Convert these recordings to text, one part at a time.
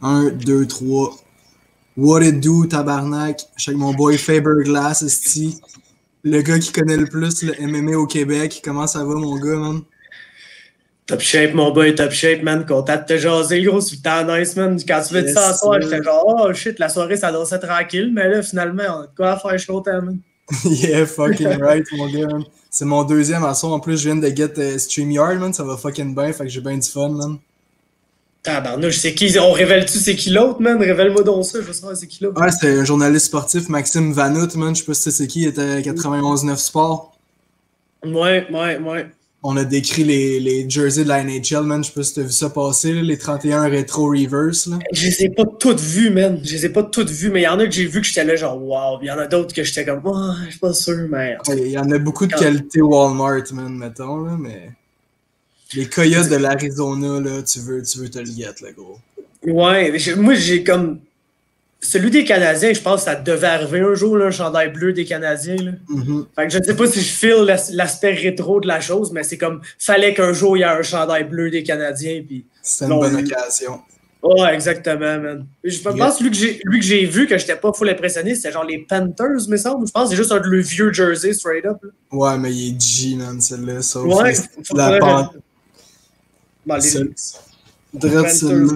1, 2, 3. What it do, tabarnak? Check mon boy Faberglass, esti. Le gars qui connaît le plus le MMA au Québec. Comment ça va, mon gars, man? Top shape, mon boy, top shape, man. Content de te jaser, gros, sur le temps nice, man. Quand tu me dis ça en soir, j'étais genre, oh shit, la soirée, ça doit être tranquille. Mais là, finalement, on a de quoi faire, je suis content, man. Yeah, fucking right, mon gars, man. C'est mon deuxième à soir. En plus, je viens de get StreamYard, man. Ça va fucking bien, fait que j'ai bien du fun, man. Tabarnouche, c'est qui? On révèle-tu c'est qui l'autre, man? Révèle-moi donc ça, je veux savoir c'est qui l'autre. Ouais, c'est un journaliste sportif, Maxime Vanout, man. Je sais pas si c'est qui, il était à 91.9 Sport. Ouais. On a décrit les jerseys de la NHL, man. Je sais pas si t'as vu ça passer, là, les 31 rétro reverse, là. Je les ai pas toutes vues, man. Je les ai pas toutes vues, mais il y en a que j'ai vu que j'étais là, genre, wow. Il y en a d'autres que j'étais comme, oh, je suis pas sûr, mais. Il y en a beaucoup de qualité Walmart, man, mettons, là, mais. Les Coyotes de l'Arizona, là, tu veux te le get, là, gros. Ouais, moi, j'ai comme. Celui des Canadiens, je pense que ça devait arriver un jour, là, un chandail bleu des Canadiens. Là. Fait que je ne sais pas si je file l'aspect rétro de la chose, mais c'est comme, fallait qu'un jour il y ait un chandail bleu des Canadiens. C'était une bonne occasion. Ouais, exactement, man. Je pense que lui que j'ai vu, que j'étais pas full impressionné, c'était genre les Panthers, me semble. Je pense que c'est juste un de le vieux jersey, straight up. Là. Ouais, mais il est G, man, celle-là. Ouais, la pente. Bon, Drette celle-là.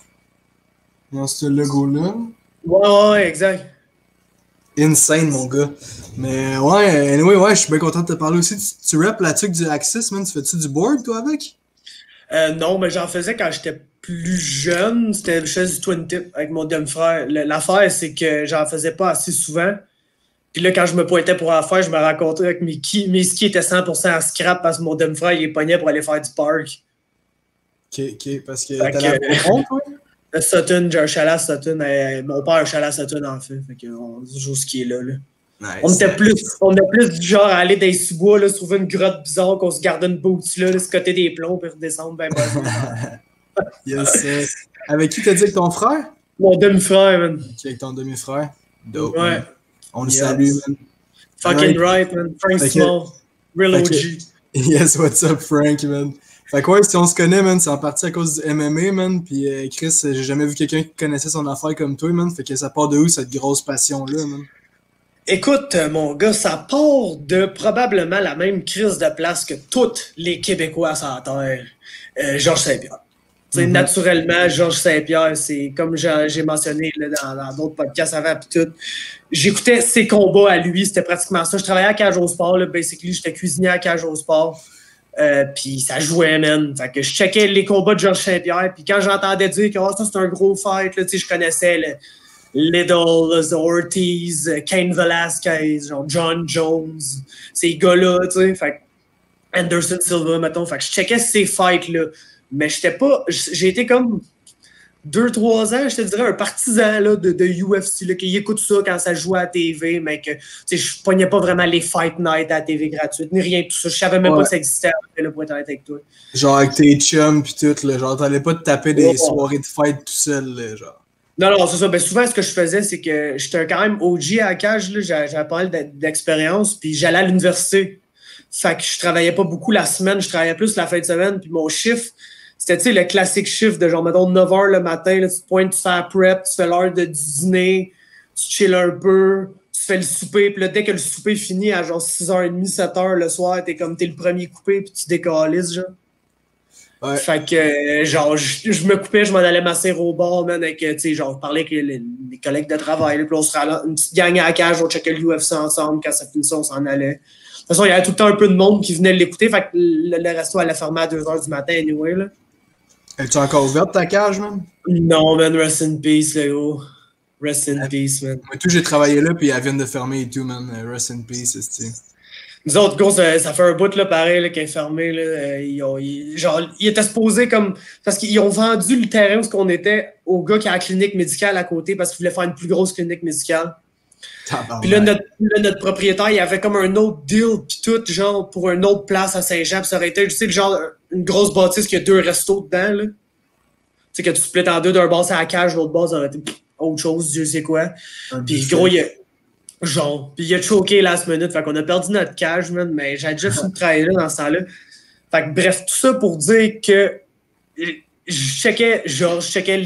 Dans ce logo-là. Ouais, exact. Insane, mon gars. Mais ouais, anyway, ouais, je suis bien content de te parler aussi. Tu rappes la tuque du Axis, man. Tu fais-tu du board, toi, avec? Non, mais j'en faisais quand j'étais plus jeune. C'était je faisais du twin tip avec mon demi-frère. L'affaire, c'est que j'en faisais pas assez souvent. Puis là, quand je me pointais pour en faire, je me racontais que mes skis étaient 100% en scrap parce que mon demi-frère, il est pogné pour aller faire du park. Ok, parce que t'as la bon, toi? Sutton, j'ai un chalet à Sutton. Mon père a un chalet à Sutton, en fait. Fait qu'on joue ce qui est là. Nice, on était plus du genre à aller dans les sous-bois, là, se trouver une grotte bizarre, qu'on se gardait une boots là, se coter des plombs et redescendre ben Yes. Avec qui t'as dit avec ton frère? Mon demi-frère, man. Ok, avec ton demi-frère. Dope. Ouais. Man. On le salue, man. Fucking right, man. Frank Small. Real OG. Yes, what's up, Frank, man? Fait que ouais, si on se connaît, man, c'est en partie à cause du MMA, man. Puis Chris, j'ai jamais vu quelqu'un qui connaissait son affaire comme toi, man. Fait que ça part de où, cette grosse passion-là, man? Écoute, mon gars, ça part de probablement la même crise de place que tous les Québécois sur la terre. Georges Saint-Pierre. Naturellement, Georges Saint-Pierre, c'est comme j'ai mentionné là, dans d'autres podcasts avant pis tout. J'écoutais ses combats à lui, c'était pratiquement ça. Je travaillais à Cage au Sport, là, basically, j'étais cuisinier à Cage au Sport. Puis ça jouait, man. Fait que je checkais les combats de Georges Saint-Pierre. Puis quand j'entendais dire que ça c'est un gros fight, là, je connaissais le Liddell, Ortiz, Cain Velasquez, genre John Jones, ces gars-là, tu sais. Fait que Anderson Silva, mettons. Fait que je checkais ces fights-là. Mais j'étais pas. J'ai été comme 2-3 ans, je te dirais, un partisan là, de UFC, là, qui écoute ça quand ça joue à la TV, mais que je pognais pas vraiment les Fight Night à la TV gratuite, ni rien de tout ça. Je savais même pas que ça existait là, pour être honnête avec toi. Genre avec tes chums pis tout, là, genre t'allais pas te taper des soirées de fight tout seul, là, genre. Non, c'est ça. Ben, souvent, ce que je faisais, c'est que j'étais quand même OG à la cage, j'avais pas mal d'expérience, puis j'allais à l'université. Fait que je travaillais pas beaucoup la semaine, je travaillais plus la fin de semaine, puis mon chiffre, c'était, tu sais, le classique shift de genre, mettons, 9h le matin, là, tu te pointes, tu fais la prep, tu fais l'heure de dîner, tu chill un peu, tu fais le souper, puis là, dès que le souper finit à genre 6h30, 7h le soir, t'es le premier coupé, puis tu décalisses, genre. Ouais. Fait que, genre, je me coupais, je m'en allais masser au bar, man, avec, tu sais, genre, je parlais avec les collègues de travail, là, puis on se ralent, une petite gang à la cage, on checkait l'UFC ensemble, quand ça finissait, on s'en allait. De toute façon, il y avait tout le temps un peu de monde qui venait l'écouter, fait que le resto allait fermer à 2h du matin, anyway, là. Es-tu encore ouverte ta cage, man? Non, man, rest in peace, là, gros. Rest in peace, man. Moi, tout, j'ai travaillé là, puis elle vient de fermer et tout, man. Rest in peace, c'est. Nous autres, gros, ça fait un bout, là, pareil, là, qui est fermé, là. Ils étaient supposés comme. Parce qu'ils ont vendu le terrain où on était au gars qui a la clinique médicale à côté parce qu'il voulait faire une plus grosse clinique médicale. Puis là, notre propriétaire, il avait comme un autre deal, puis tout, genre, pour une autre place à Saint-Jean. Puis ça aurait été, tu sais, genre, une grosse bâtisse qui a 2 restos dedans, là. Tu sais, que tu splits en deux, d'un bas, c'est à la cage, l'autre bas, ça aurait été autre chose, Dieu sait quoi. Puis gros, il a. Genre, puis il a choqué last minute, fait qu'on a perdu notre cage, man, mais j'avais déjà fini de travailler là dans ce temps-là. Fait que bref, tout ça pour dire que je checkais les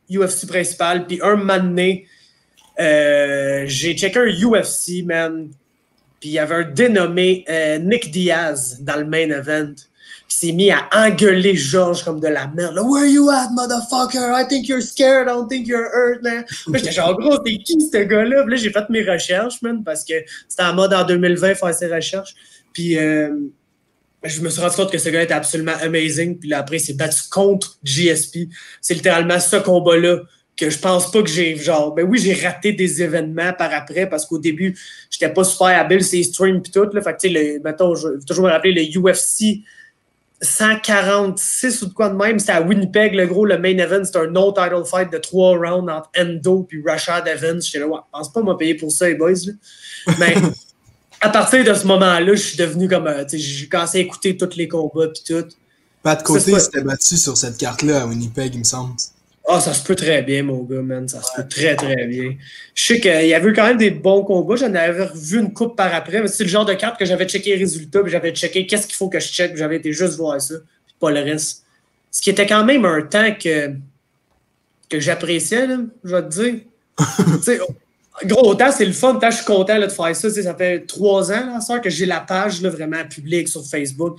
UFC principal. Puis un moment donné, j'ai checké un UFC, man. Puis il y avait un dénommé Nick Diaz dans le main event. Puis s'est mis à engueuler Georges comme de la merde. Là, where you at, motherfucker? I think you're scared. I don't think you're hurt, man. Puis j'étais genre, gros, t'es qui ce gars-là? Puis là, j'ai fait mes recherches, man, parce que c'était en mode en 2020 faire ses recherches. Puis je me suis rendu compte que ce gars était absolument amazing. Puis là, après, il s'est battu contre GSP. C'est littéralement ce combat-là que je pense pas que j'ai, genre, ben oui, j'ai raté des événements par après parce qu'au début, j'étais pas super habile, c'est stream pis tout, là. Fait que, tu sais, mettons, je vais toujours me rappeler le UFC 146 ou de quoi de même, c'était à Winnipeg, le gros, le main event, c'était un no-title fight de 3 rounds entre Endo puis Rashad Evans. J'étais là, ouais, je pense pas m'a payé pour ça, les boys, là. Mais à partir de ce moment-là, je suis devenu comme, tu sais, j'ai commencé à écouter tous les combats pis tout. Pat Côté s'était battu sur cette carte-là à Winnipeg, il me semble. Ah, ça se peut très bien, mon gars, man. Ça se peut très, très bien. Je sais qu'il y avait eu quand même des bons combats. J'en avais revu une coupe par après, mais c'est le genre de carte que j'avais checké les résultats, puis j'avais checké qu'est-ce qu'il faut que je check, puis j'avais été juste voir ça, puis pas le reste. Ce qui était quand même un temps que j'appréciais, là, je vais te dire. Tu sais, gros, autant c'est le fun, autant je suis content là, de faire ça. Ça fait 3 ans, là, ça, que j'ai la page là, vraiment publique sur Facebook.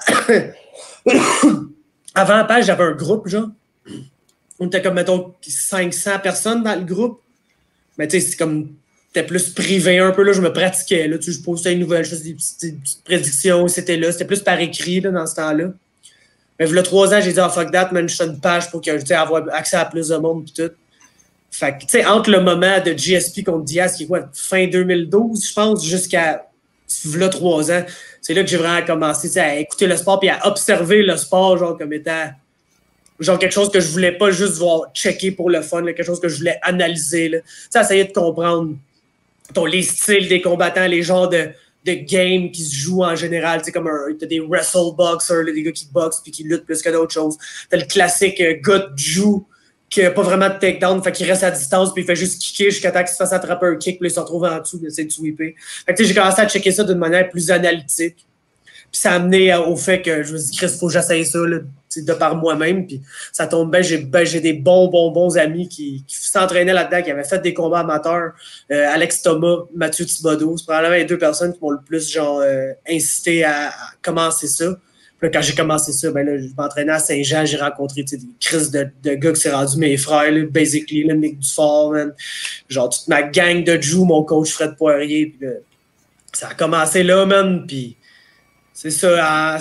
Avant la page, j'avais un groupe, genre. On était comme, mettons, 500 personnes dans le groupe. Mais tu sais, c'est comme, c'était plus privé un peu, là, je me pratiquais, là, tu sais, je postais une nouvelle chose, des petites prédictions, c'était là, c'était plus par écrit, là, dans ce temps-là. Mais il y a 3 ans, j'ai dit, fuck that, man, je fais une page pour que, tu sais, avoir accès à plus de monde, pis tout. Fait que, tu sais, entre le moment de GSP contre Diaz, qui est quoi, fin 2012, je pense, jusqu'à, 3 ans, c'est là que j'ai vraiment commencé, tu sais, à écouter le sport, puis à observer le sport, genre, comme étant genre quelque chose que je voulais pas juste voir checker pour le fun, là, quelque chose que je voulais analyser. Là. Tu sais, essayer de comprendre les styles des combattants, les genres de games qui se jouent en général. Tu sais, comme t'as des wrestle boxers, là, des gars qui boxent puis qui luttent plus que d'autres choses. T'as le classique gars de Jew qui a pas vraiment de takedown, fait qu'il reste à distance puis il fait juste kicker jusqu'à temps qu'il se fasse attraper un kick puis il se retrouve en dessous, il essaie de sweeper. Fait que tu sais, j'ai commencé à checker ça d'une manière plus analytique. Puis ça a amené au fait que je me suis dit, Chris, faut que j'essaye ça là, de par moi-même. Puis ça tombe bien, j'ai des bons amis qui s'entraînaient là-dedans, qui avaient fait des combats amateurs. Alex Thomas, Mathieu Thibodeau, c'est probablement les 2 personnes qui m'ont le plus genre incité à commencer ça. Puis là, quand j'ai commencé ça, ben là, je m'entraînais à Saint-Jean, j'ai rencontré des crises de gars qui s'est rendu mes frères, là, basically, là, Nick Dufort, man. Genre toute ma gang de Jew, mon coach Fred Poirier. Puis là, ça a commencé là, man, puis c'est ça,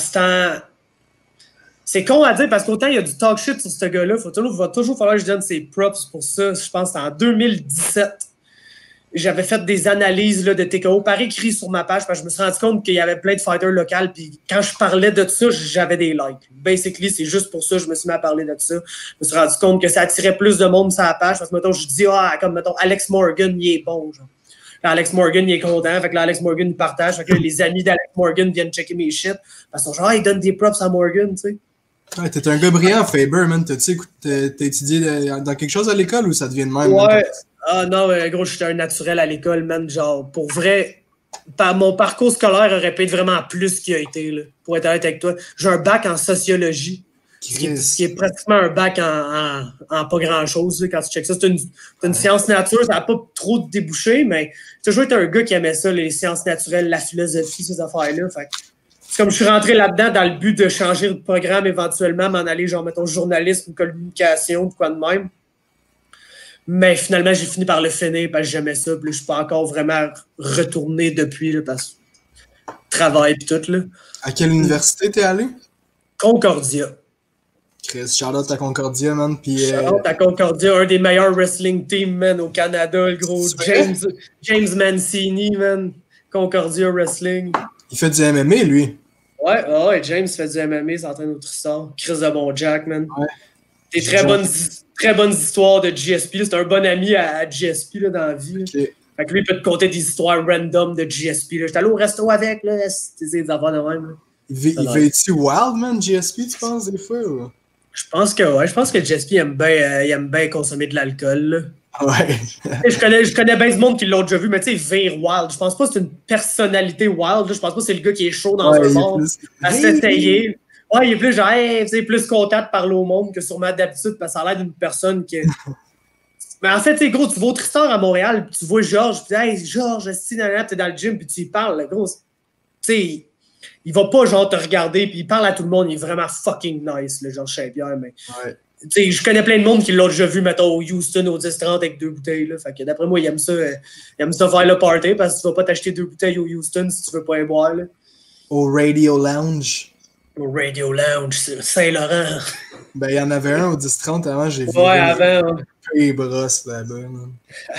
c'est con à dire parce qu'autant il y a du talk shit sur ce gars-là, il va toujours falloir que je donne ses props pour ça. Je pense que c'était en 2017. J'avais fait des analyses là, de TKO par écrit sur ma page parce que je me suis rendu compte qu'il y avait plein de fighters locaux. Puis quand je parlais de ça, j'avais des likes. Basically, c'est juste pour ça que je me suis mis à parler de ça. Je me suis rendu compte que ça attirait plus de monde sur la page parce que, mettons, je dis, comme, mettons, Alex Morgan, il est bon, genre. Là, Alex Morgan, il est content. Fait que là, Alex Morgan, il partage. Fait que là, les amis d'Alex Morgan viennent checker mes shit. Parce qu'ils sont genre, il donne des props à Morgan, tu sais. Ouais, t'es un gars brillant, Faber, man. T'as étudié dans quelque chose à l'école ou ça devient de même? Ouais. Man, Ah non, gros, j'étais un naturel à l'école, man. Genre, pour vrai, mon parcours scolaire aurait pu être vraiment plus qu'il a été, là, pour être honnête avec toi. J'ai un bac en sociologie. Ce qui est pratiquement un bac en pas grand-chose, quand tu checkes ça. C'est une science nature, ça n'a pas trop de débouchés, mais j'ai toujours été un gars qui aimait ça, les sciences naturelles, la philosophie, ces affaires-là. Fait c'est comme je suis rentré là-dedans dans le but de changer de programme éventuellement, m'en aller, genre, mettons, journalisme, communication, de quoi de même. Mais finalement, j'ai fini par le finir parce que j'aimais ça. Puis là, je suis pas encore vraiment retourné depuis, là, parce que travail et tout, là. À quelle université t'es allé? Concordia. Chris, shout-out à Concordia, man. Shout-out à Concordia, un des meilleurs wrestling teams, man, au Canada, le gros James Mancini, man. Concordia Wrestling. Il fait du MMA, lui. Ouais, James fait du MMA, il s'entraîne au Tristar. Chris de bon Jack, man. Ouais. Des très bonnes histoires de GSP. C'est un bon ami à GSP là, dans la vie. Okay. Fait que lui, il peut te conter des histoires random de GSP. J'étais allé au resto avec, là. C'est des affaires de même. Là. Il veut-tu wild, man, GSP, tu penses, des fois? Ou? Je pense que ouais. Je pense que GSP aime bien consommer de l'alcool. Ouais. je connais bien du monde qui l'ont déjà vu, mais tu sais, vire wild. Je pense pas que c'est une personnalité wild. Là. Je pense pas que c'est le gars qui est chaud dans un bar à s'étayer. Ouais, il est plus genre, hey, tu sais, plus content de parler au monde que sûrement d'habitude, parce que ça a l'air d'une personne qui. Mais en fait, tu sais, gros, tu vas au Tristar à Montréal, puis tu vois Georges, puis hey, Georges, si t'es dans le gym, puis tu y parles, là, gros. Tu sais, il va pas genre te regarder, puis il parle à tout le monde, il est vraiment fucking nice, le Georges Saint-Pierre, mais. Ouais. Tu sais, je connais plein de monde qui l'ont déjà vu, mettons, au Houston, au 10-30 avec 2 bouteilles, là. Fait que d'après moi, il aime ça faire le party, parce que tu vas pas t'acheter 2 bouteilles au Houston si tu veux pas y boire, là. Au Radio Lounge. Au Radio Lounge, c'est Saint-Laurent. Ben, il y en avait un au 10-30 avant, j'ai vu. Ouais, avant. Les brosses là-bas, man.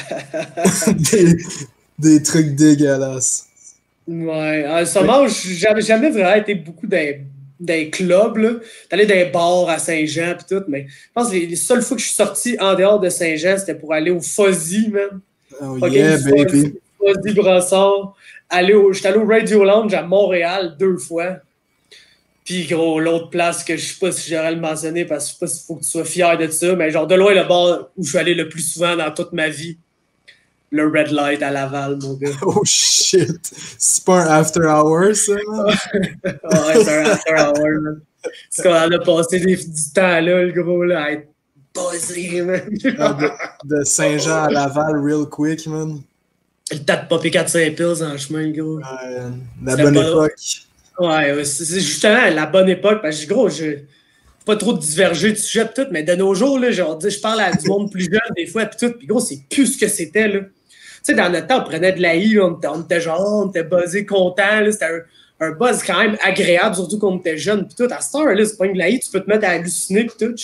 des trucs dégueulasses. Ouais, ça mange, j'ai jamais vraiment été beaucoup des clubs, là. T'allais dans les bars à Saint-Jean pis tout, mais je pense que les seules fois que je suis sorti en dehors de Saint-Jean, c'était pour aller au Fuzzy, man. Oh yeah, baby. Fuzzy Brossard. J'étais allé au Radio Lounge à Montréal 2 fois. Puis gros, l'autre place que je sais pas si j'aurais le mentionné parce que je sais pas s'il faut que tu sois fier de ça, mais genre de loin le bar où je suis allé le plus souvent dans toute ma vie. Le Red Light à Laval, mon gars. Oh shit! C'est pas un after hour, ça? Ouais, c'est un after hour, man. C'est qu'on a passé du temps là, le gros, là, à être buzzé, man. De Saint-Jean à Laval, real quick, man. Le tas de popper 4-5 pills en chemin, gros. La bonne époque. Ouais, c'est justement la bonne époque, parce que gros, je pas trop diverger du sujet pis tout, mais de nos jours, là, genre, je parle à du monde plus jeune des fois pis tout, pis gros, c'est plus ce que c'était, là. Tu sais, dans notre temps, on prenait de l'A.I., on était genre, on était buzzé, content, là, c'était un buzz quand même agréable, surtout quand on était jeune, pis tout. À cette heure, là, c'est pas une de l'A.I., tu peux te mettre à halluciner pis tout.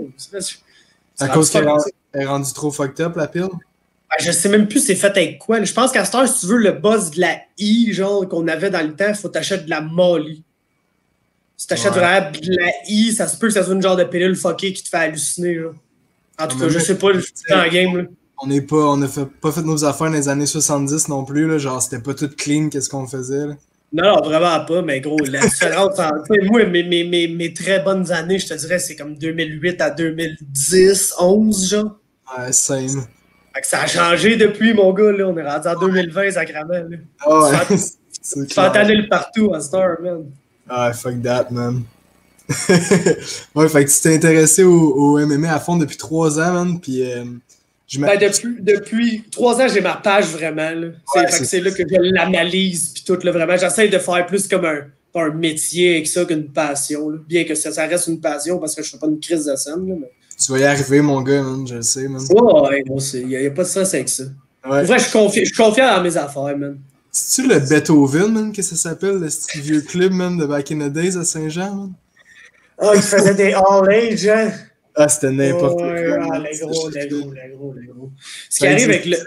À cause qu'elle est rendue trop fucked up, la pile? Ben, je sais même plus c'est fait avec quoi. Je pense qu'à cette heure, si tu veux le buzz de la I, genre, qu'on avait dans le temps, il faut t'acheter de la Molly. Si t'achètes vraiment de la I, ça se peut que ça soit une genre de pilule fuckée qui te fait halluciner, là. En tout cas, je sais pas, je suis dans le game, là. On n'a pas fait nos affaires dans les années 70 non plus, là. Genre, c'était pas tout clean, qu'est-ce qu'on faisait, là. Non, vraiment pas, mais gros, la différence entre moi, mes très bonnes années, je te dirais, c'est comme 2008 à 2010, 11, genre. Ouais, same. Fait que ça a changé depuis, mon gars, là. On est rendu en 2020, sacrément, là. Oh, ouais. Tu fais entendre le partout à Star, man. Ah, fuck that, man. Ouais, fait que tu t'es intéressé au MMA à fond depuis 3 ans, man, puis... depuis 3 ans, j'ai ma page, vraiment, là. C'est là que je l'analyse, puis tout, là, vraiment. J'essaie de faire plus comme un métier avec ça qu'une passion, là. Bien que ça reste une passion, parce que je fais pas une crise de scène, là, mais... Tu vas y arriver, mon gars, man, je le sais, man. Ouais, il n'y a pas de stress avec ça. Ouais. En vrai, je suis confiant dans mes affaires, man. C'est-tu le Beethoven, man, que ça s'appelle, le petit vieux club, man, de back in the days à Saint-Jean, man? Ah, il faisait des all-age, hein? Ah, c'était n'importe quoi. Les gros. Ce qui arrive avec le...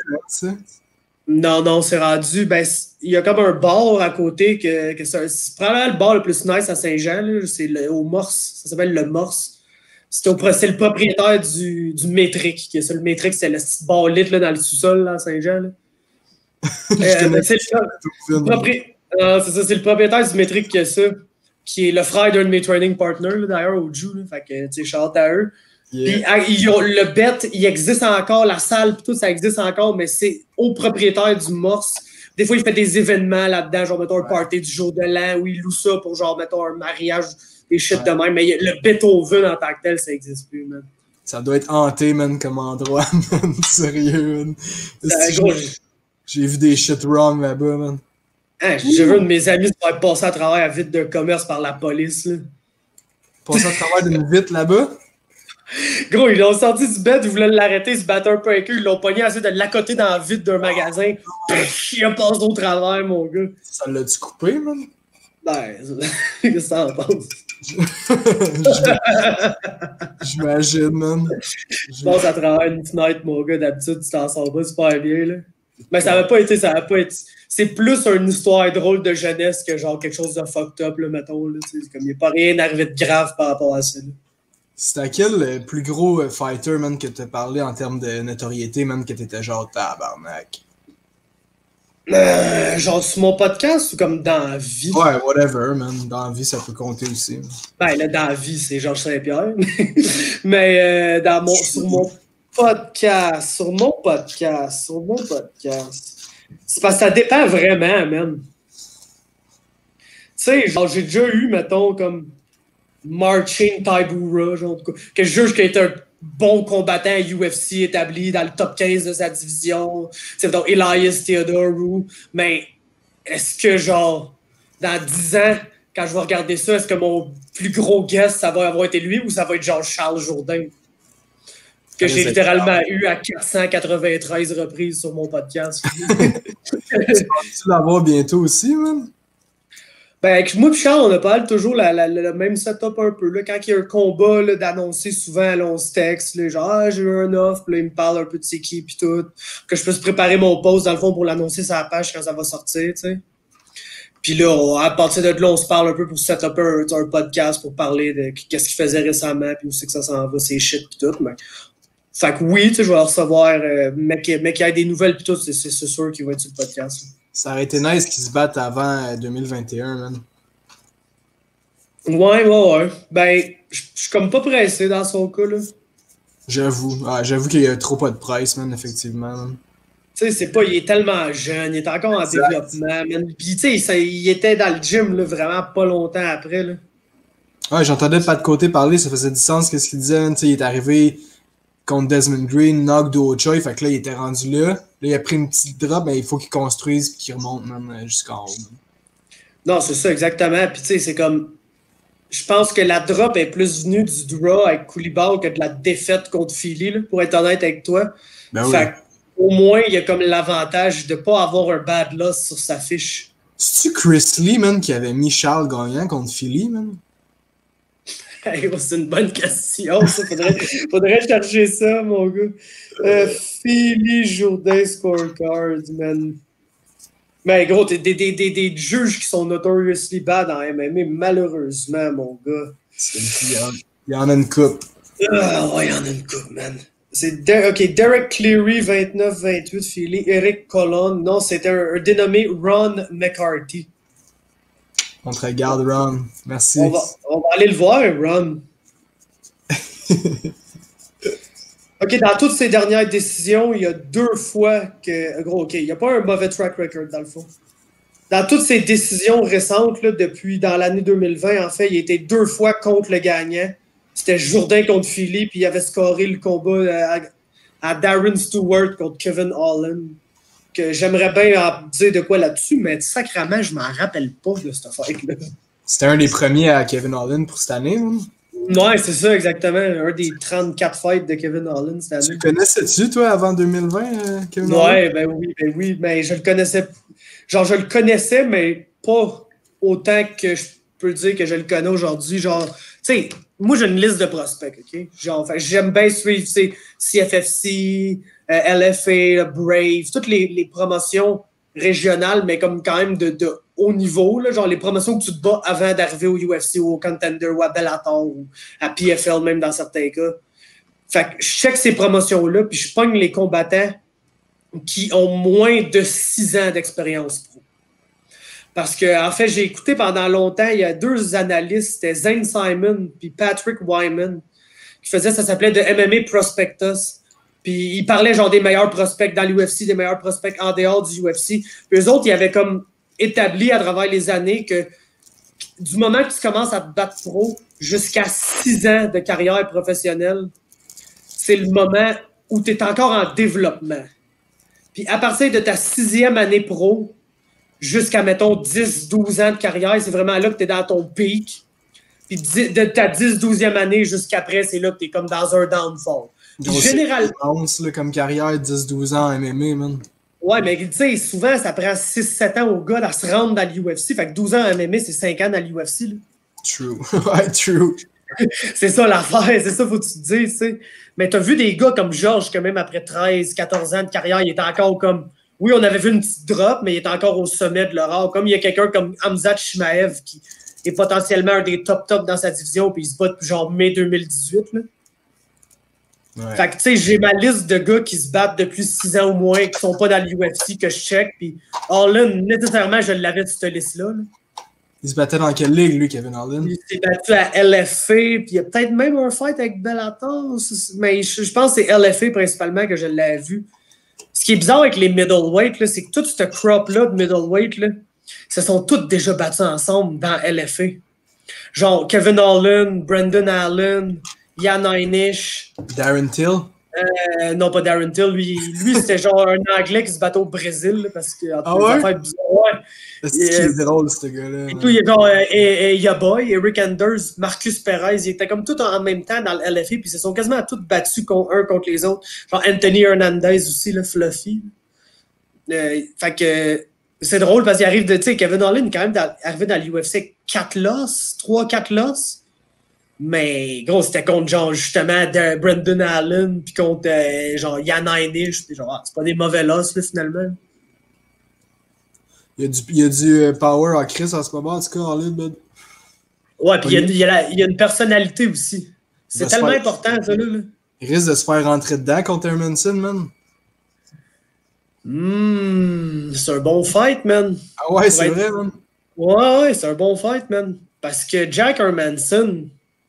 Non, c'est rendu... Ben, il y a comme un bar à côté que c'est probablement le bar le plus nice à Saint-Jean, là. C'est au Morse. Ça s'appelle le Morse. C'est le propriétaire du Métrique. Qui est ça, le Métrique, c'est le petit bar lit là, dans le sous-sol là, à Saint-Jean. C'est le propriétaire du Métrique qui a ça, qui est le frère d'un de mes training partners, d'ailleurs, au Ju. Fait que, tu sais, shout à eux. Yeah. Puis, le bet, il existe encore, la salle, tout ça existe encore, mais c'est au propriétaire du Morse. Des fois, il fait des événements là-dedans, genre, mettons, un party du jour de l'an, où il loue ça pour, genre, mettons, un mariage, des shit de même. Mais le Beethoven en tant que tel, ça n'existe plus, man. Ça doit être hanté, man, comme endroit, man. Sérieux, man. J'ai vu des shit wrong là-bas, man. Hein, j'ai vu un de mes amis se faire passer à travers la vitre de commerce par la police, là. Passer à travers d'une vitre là-bas? Gros, ils l'ont sorti du bed, ils voulaient l'arrêter, ils se battaient un peu avec eux, ils l'ont pogné, essayé de l'accoter dans la vitre d'un magasin. Il a passé au travers, mon gars. Ça l'a-tu coupé, man? Ben, qu'est-ce que ça en pense? J'imagine, man. Je passe à travers une fenêtre, mon gars, d'habitude, tu t'en sors pas super bien, là. Mais ça va pas été. C'est plus une histoire drôle de jeunesse que genre quelque chose de fucked up, là, mettons, là. Comme il n'y a pas rien arrivé de grave par rapport à ça, là. C'est à quel plus gros fighter, man, que t'as parlé en termes de notoriété, man, que t'étais genre tabarnak? Genre sur mon podcast ou comme dans la vie? Ouais, whatever, man. Dans la vie, ça peut compter aussi. Man. Ben là, dans la vie, c'est Georges Saint-Pierre. Mais sur mon podcast, c'est parce que ça dépend vraiment, man. Tu sais, genre, j'ai déjà eu, mettons, comme Marcin Tybura, genre, que je juge qu'il est un bon combattant UFC établi dans le top 15 de sa division. C'est donc Elias Theodorou. Mais est-ce que, genre, dans 10 ans, quand je vais regarder ça, est-ce que mon plus gros guest, ça va avoir été lui ou ça va être genre Charles Jourdain? Que j'ai littéralement eu à 493 reprises sur mon podcast. Tu vas l'avoir bientôt aussi, man? Ben, avec moi et Charles, on a pas toujours le même setup un peu. Là. Quand il y a un combat, d'annoncer souvent, là, on se texte, là, genre, ah, j'ai eu un offre, puis là, il me parle un peu de c'est qui, puis tout. Que je puisse préparer mon post, dans le fond, pour l'annoncer sur la page quand ça va sortir, tu sais. Puis là, à partir de là, on se parle un peu pour setup un podcast pour parler de qu'est-ce qu'il faisait récemment, puis où c'est que ça s'en va, ses shit, puis tout. Mais... Fait que oui, tu sais, je vais recevoir, mais qu'il y ait des nouvelles, puis tout, c'est sûr qu'il va être sur le podcast. Là. Ça aurait été nice qu'ils se battent avant 2021, man. Ouais. Ben, je suis comme pas pressé dans son cas, là. J'avoue qu'il y a trop pas de presse, man, effectivement. Man. Tu sais, c'est pas, il est tellement jeune, il est encore en développement, man. Puis, tu sais, il était dans le gym, là, vraiment pas longtemps après, là. Ouais, j'entendais pas de côté parler, ça faisait du sens, qu'est-ce qu'il disait, tu sais, il est arrivé contre Desmond Green, knock Do Choi, fait que là, il était rendu là. Là, il a pris une petite drop, mais il faut qu'il construise et qu'il remonte, man, jusqu'en haut. Man. Non, c'est ça, exactement. Puis, tu sais, c'est comme... Je pense que la drop est plus venue du draw avec Coulibaly que de la défaite contre Philly, là, pour être honnête avec toi. Ben fait au moins, il y a comme l'avantage de ne pas avoir un bad loss sur sa fiche. C'est-tu Chris Lee, man, qui avait mis Charles gagnant contre Philly, man? Hey, c'est une bonne question, ça. Faudrait chercher ça, mon gars. Philly Jourdain Scorecard, man. Mais gros, des juges qui sont notoriously bad en MMA, malheureusement, mon gars. Il y en a une coupe. Ah, ouais, il y en a une coupe, man. C'est Derek Cleary, 29-28, Philly. Eric Colon. Non, c'était un dénommé Ron McCarthy. On te regarde, Ron. Merci. On va aller le voir, Ron. OK, dans toutes ces dernières décisions, il y a 2 fois que... Gros, OK, il n'y a pas un mauvais track record, dans le fond. Dans toutes ces décisions récentes, là, depuis dans l'année 2020, en fait, il était 2 fois contre le gagnant. C'était Jourdain contre Philly, puis il avait scoré le combat à Darren Stewart contre Kevin Holland. Que j'aimerais bien dire de quoi là-dessus, mais sacrément, je m'en rappelle pas de cette fight-là. C'était un des premiers à Kevin Holland pour cette année, man. Ouais, c'est ça, exactement. Un des 34 fights de Kevin Holland cette année. Tu connaissais-tu, toi, avant 2020, Kevin Holland? Ouais, ben oui, mais je le connaissais. Genre, je le connaissais, mais pas autant que je peux dire que je le connais aujourd'hui. Genre, tu sais, moi, j'ai une liste de prospects, OK? Genre, j'aime bien suivre, CFFC, LFA, Brave, toutes les promotions régionales, mais comme quand même de haut niveau, là, genre les promotions que tu te bats avant d'arriver au UFC ou au Contender ou à Bellator ou à PFL même dans certains cas. Fait que je check ces promotions-là, puis je pogne les combattants qui ont moins de 6 ans d'expérience pro. Parce que, en fait, j'ai écouté pendant longtemps, il y a 2 analystes, c'était Zane Simon puis Patrick Wyman, qui faisaient, ça s'appelait The MMA Prospectus. Puis ils parlaient genre des meilleurs prospects dans l'UFC, des meilleurs prospects en dehors du UFC. Puis eux autres, ils avaient comme établi à travers les années que du moment que tu commences à te battre pro jusqu'à 6 ans de carrière professionnelle, c'est le moment où tu es encore en développement. Puis à partir de ta 6e année pro jusqu'à, mettons, 10-12 ans de carrière, c'est vraiment là que tu es dans ton pic. Puis de ta 10-12e année jusqu'après, c'est là que tu es comme dans un downfall. Généralement, comme carrière, 10-12 ans en MMA, man. Ouais, mais tu sais, souvent, ça prend 6-7 ans au gars à se rendre dans l'UFC. Fait que 12 ans en MMA, c'est 5 ans dans l'UFC. True. Ouais, true. C'est ça l'affaire, c'est ça, faut que tu te dises, tu sais. Mais t'as vu des gars comme Georges, que même après 13-14 ans de carrière, il est encore comme... Oui, on avait vu une petite drop, mais il est encore au sommet de leur art. Comme il y a quelqu'un comme Hamzat Chimaev, qui est potentiellement un des top dans sa division, puis il se bat depuis genre mai 2018, là. Ouais. Fait que, tu sais, j'ai ma liste de gars qui se battent depuis 6 ans au moins, qui sont pas dans l'UFC, que je check. Puis, Holland, nécessairement, je l'avais sur cette liste-là. Là. Il se battait dans quelle ligue, lui, Kevin Holland? Il s'est battu à LFA, puis il y a peut-être même un fight avec Bellator. Mais je pense que c'est LFA principalement que je l'ai vu. Ce qui est bizarre avec les middleweight, c'est que tout ce crop-là de middleweight, là, se sont tous déjà battus ensemble dans LFA. Genre Kevin Holland, Brendan Allen, Jan Heinisch. Darren Till? Non, pas Darren Till. Lui c'était genre un Anglais qui se battait au Brésil là, parce que Ah ouais? affaires bizarres. Ouais. C'est drôle, ce gars-là. Et tout, il y a genre Yaboy, Eric Anders, Marcus Perez, ils étaient comme tout en même temps dans le LFA, puis ils se sont quasiment tous battus un contre les autres. Genre Anthony Hernandez aussi, le Fluffy. Fait que c'est drôle parce qu'il arrive de, tu sais, Kevin Holland quand même arrivé dans l'UFC 4 losses, 3-4 losses. Mais gros, c'était contre genre justement Brendan Allen, puis contre genre Jan Heinisch, puis genre, c'est pas des mauvais losses là, finalement. Il y a du power en Chris en ce moment, en tout cas, Holland, man. Ouais, puis il y a une personnalité aussi. C'est tellement important, ça, là. Il risque de se faire rentrer dedans contre Hermanson, man. C'est un bon fight, man. Ah ouais, c'est vrai, man. Ouais, c'est un bon fight, man. Parce que Jack Hermanson,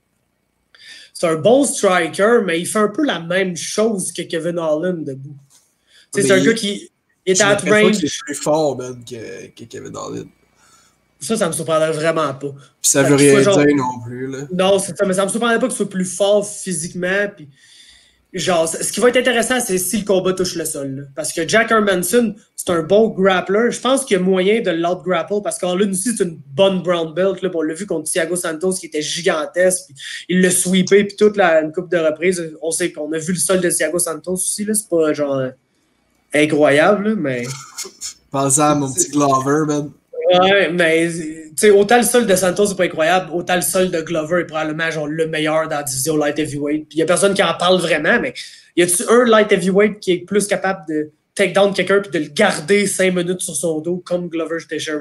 c'est un bon striker, mais il fait un peu la même chose que Kevin Holland debout. C'est un gars qui est à range. C'est plus fort, man, que Kevin Holland. Ça me surprendrait vraiment pas. Puis ça veut rien dire non plus, là. Non, c'est ça, mais ça me surprendrait pas qu'il soit plus fort physiquement, puis genre, ce qui va être intéressant, c'est si le combat touche le sol. Là. Parce que Jack Hermanson, c'est un bon grappler. Je pense qu'il y a moyen de l'out-grapple parce qu'Holland aussi, c'est une bonne brown belt. Là. On l'a vu contre Thiago Santos qui était gigantesque. Puis il l'a sweepé puis toute une couple de reprises. On sait qu'on a vu le sol de Thiago Santos aussi. C'est pas genre incroyable, là, mais. Pensez à mon petit Glover, man. Ouais, mais tu sais, autant le sol de Santos c'est pas incroyable, autant le sol de Glover est probablement genre le meilleur dans la division light heavyweight. Puis il y a personne qui en parle vraiment, mais y a-tu un light heavyweight qui est plus capable de take down quelqu'un puis de le garder 5 minutes sur son dos comme Glover Teixeira?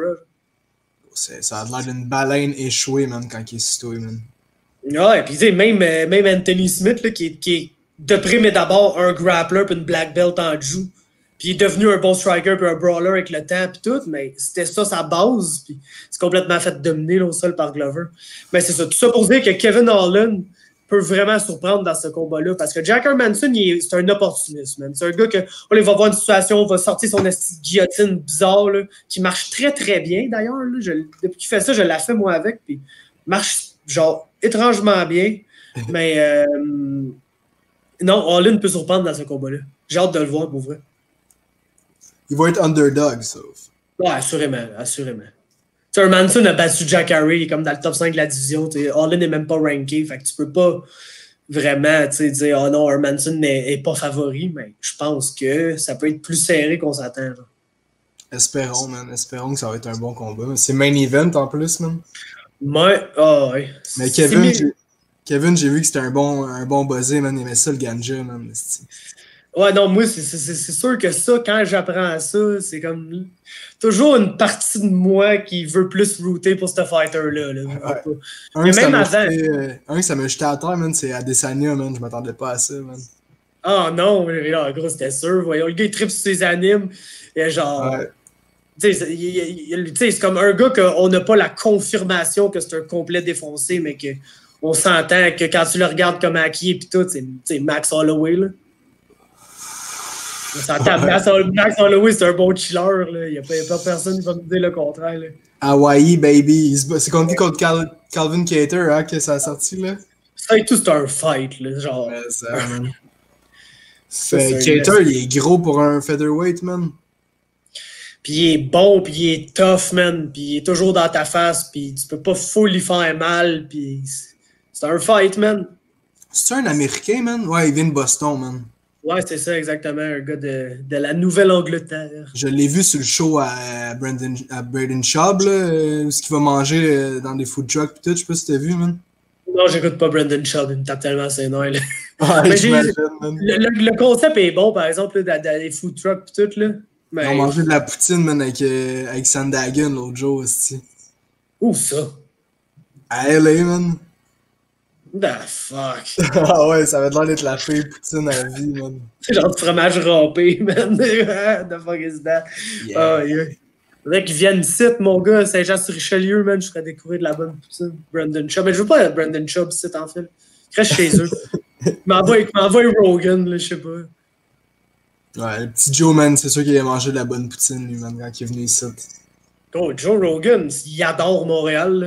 Ça a l'air d'une baleine échouée, man, quand il est situé, man. Ouais, puis tu sais, même Anthony Smith, là, qui est de prime et d'abord un grappler puis une black belt en jiu. Puis il est devenu un bon striker puis un brawler avec le temps puis tout, mais c'était ça sa base. Puis c'est complètement fait dominer là, au sol par Glover. Mais c'est ça. Tout ça pour dire que Kevin Holland peut vraiment surprendre dans ce combat-là. Parce que Jack Hermanson, c'est un opportuniste, man. C'est un gars on va voir une situation, on va sortir son guillotine bizarre, là, qui marche très très bien d'ailleurs. Depuis qu'il fait ça, je l'ai fait moi avec. Puis marche genre étrangement bien. Mais non, Holland peut surprendre dans ce combat-là. J'ai hâte de le voir pour vrai. Il va être underdog, sauf. Ouais, assurément. Hermanson a battu Jack Harry, il est comme dans le top 5 de la division. Holland n'est même pas ranké, fait que tu peux pas vraiment dire oh non, Hermanson n'est pas favori, mais je pense que ça peut être plus serré qu'on s'attend. Espérons, man. Espérons que ça va être un bon combat. C'est main event en plus, man. Ouais. Mais Kevin, j'ai vu que c'était un bon buzzé, man. Il aimait ça le ganja, man. Ouais, non, moi, c'est sûr que ça, quand j'apprends ça, c'est comme toujours une partie de moi qui veut plus router pour ce fighter-là. Là. Ouais. Mais même avant. Un que ça m'a jeté à terre, man, c'est Adesanya, man. Je m'attendais pas à ça, man. Ah non, là, gros, c'était sûr. Voyons, le gars, il tripe sur ses animes. Et genre. Ouais. Tu sais, c'est comme un gars qu'on n'a pas la confirmation que c'est un complet défoncé, mais qu'on s'entend que quand tu le regardes comme acquis et tout, c'est Max Holloway, là. On s'entend, Max Holloway, c'est un bon chiller, là. Il n'y a pas personne qui va me dire le contraire, là. Hawaii, baby. C'est contre Calvin Kattar, hein, que ça a sorti, là. Ça et tout, c'est un fight, là, genre. Ouais, ça, man. Kattar, il est gros pour un featherweight, man. Puis il est bon, puis il est tough, man. Puis il est toujours dans ta face, puis tu peux pas full lui faire mal, puis c'est un fight, man. C'est un Américain, man? Ouais, il vient de Boston, man. Ouais, c'est ça, exactement. Un gars de la Nouvelle-Angleterre. Je l'ai vu sur le show à Braden Schaub, là, ce qu'il va manger dans des food trucks, pis tout. Je sais pas si t'as vu, man. Non, j'écoute pas Brandon Schaub, il me tape tellement ses nerfs, là. Ouais, mais man. Le concept est bon, par exemple, là, dans les food trucks pis tout, là. Mais... Ils ont mangé de la poutine, man, avec Sandagen l'autre jour, aussi. Où ça? À LA, man. The fuck? Ah ouais, ça va l'air d'être la pire poutine à la vie, man. C'est genre du fromage râpé, man. The fuck is that? Yeah. Oh, yeah. Faudrait qu'ils viennent ici, mon gars, Saint-Jean-sur-Richelieu, man. Je ferais découvrir de la bonne poutine. Brandon Schaub. Mais je veux pas Brandon Schaub ici, en fait. Je reste chez eux. M'envoie Rogan, là, je sais pas. Ouais, le petit Joe, man, c'est sûr qu'il a mangé de la bonne poutine, lui, man, quand il est venu ici. Oh, Joe Rogan, il adore Montréal, là.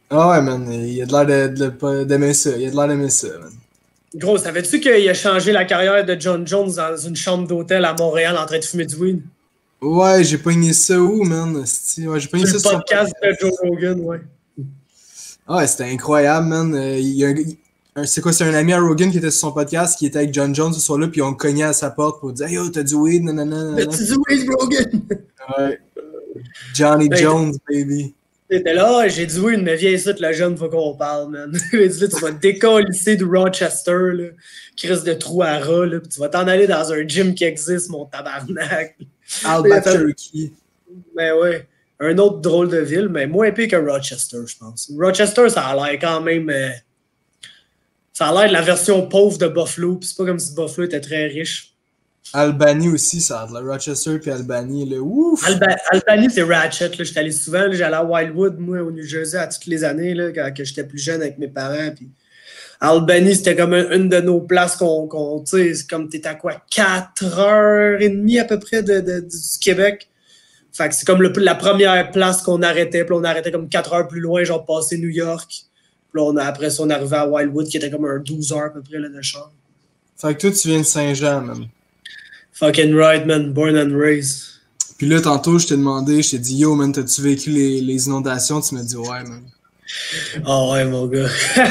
Ah ouais, man, il a de l'air d'aimer ça. Il a de l'air d'aimer ça, man. Gros, savais-tu qu'il a changé la carrière de John Jones dans une chambre d'hôtel à Montréal en train de fumer du weed? Ouais, j'ai pogné ça où, man? Ouais, j'ai pogné Sur ça le sur son podcast de podcast. Joe Rogan, ouais. Ah ouais, c'était incroyable, man. Il y a c'est quoi, c'est un ami à Rogan qui était sur son podcast, qui était avec John Jones ce soir-là, puis ils ont cogné à sa porte pour dire, hey, yo, t'as du weed, nanana, nanana. As-tu du weed, Rogan? Ouais. Johnny Hey, Jones, baby. t'étais là, ouais, j'ai dit oui, mais viens ici, la jeune, faut qu'on parle, man. J'ai dit là, tu vas te décalisser de Rochester, là, qui risque de trou à ras, là, puis tu vas t'en aller dans un gym qui existe, mon tabarnak. Albuquerque. Mais ouais, un autre drôle de ville, mais moins épais que Rochester, je pense. Rochester, ça a l'air quand même. Ça a l'air de la version pauvre de Buffalo, puis c'est pas comme si Buffalo était très riche. Albany aussi, ça a de la Rochester puis Albany, là. Ouf! Albany, c'est Ratchet. J'étais allé souvent, là, j'allais à Wildwood, moi, au New Jersey, à toutes les années, là, quand que j'étais plus jeune avec mes parents. Puis Albany, c'était comme une de nos places qu'on tu sais, c'est comme t'es à quoi, 4h30 à peu près du Québec. Fait que c'est comme la première place qu'on arrêtait. Puis on arrêtait comme 4 heures plus loin, genre passé New York. Puis là, après ça, on arrivait à Wildwood, qui était comme un 12 heures à peu près là, de char. Fait que toi, tu viens de Saint-Jean, man. Fucking right, man. Born and raised. Puis là, tantôt, je t'ai demandé, je t'ai dit, yo, man, t'as-tu vécu les inondations? Tu m'as dit, ouais, man. Oh ouais, mon gars.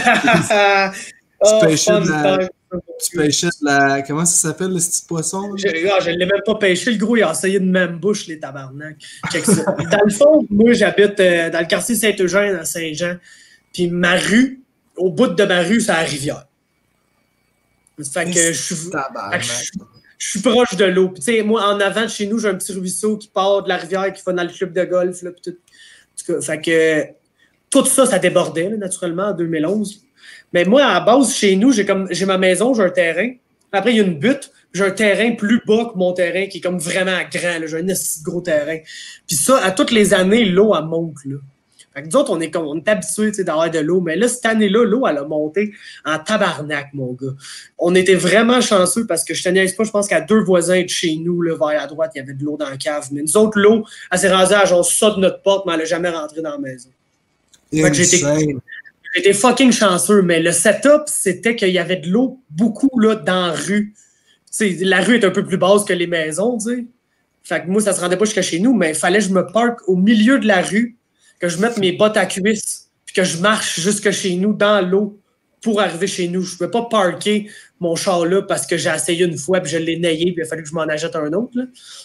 Tu Oh, pêchais fun de la. time. Tu pêchais de la. Comment ça s'appelle, le petit poisson? Là? Je l'ai même pas pêché, le gros, il a essayé de même bouche, les tabarnak. Check ça. Dans le fond, moi, j'habite dans le quartier Saint-Eugène, à Saint-Jean. Puis ma rue, au bout de ma rue, c'est la rivière. Fait que je suis proche de l'eau. Puis tu sais, moi, en avant de chez nous, j'ai un petit ruisseau qui part de la rivière, qui va dans le club de golf. Là, puis tout. Fait que tout ça, ça débordait, là, naturellement, en 2011. Mais moi, à la base, chez nous, j'ai ma maison, j'ai un terrain. Après, il y a une butte. J'ai un terrain plus bas que mon terrain, qui est comme vraiment grand. Là. J'ai un assez gros terrain. Puis ça, à toutes les années, l'eau, elle monte. Là. Fait que nous autres, on est habitués d'avoir de l'eau. Mais là, cette année-là, l'eau, elle a monté en tabarnak, mon gars. On était vraiment chanceux parce que je tenais pas, je pense qu'à 2 voisins de chez nous, là, vers la droite, il y avait de l'eau dans la cave. Mais nous autres, l'eau, elle s'est rendue à genre ça de notre porte, mais elle n'a jamais rentré dans la maison. Fait que j'étais fucking chanceux, mais le setup, c'était qu'il y avait de l'eau beaucoup là, dans la rue. T'sais, la rue est un peu plus basse que les maisons, tu sais. Fait que moi, ça se rendait pas jusqu'à chez nous, mais il fallait que je me parque au milieu de la rue, que je mette mes bottes à cuisse, puis que je marche jusque chez nous dans l'eau pour arriver chez nous. Je ne pouvais pas parker mon char là parce que j'ai essayé une fois, puis je l'ai naillé, puis il a fallu que je m'en achète un autre. Là.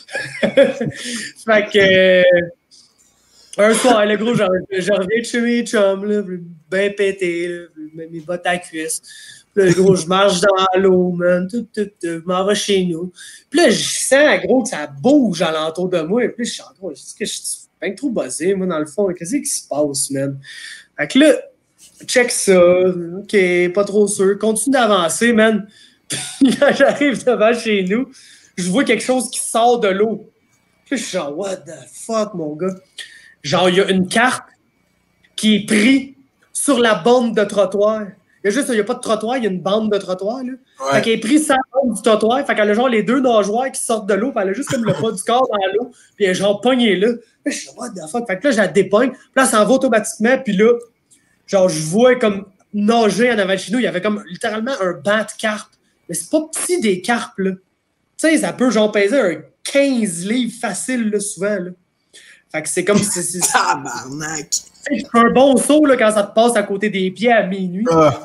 Fait que... un soir, le gros, je reviens de chez mes chums, là, bien pété, là, mes bottes à cuisse. Puis là, le gros, je marche dans l'eau, man, je m'en vais chez nous. Puis là, je sens, gros, que ça bouge alentour de moi. Et puis je suis en gros, je suis bien trop buzzé, moi, dans le fond. Qu'est-ce qui se passe, man? Fait que là, check ça. OK, pas trop sûr. Continue d'avancer, man. Puis quand j'arrive devant chez nous, je vois quelque chose qui sort de l'eau. Puis je suis genre, what the fuck, mon gars? Genre, il y a une carte qui est prise sur la bande de trottoir. Il n'y a pas de trottoir, il y a une bande de trottoir. Là. Ouais. Fait qu'elle est prise sur la bande du trottoir. Fait qu'elle a genre les 2 nageoires qui sortent de l'eau. Puis elle a juste comme le bas du corps dans l'eau. Puis elle est genre pognée là. Je suis what the fuck? Fait que là, je la dépogne. Puis là, ça en va automatiquement. Puis là, genre, je vois comme nager en avant de chez nous. Il y avait comme littéralement un banc de carpes. Mais c'est pas petit des carpes, là. Tu sais, ça peut genre peser un 15 livres facile, là, souvent, là. Fait que c'est comme si c'est. Tabarnak! Tu fais un bon saut là, quand ça te passe à côté des pieds à minuit.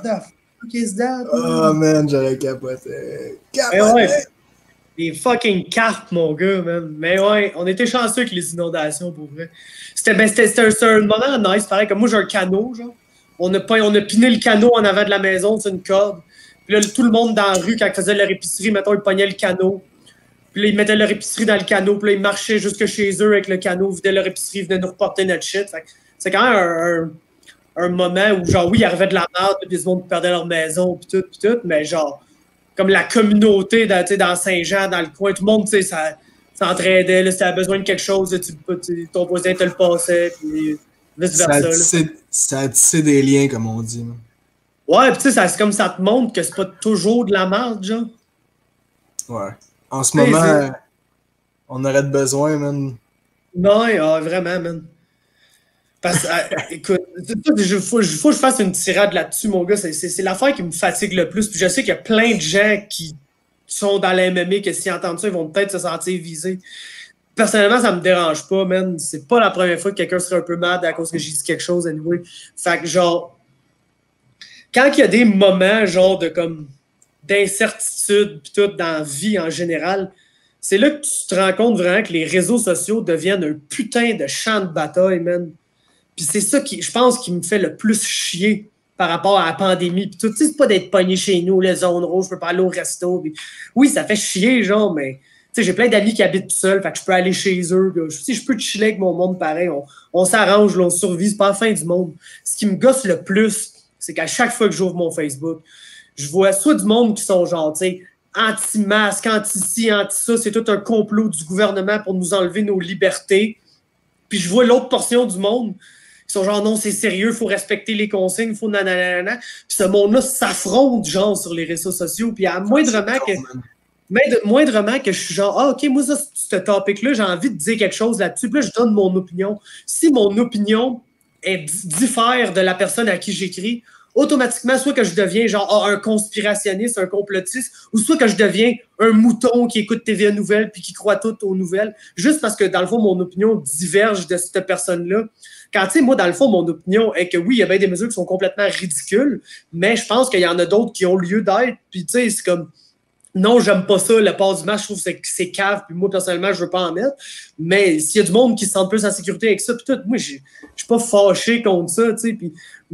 Oh man, j'aurais capoté. Ouais, des fucking carpes, mon gars, man. Mais ouais, on était chanceux avec les inondations, pour vrai. C'était un moment nice, pareil. Comme moi, j'ai un canot, genre. On a piné le canot en avant de la maison, c'est une corde. Puis là, tout le monde dans la rue, quand ils faisaient leur épicerie, mettons, ils pognaient le canot. Puis là, ils mettaient leur épicerie dans le canot. Puis là, ils marchaient jusque chez eux avec le canot, vidaient leur épicerie, venaient nous reporter notre shit. Fait que c'est quand même un moment où, genre, oui, il arrivait de la merde, puis tout le monde perdait leur maison, puis tout, mais genre, comme la communauté dans Saint-Jean, dans le coin, tout le monde, tu sais, ça s'entraidait, là, si t'avais besoin de quelque chose, ton voisin te le passait, puis vice-versa. Ça a tissé des liens, comme on dit. Man. Ouais, puis tu sais, c'est comme ça te montre que c'est pas toujours de la merde, genre. Ouais. En ce moment, on aurait besoin, man. Non, vraiment, man. Écoute, il faut que je fasse une tirade là-dessus, mon gars. C'est l'affaire qui me fatigue le plus. Puis je sais qu'il y a plein de gens qui sont dans la MMA que s'ils entendent ça, ils vont peut-être se sentir visés. Personnellement, ça me dérange pas, man. C'est pas la première fois que quelqu'un serait un peu mad à cause que j'ai dit quelque chose, anyway. Fait que, genre, quand il y a des moments, genre, d'incertitude, pis tout, dans la vie en général, c'est là que tu te rends compte vraiment que les réseaux sociaux deviennent un putain de champ de bataille, man. Puis c'est ça qui, je pense, qui me fait le plus chier par rapport à la pandémie. Puis tout, tu sais, c'est pas d'être pogné chez nous, les zones rouges, je peux pas aller au resto. Puis, oui, ça fait chier, genre, mais tu sais, j'ai plein d'amis qui habitent tout seuls, fait que je peux aller chez eux. Si je peux chiller avec mon monde pareil, on s'arrange, on survit, c'est pas la fin du monde. Ce qui me gosse le plus, c'est qu'à chaque fois que j'ouvre mon Facebook, je vois soit du monde qui sont genre, tu sais, anti-masque, anti-ci, anti-ça, c'est tout un complot du gouvernement pour nous enlever nos libertés. Puis je vois l'autre portion du monde qui sont genre, non, c'est sérieux, il faut respecter les consignes, il faut nanana. Puis ce monde-là s'affronte, genre, sur les réseaux sociaux. Puis à moindrement que je suis genre, ah, OK, moi, ça, ce topic-là, j'ai envie de dire quelque chose là-dessus. Puis là, je donne mon opinion. Si mon opinion diffère de la personne à qui j'écris, automatiquement, soit que je deviens genre un conspirationniste, un complotiste, ou soit que je deviens un mouton qui écoute TVA Nouvelles puis qui croit tout aux nouvelles, juste parce que, dans le fond, mon opinion diverge de cette personne-là. Quand, tu sais, moi, dans le fond, mon opinion est que oui, il y a bien des mesures qui sont complètement ridicules, mais je pense qu'il y en a d'autres qui ont lieu d'être, puis tu sais, c'est comme... Non, j'aime pas ça, le port du masque, je trouve que c'est cave, puis moi, personnellement, je veux pas en mettre. Mais s'il y a du monde qui se sent plus en sécurité avec ça, puis tout, moi, je suis pas fâché contre ça, tu sais, puis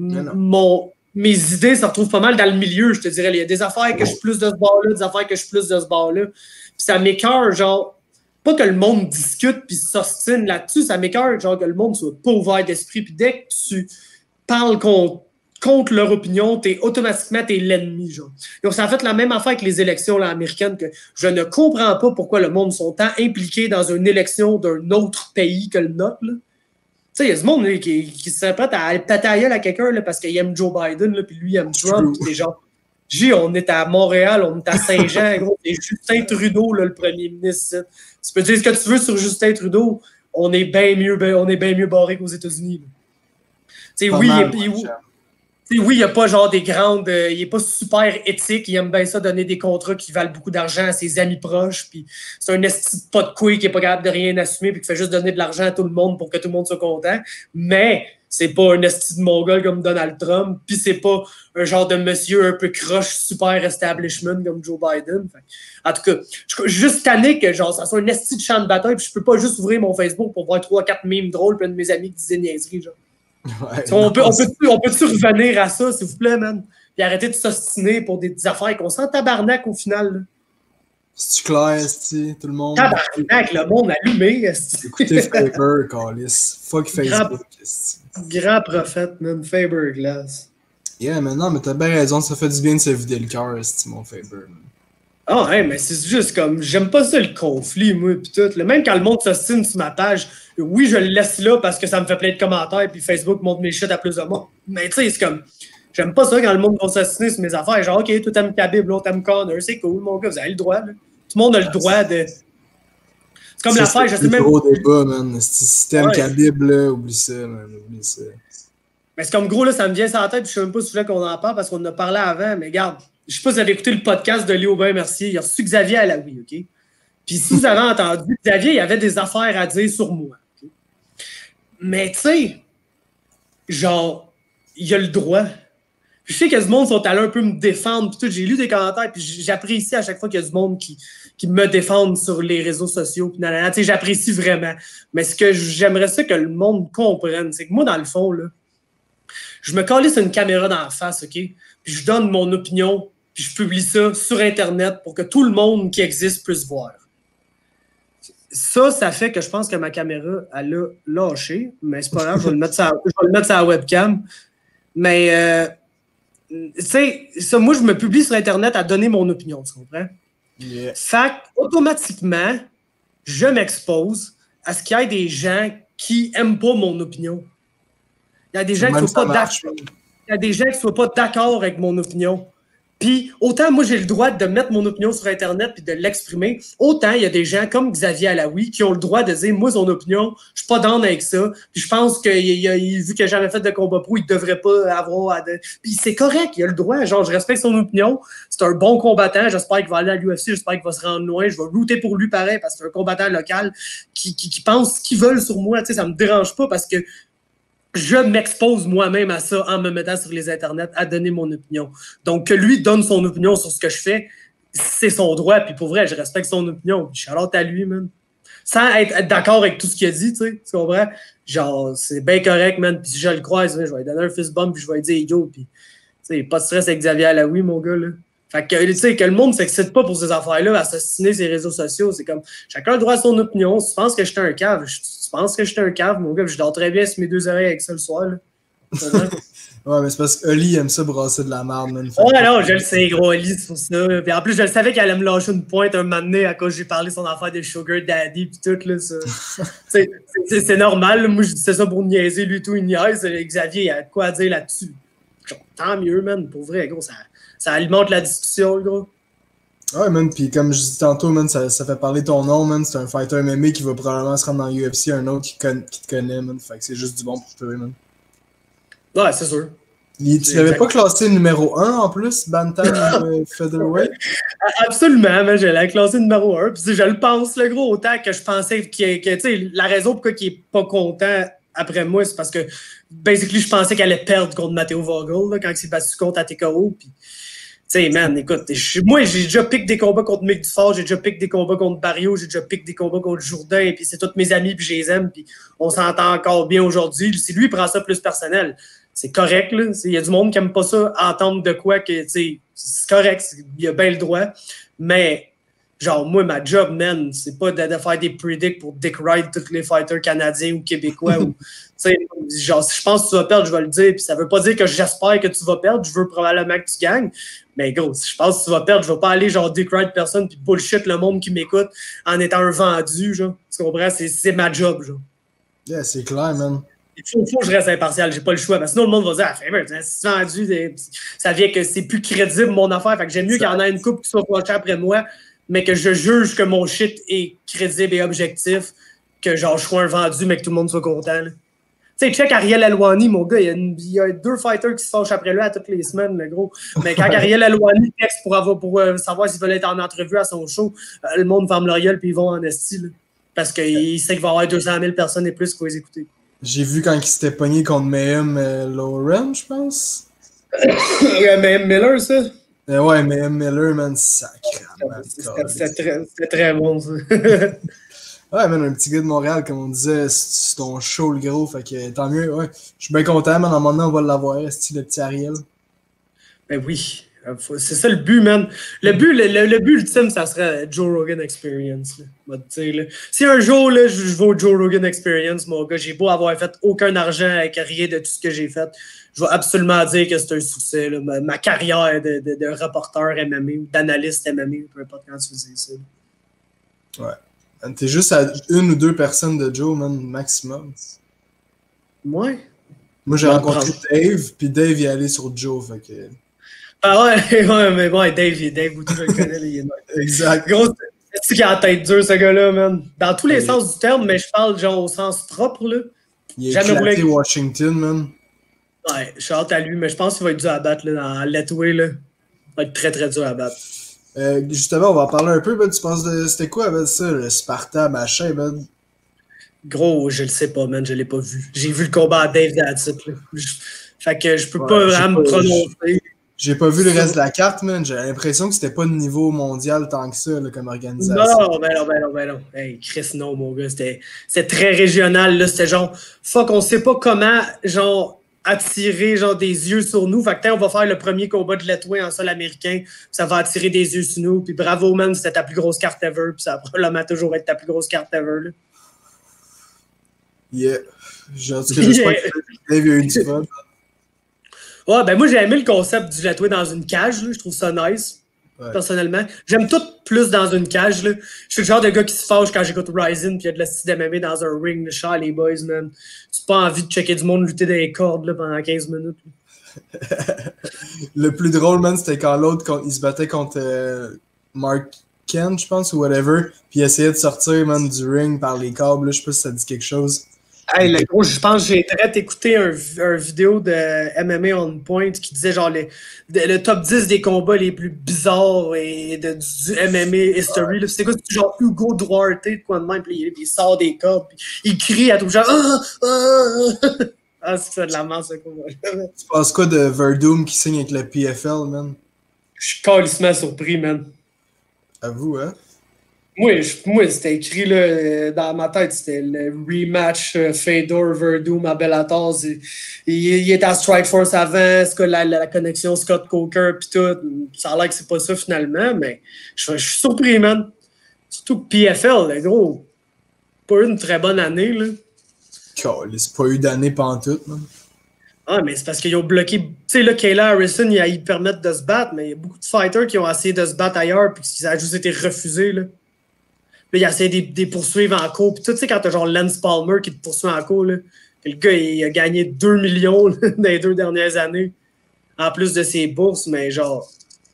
mes idées se retrouvent pas mal dans le milieu, je te dirais. Il y a des affaires que je suis plus de ce bord-là, des affaires que je suis plus de ce bord-là. Puis ça m'écoeure, genre, pas que le monde discute puis s'ostine là-dessus, ça m'écoeure, genre, que le monde soit pas ouvert d'esprit. Puis dès que tu parles contre leur opinion, automatiquement, t'es l'ennemi, genre. Donc, ça a fait la même affaire avec les élections là, américaines, que je ne comprends pas pourquoi le monde sont tant impliqués dans une élection d'un autre pays que le nôtre, là. Tu sais, il y a du monde là, qui serait prêt à péter à gueule à quelqu'un là, parce qu'il aime Joe Biden, là, puis lui, il aime Trump. Puis t'es genre, on est à Montréal, on est à Saint-Jean, gros. C'est Justin Trudeau, là, le premier ministre. Tu peux dire ce que tu veux sur Justin Trudeau, on est bien mieux barré qu'aux États-Unis. Tu sais, oui, il n'y a pas genre des grandes. Il n'est pas super éthique. Il aime bien ça donner des contrats qui valent beaucoup d'argent à ses amis proches. Puis c'est un esti de pas de couille qui n'est pas capable de rien assumer puis qui fait juste donner de l'argent à tout le monde pour que tout le monde soit content. Mais c'est pas un esti de mongol comme Donald Trump. Puis c'est pas un genre de monsieur un peu croche, super establishment comme Joe Biden. En tout cas, je suis juste tanné que genre, ça soit un esti de champ de bataille. Puis je peux pas juste ouvrir mon Facebook pour voir 3-4 mimes drôles plein de mes amis qui disaient niaiseries. Genre. Ouais, on peut-tu revenir à ça, s'il vous plaît, man? Puis arrêter de s'ostiner pour des affaires qu'on sent tabarnak au final. Là. C'est-tu clair, esti, tout le monde? Tabarnak, le monde allumé, esti. Écoutez Faber, Callis. Fuck Facebook, esti. Grand prophète, man. Faber Glass. Yeah, mais non, mais t'as bien raison, ça fait du bien de se vider le cœur, esti, mon Faber. Ah, ouais, mais c'est juste comme, j'aime pas ça le conflit, moi, pis tout. Là. Même quand le monde s'ostine sur ma page, oui, je le laisse là parce que ça me fait plein de commentaires, puis Facebook montre mes shit à plus de monde. Mais tu sais, c'est comme, j'aime pas ça quand le monde va s'ostiner sur mes affaires. Genre, OK, toi t'aimes ta Bible, l'autre t'aimes Connor, c'est cool, mon gars, vous avez le droit, là. Tout le monde a le droit de. C'est comme l'affaire, je sais même. C'est gros débat, man. Si t'aimes ta Bible, là, oublie ça, man, oublie ça. Mais c'est comme gros, là, ça me vient sur la tête, puis je sais même pas si je voulais qu'on en parle parce qu'on en a parlé avant, mais regarde. Je sais pas si vous avez écouté le podcast de Léo Bain Mercier. Il a reçu Xavier à la oui, OK? Puis si vous avez entendu, Xavier, il avait des affaires à dire sur moi. Okay? Mais tu sais, genre, il a le droit. Puis je sais que du monde sont allés un peu me défendre. Puis tout, j'ai lu des commentaires, puis j'apprécie à chaque fois qu'il y a du monde qui me défendent sur les réseaux sociaux. Puis tu sais, j'apprécie vraiment. Mais ce que j'aimerais ça que le monde comprenne, c'est que moi, dans le fond, là, je me calisse une caméra dans la face, OK? Puis je donne mon opinion, puis je publie ça sur Internet pour que tout le monde qui existe puisse voir. Ça fait que je pense que ma caméra, elle a lâché, mais c'est pas grave, je vais le mettre sur la webcam. Mais, tu sais, ça, moi, je me publie sur Internet à donner mon opinion, tu comprends? Yeah. Fait automatiquement, je m'expose à ce qu'il y ait des gens qui n'aiment pas mon opinion. Il y a des gens qui ne soient pas d'accord avec mon opinion. Puis autant moi j'ai le droit de mettre mon opinion sur Internet puis de l'exprimer, autant il y a des gens comme Xavier Alaoui qui ont le droit de dire moi son opinion, je suis pas down avec ça. Puis je pense que vu qu'il a jamais fait de combat pro, il devrait pas avoir à Puis c'est correct, il a le droit. Genre je respecte son opinion. C'est un bon combattant. J'espère qu'il va aller à l'UFC, j'espère qu'il va se rendre loin. Je vais rooter pour lui pareil parce que c'est un combattant local qui pense ce qu'ils veulent sur moi. Tu sais, ça me dérange pas parce que je m'expose moi-même à ça en me mettant sur les internets à donner mon opinion. Donc, que lui donne son opinion sur ce que je fais, c'est son droit. Puis pour vrai, je respecte son opinion. Puis shout-out à lui, man. Sans être d'accord avec tout ce qu'il a dit, tu sais, tu comprends? Genre, c'est bien correct, man. Puis si je le croise, je vais lui donner un fist bump, puis je vais lui dire yo. Puis, tu sais, pas de stress avec Xavier Alaoui, mon gars, là. Fait que, tu sais, que le monde s'excite pas pour ces affaires-là, à assassiner ses réseaux sociaux. C'est comme, chacun a le droit à son opinion. Si tu penses que j'étais un cave, je pense que j'étais un cave, mon gars, je dors très bien sur mes 2 oreilles avec ça le soir, là. Ouais, mais c'est parce que Oli aime ça brasser de la merde, man. Ouais, non, je le sais, gros, Oli, c'est pour ça. Puis en plus, je le savais qu'elle allait me lâcher une pointe un moment donné à cause j'ai parlé son affaire de Sugar Daddy pis tout, là, ça. C'est normal, là. Moi, je disais ça pour niaiser, lui, tout, il niaise. Xavier, il a de quoi à dire là-dessus. Tant mieux, man, pour vrai, gros, ça alimente la discussion, gros. Ouais, man, pis comme je dis tantôt, man, ça fait parler ton nom, man. C'est un fighter MMA qui va probablement se rendre dans l'UFC, un autre qui te connaît, man. Fait que c'est juste du bon pour toi, man. Ouais, c'est sûr. Tu l'avais pas classé numéro 1 en plus, Bantam Featherweight? Absolument, man, je l'ai classé numéro 1. Puis je le pense, le gros, autant que je pensais que tu sais, la raison pourquoi il est pas content après moi, c'est parce que, basically, je pensais qu'elle allait perdre contre Matteo Vogel, là, quand il s'est battu contre Atekao. Puis, tu sais, man, écoute, moi, j'ai déjà piqué des combats contre Mick Dufort, j'ai déjà piqué des combats contre Barrio, j'ai déjà piqué des combats contre Jourdain, puis c'est tous mes amis, puis je les aime, puis on s'entend encore bien aujourd'hui. Si lui, il prend ça plus personnel, c'est correct, là. Il y a du monde qui n'aime pas ça, entendre de quoi que, tu sais, c'est correct, il a bien le droit, mais genre, moi, ma job, man, c'est pas de faire des predicts pour dick ride tous les fighters canadiens ou québécois. Ou, genre, si je pense que tu vas perdre, je vais le dire. Puis ça veut pas dire que j'espère que tu vas perdre. Je veux probablement que tu gagnes. Mais gros, si je pense que tu vas perdre, je vais pas aller genre dick ride personne puis bullshit le monde qui m'écoute en étant un vendu, genre. Tu comprends? C'est ma job, genre. Yeah, c'est clair, man. Il faut que je reste impartial, j'ai pas le choix. Parce que sinon, le monde va dire, ah, si tu vendu, ça vient que c'est plus crédible, mon affaire. Fait que j'aime mieux qu'il y en ait une couple qui soit pas chère après moi, mais que je juge que mon shit est crédible et objectif, que genre je sois un vendu, mais que tout le monde soit content. Tu sais, check Ariel Helwani, mon gars, il y a 2 fighters qui se fâchent après lui à toutes les semaines, le gros. Mais quand Ariel Helwani texte pour savoir s'il veut être en entrevue à son show, le monde ferme leur gueule puis ils vont en esti, là. Parce qu'il sait qu'il va y avoir 200 000 personnes et plus qui vont les écouter. J'ai vu quand il s'était pogné contre Mayhem Lauren, je pense. Mayhem Miller, ça? Ouais, Mayhem Miller, man, sacrément. C'était très bon, ça. Ouais, man, un petit gars de Montréal, comme on disait, c'est ton show, le gros, fait que tant mieux, ouais. Je suis bien content, man, à un moment donné, on va l'avoir, le petit Ariel. Ben oui, c'est ça le but, man. Le but ultime, ça serait Joe Rogan Experience, là. Si un jour, là, je vais au Joe Rogan Experience, mon gars, j'ai beau avoir fait aucun argent avec rien de tout ce que j'ai fait, je vais absolument dire que c'est un succès, là. Ma carrière de reporter MMA ou d'analyste MMA, peu importe quand tu faisais ça. Ouais. T'es juste à 1 ou 2 personnes de Joe, man, maximum. Ouais. Moi, j'ai rencontré Dave, puis Dave il est allé sur Joe, fait que... Ah ouais, mais bon, Dave, je le connais, il est exact. Gros, c'est qu'il a la tête dure, ce gars-là, man. Dans tous les sens du terme, mais je parle genre au sens propre, là. Il est éclaté Washington, man. Ouais, je hâte à lui, mais je pense qu'il va être dur à battre, là, dans Letway, là. Il va être très, très dur à battre. Justement, on va en parler un peu, ben, tu penses de... C'était quoi, ben, ça, le Sparta, machin, ben? Gros, je le sais pas, man, je l'ai pas vu. J'ai vu le combat à Dave Datsit, là. Fait que je peux pas vraiment me prononcer. J'ai pas vu le reste de la carte, man. J'ai l'impression que c'était pas de niveau mondial tant que ça, là, comme organisation. Ben non. Hey, Chris, non, mon gars. C'était très régional, là. C'était genre, fuck, on sait pas comment, genre, attirer, genre, des yeux sur nous. Fait que, on va faire le premier combat de Letway en sol américain. Ça va attirer des yeux sur nous. Puis bravo, man, c'était ta plus grosse carte ever. Puis ça va probablement toujours être ta plus grosse carte ever, là. Yeah. Genre, j'espère que Dave a eu du fun. Ouais, ben moi, j'ai aimé le concept du Letway dans une cage, là. Je trouve ça nice, personnellement. J'aime tout plus dans une cage, là. Je suis le genre de gars qui se fâche quand j'écoute Ryzen puis il y a de la style MMA dans un ring, le chat, les boys, man. Tu pas envie de checker du monde lutter dans les cordes, là, pendant 15 minutes. Le plus drôle, man, c'était quand l'autre, il se battait contre Mark Kent, je pense, ou whatever, puis il essayait de sortir, man, du ring par les câbles, là, je sais pas si ça dit quelque chose. Hey, le gros, je pense que j'ai très écouté un vidéo de MMA On Point qui disait genre le top 10 des combats les plus bizarres et du MMA history. Ouais. C'est quoi? C'est genre Hugo Duarte, de quoi de même, puis il sort des cordes, puis il crie à tout genre Ah, c'est de la merde, ce combat. Tu penses quoi de Verdum qui signe avec le PFL, man? Je suis calissement surpris, man. À vous, hein? Moi c'était écrit là, dans ma tête, c'était le rematch Fedor Verdum à Bellator. Il était à Strikeforce avant, c'est la connexion Scott Coker pis tout. Ça a l'air que c'est pas ça finalement, mais je suis surpris, man. Surtout que PFL, là, gros, pas eu une très bonne année, là. C'est pas eu d'année pantoute, man. Ah, mais c'est parce qu'ils ont bloqué. Tu sais, là, Kayla Harrison, ils permettent de se battre, mais il y a beaucoup de fighters qui ont essayé de se battre ailleurs, puis ça a juste été refusé, là. Là, il a essayé de les poursuivre en cours. Puis tu sais, quand t'as genre Lance Palmer qui te poursuit en cours, là, le gars, il a gagné 2 millions là, dans les 2 dernières années, en plus de ses bourses, mais genre,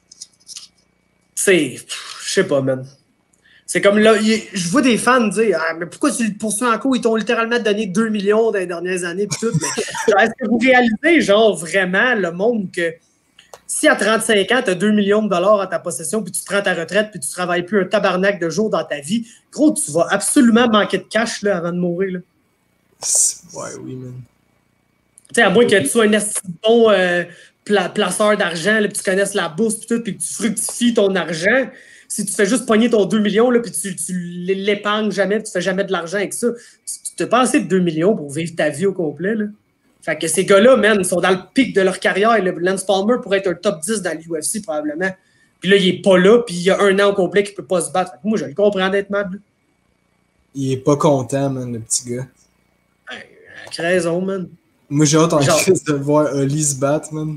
c'est, je sais pas, man. C'est comme là, je vois des fans dire ah, mais pourquoi tu le poursuis en cours? Ils t'ont littéralement donné 2 millions dans les dernières années, puis tout. Mais est-ce que vous réalisez, genre, vraiment, le monde que si à 35 ans, tu as 2 millions de dollars à ta possession, puis tu prends ta retraite, puis tu travailles plus un tabarnak de jours dans ta vie, gros, tu vas absolument manquer de cash là, avant de mourir. Là. Ouais, oui, man. Tu sais, à moins que tu sois un bon placeur d'argent, puis tu connaisses la bourse, puis tout, puis que tu fructifies ton argent. Si tu fais juste pogner ton 2 millions, là, puis tu l'épargnes jamais, puis tu fais jamais de l'argent avec ça, tu te pensé de 2 millions pour vivre ta vie au complet, là. Fait que ces gars-là, man, ils sont dans le pic de leur carrière. Lance Palmer pourrait être un top 10 dans l'UFC, probablement. Puis là, il est pas là, puis il y a un an au complet qu'il peut pas se battre. Fait que moi, je le comprends d'être mad. Il est pas content, man, le petit gars. Avec raison, man. Moi, j'ai hâte en crise de voir Oli se battre, man.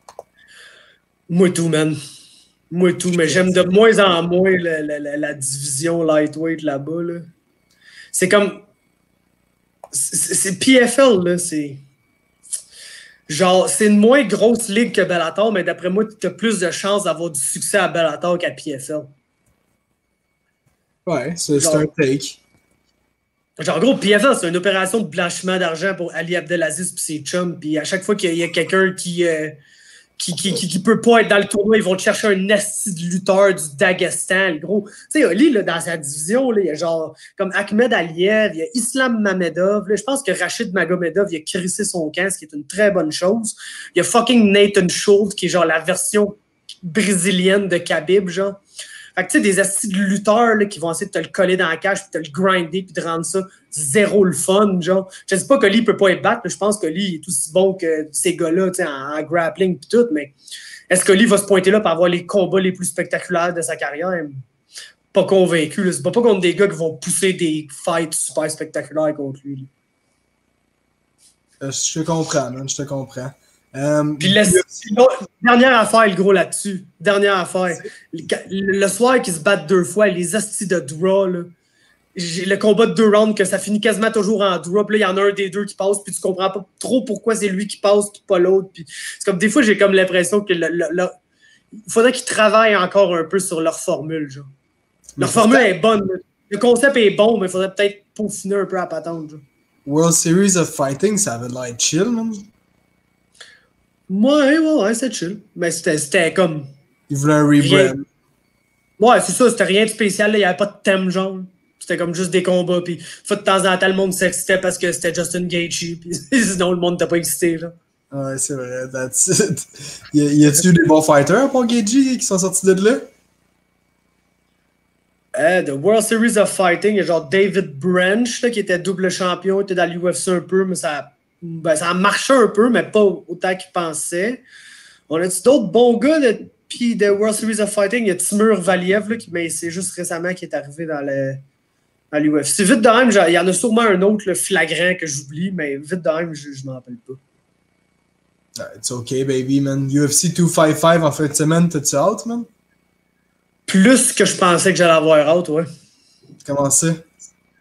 Moi tout, man. Moi tout, mais j'aime de moins en moins la division lightweight là-bas. Là. C'est comme... C'est PFL, là, c'est... Genre, c'est une moins grosse ligue que Bellator, mais d'après moi, tu as plus de chances d'avoir du succès à Bellator qu'à PFL. Ouais, c'est un take. Genre, en gros, PFL, c'est une opération de blanchiment d'argent pour Ali Abdelaziz et ses chums. Puis à chaque fois qu'il y a quelqu'un qui peut pas être dans le tournoi, ils vont te chercher un esti de lutteur du Daghestan, le gros. Tu sais, Ali, là, dans sa division, là, il y a genre, comme Ahmed Aliev, il y a Islam Mamedov, là, je pense que Rachid Magomedov, il a crissé son camp, ce qui est une très bonne chose. Il y a fucking Nathan Schultz, qui est genre la version brésilienne de Khabib, genre. Fait que tu sais, des astis de lutteurs là, qui vont essayer de te le coller dans la cage, puis te le grinder, puis de rendre ça zéro le fun, genre. Je sais pas que Lee peut pas être battre, je pense que Lee est aussi bon que ces gars-là, tu sais, en grappling puis tout, mais est-ce que Lee va se pointer là pour avoir les combats les plus spectaculaires de sa carrière? Pas convaincu, là. C'est pas contre des gars qui vont pousser des fights super spectaculaires contre lui. Je te comprends, man, je te comprends. Puis dernière affaire, le gros, là-dessus. Dernière affaire. Le soir qu'ils se battent 2 fois, les hosties de draw, là. Le combat de 2 rounds, que ça finit quasiment toujours en draw. Puis là, il y en a un des deux qui passe, puis tu comprends pas trop pourquoi c'est lui qui passe, puis pas l'autre. Puis c'est comme des fois, j'ai comme l'impression que il faudrait qu'ils travaillent encore un peu sur leur formule, genre. Leur formule est bonne. Le concept est bon, mais il faudrait peut-être peaufiner un peu à patente, genre. World Series of Fighting, ça avait l'air chill, man. Ouais, c'est chill. Mais c'était comme... Ils voulaient un rebrand. Ouais, c'est ça, c'était rien de spécial. Il n'y avait pas de thème, genre. C'était comme juste des combats. Puis, de temps en temps, le monde s'excitait parce que c'était Justin Gaethje. Puis, sinon, le monde n'était pas excité, genre. Ouais, c'est vrai, that's it. Y a-tu eu des bons fighters pour Gaethje qui sont sortis de là? The World Series of Fighting, il y a genre David Branch, là, qui était double champion, était dans l'UFC un peu, mais ça a marché un peu, mais pas autant qu'il pensait. On a-tu d'autres bons gars depuis The World Series of Fighting? Il y a Timur Valiev, là, mais c'est juste récemment qu'il est arrivé dans l'UFC. Vite de même, il y en a sûrement un autre le flagrant que j'oublie, mais vite de même, je m'en rappelle pas. It's okay, baby, man. UFC 255 en fin de semaine, t'es-tu out, man? Plus que je pensais que j'allais avoir out, ouais. Comment ça?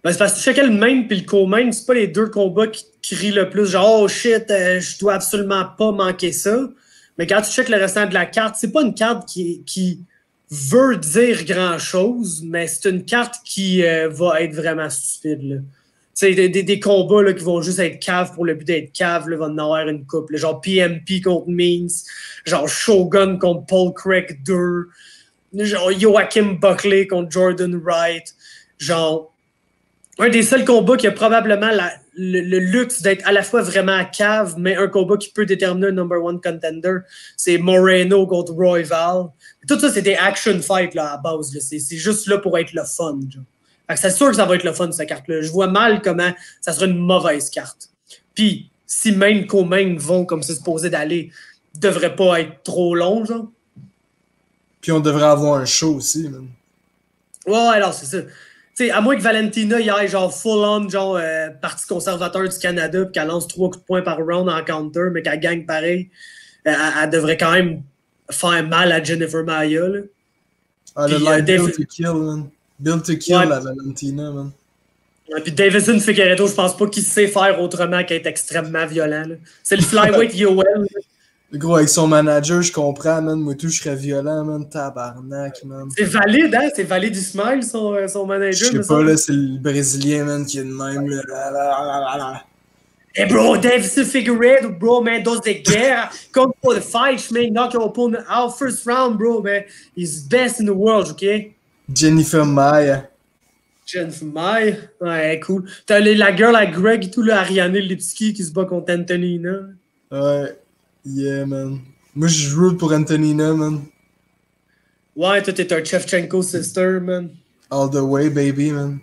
Ben, c'est parce que tu checkais le main puis le co-main, c'est pas les deux combats qui crient le plus, genre, oh shit, je dois absolument pas manquer ça. Mais quand tu checkes le restant de la carte, c'est pas une carte qui veut dire grand-chose, mais c'est une carte qui va être vraiment stupide, là. Tu sais, des combats là, qui vont juste être cave pour le but d'être cave, là, va en avoir une coupe. Là, genre PMP contre Means, genre Shogun contre Paul Craig 2, genre Joachim Buckley contre Jordan Wright, genre un des seuls combats qui a probablement le luxe d'être à la fois vraiment cave, mais un combat qui peut déterminer un number one contender, c'est Moreno contre Royval. Tout ça, c'est des action fights là, à base. C'est juste là pour être le fun. C'est sûr que ça va être le fun, cette carte-là. Je vois mal comment ça sera une mauvaise carte. Puis, si même co-main vont comme c'est supposé d'aller, devrait pas être trop long, genre. Puis on devrait avoir un show aussi, man. Ouais, alors c'est ça. T'sais, à moins que Valentina y aille genre full-on, genre Parti conservateur du Canada, puis qu'elle lance 3 coups de poing par round en counter, mais qu'elle gagne pareil, elle devrait quand même faire mal à Jennifer Maia. Là. Ah, le light build to kill, man. Build to kill la Valentina, man. Ouais, puis Davison Figueiredo, je pense pas qu'il sait faire autrement qu'être extrêmement violent. C'est le flyweight Yoel. Gros, avec son manager, je comprends, man. Moi, tout, je serais violent, man. Tabarnak, man. C'est valide, hein? C'est valide Ismail, son manager. Je sais pas, là, c'est le Brésilien, man, qui est de même, là. Hey, bro, Davison Figueiredo, bro, man, does the guerre. Come for the fight, man. Knock your opponent out first round, bro, man. He's best in the world, OK? Jennifer Maia. Jennifer Maia? Ouais, cool. T'as la girl à Greg et tout, là, Ariane Lipski qui se bat contre Antonina. Ouais. Yeah, man. Moi, je roule pour Antonina, man. Ouais, toi, t'es un Shevchenko sister, man. All the way, baby, man.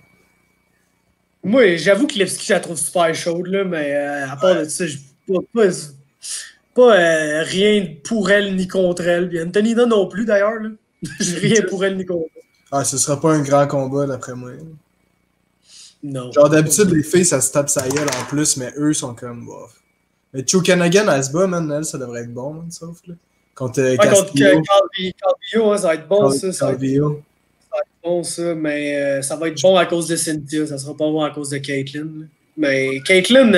Moi, j'avoue que Lipski, je la trouve super chaude, là, mais à part de ça, je pas rien pour elle ni contre elle. Puis Antonina non plus, d'ailleurs, là. J'ai rien pour elle ni contre elle. Ah, ce sera pas un grand combat, d'après moi. Non. Genre, d'habitude, les filles, ça se tape sa gueule en plus, mais eux sont comme, bof. Mais Chokanagan, elle se bat, man, elle, ça devrait être bon, man, sauf, là. Contre Calvillo, hein, ça va être bon, ça. Calvillo. Ça va être bon, ça, mais ça va être bon à cause de Cynthia, ça sera pas bon à cause de Caitlyn. Mais Caitlyn,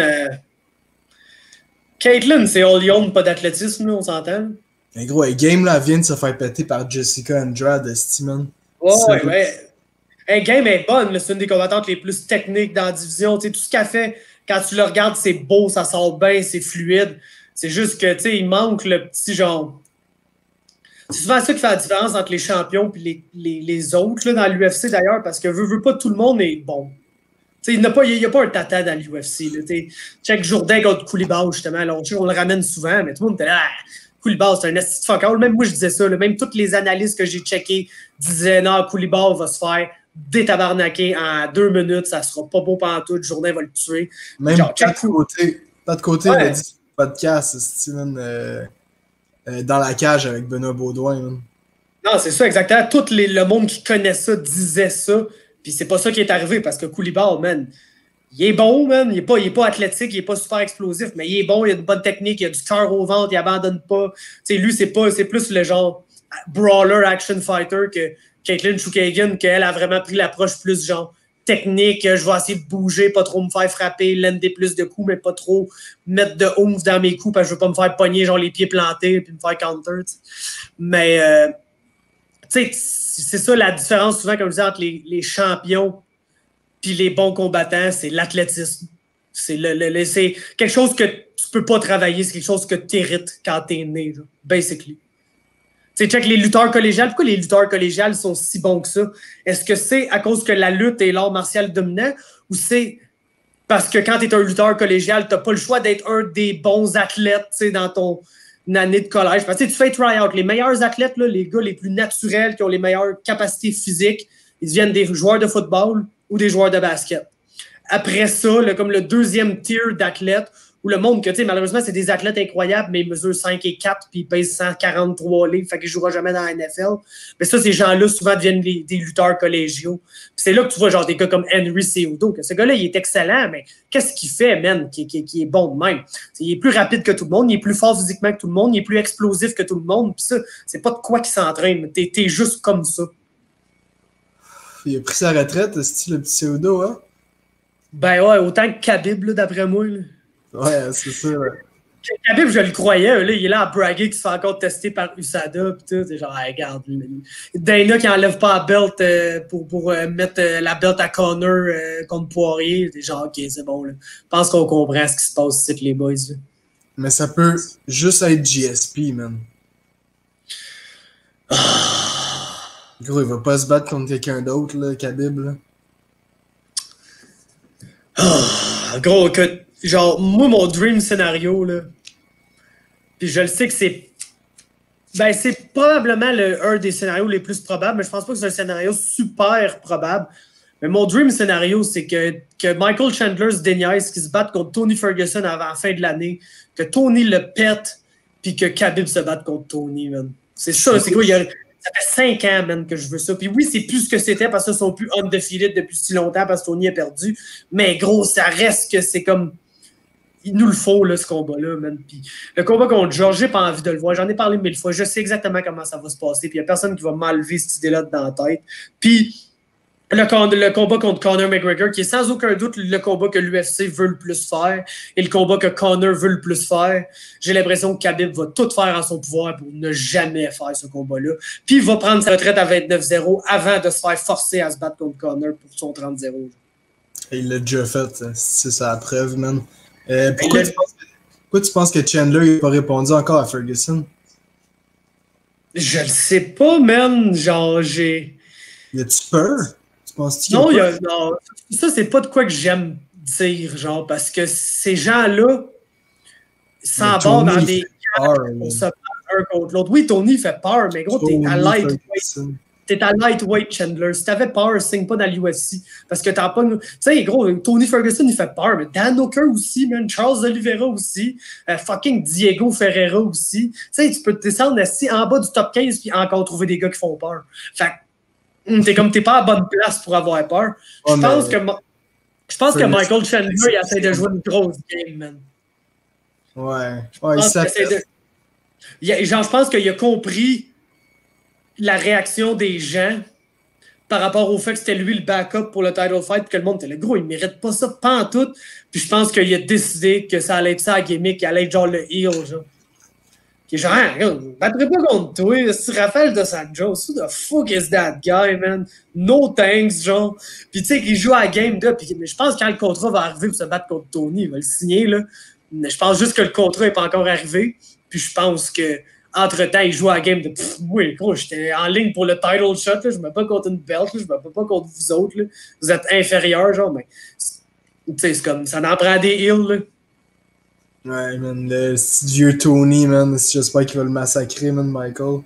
c'est all young, pas d'athlétisme, là, on s'entend. Mais gros, elle game, là, elle vient de se faire péter par Jessica Andrade, man. Ouais. Hey, game est bonne, c'est une des combattantes les plus techniques dans la division. T'sais, tout ce qu'elle fait, quand tu le regardes, c'est beau, ça sort bien, c'est fluide. C'est juste que, tu sais, il manque le petit genre. C'est souvent ça qui fait la différence entre les champions et les autres là, dans l'UFC d'ailleurs, parce que veut pas tout le monde est bon. T'sais, il n'y a pas un tata dans l'UFC. Check Jourdain contre Koulibaly, justement. Là, on le ramène souvent, mais tout le monde était là. Koulibaly, c'est un esti de fuck all. Même moi, je disais ça. Là. Même tous les analystes que j'ai checkés disaient non, Koulibaly va se faire détabarnaquer en 2 minutes. Ça sera pas beau pendant tout. Jourdain va le tuer. Même genre, pas de côté, il a dit podcast, dans la cage avec Benoît Baudouin. Man. Non, c'est ça, exactement. Tout le monde qui connaît ça disait ça. Puis c'est pas ça qui est arrivé parce que Koulibaly, man, il est bon, man. Il est pas athlétique, il est pas super explosif, mais il est bon, il a de bonne technique, il a du cœur au ventre, il abandonne pas. T'sais, lui, c'est plus le genre brawler, action fighter que Caitlyn Chukagian, qu'elle a vraiment pris l'approche plus genre technique, je vais essayer de bouger, pas trop me faire frapper, lander plus de coups, mais pas trop mettre de oomph dans mes coups parce que je veux pas me faire pogner genre les pieds plantés puis me faire counter. T'sais. Mais c'est ça la différence souvent, comme je disais, entre les champions puis les bons combattants, c'est l'athlétisme. C'est quelque chose que tu peux pas travailler, c'est quelque chose que tu hérites quand t'es né, genre, basically. Tu sais, check les lutteurs collégiales. Pourquoi les lutteurs collégiales sont si bons que ça? Est-ce que c'est à cause que la lutte est l'art martial dominant ou c'est parce que quand tu es un lutteur collégial, tu n'as pas le choix d'être un des bons athlètes dans ton année de collège? Parce que tu fais try-out. Les meilleurs athlètes, là, les gars les plus naturels, qui ont les meilleures capacités physiques, ils deviennent des joueurs de football ou des joueurs de basket. Après ça, là, comme le deuxième tier d'athlètes, où le monde que, tu sais, malheureusement, c'est des athlètes incroyables, mais ils mesurent 5 et 4 puis ils pèsent 143 livres, fait qu'ils ne joueront jamais dans la NFL. Mais ça, ces gens-là, souvent, deviennent des lutteurs collégiaux. Puis c'est là que tu vois, genre, des gars comme Henry Cejudo, que ce gars-là, il est excellent, mais qu'est-ce qu'il fait, man, qui est bon de même? T'sais, il est plus rapide que tout le monde, il est plus fort physiquement que tout le monde, il est plus explosif que tout le monde, puis ça, c'est pas de quoi qu'il s'entraîne, t'es juste comme ça. Il a pris sa retraite, c'est le petit Cejudo, hein? Ben ouais, autant que Khabib, là, d'après moi. Là. Ouais, c'est ça. Ouais. Khabib, je le croyais, là, il est là à braguer qu'il se fait encore tester par USADA pis tout. C'est genre, hey, regarde. Dana qui enlève pas la belt pour mettre la belt à Connor contre Poirier. C'est genre, ok, c'est bon. Là. Je pense qu'on comprend ce qui se passe ici, les boys. Là. Mais ça peut juste être GSP, man. Gros, il va pas se battre contre quelqu'un d'autre, là, Khabib, là. Gros, écoute, genre, moi, mon dream scénario, là, puis je le sais que c'est. Ben, c'est probablement un des scénarios les plus probables, mais je pense pas que c'est un scénario super probable. Mais mon dream scénario, c'est que Michael Chandler se déniaise, qu'il se batte contre Tony Ferguson avant la fin de l'année, que Tony le pète, puis que Khabib se batte contre Tony, man. C'est ça, c'est quoi? Ça fait 5 ans, man, que je veux ça. Puis oui, c'est plus ce que c'était parce qu'ils sont plus undefeated depuis si longtemps parce que Tony a perdu. Mais gros, ça reste que c'est comme. Il nous le faut, là, ce combat-là, man. Puis le combat contre George, j'ai pas envie de le voir. J'en ai parlé 1000 fois. Je sais exactement comment ça va se passer. Puis il n'y a personne qui va m'enlever cette idée-là dans la tête. Puis le combat contre Conor McGregor, qui est sans aucun doute le combat que l'UFC veut le plus faire et le combat que Conor veut le plus faire. J'ai l'impression que Khabib va tout faire en son pouvoir pour ne jamais faire ce combat-là. Puis il va prendre sa retraite à 29-0 avant de se faire forcer à se battre contre Conor pour son 30-0. Il l'a déjà fait, c'est ça la preuve, man. Pourquoi tu penses que Chandler n'a pas répondu encore à Ferguson? Je le sais pas, man. Genre, j'ai... Y a-tu peur? Tu penses-tu non, non, ça, c'est pas de quoi que j'aime dire, genre, parce que ces gens-là s'embarquent dans des guerres pour se battre un contre l'autre. Oui, Tony fait peur, mais gros, t'es à lightweight. T'es à lightweight, Chandler. Si t'avais peur, signe pas dans l'UFC. Parce que t'as pas... Tu sais, gros, Tony Ferguson, il fait peur, mais Dan Hooker aussi, man. Charles Oliveira aussi. Fucking Diego Ferreira aussi. Tu sais, tu peux te descendre assis en bas du top 15 puis encore trouver des gars qui font peur. Fait t'es pas à bonne place pour avoir peur. Je pense que Michael Chandler, il essaie de jouer une grosse game, man. Ouais. Je pense qu'il a compris la réaction des gens par rapport au fait que c'était lui le backup pour le title fight, puis que le monde était le gros, il mérite pas ça pantoute. Puis je pense qu'il a décidé que ça allait être ça à gimmick, qu'il allait être genre le heel, genre. Qui est genre, je ne battrai pas contre toi, c'est Rafael Dos Anjos, who the fuck is that guy, man? No thanks, genre. Puis tu sais, qu'il joue à la game, là, puis je pense que quand le contrat va arriver pour se battre contre Tony, il va le signer, là. Mais je pense juste que le contrat n'est pas encore arrivé, puis je pense que entre-temps, il joue à la game de oui, gros, j'étais en ligne pour le title shot, là, je me bats pas contre une belt, là, je me bats pas contre vous autres, là. Vous êtes inférieurs, genre, mais tu sais, c'est comme, ça en prend des heals, là. Ouais, man, le petit vieux Tony, man, j'espère qu'il va le massacrer, man, Michael.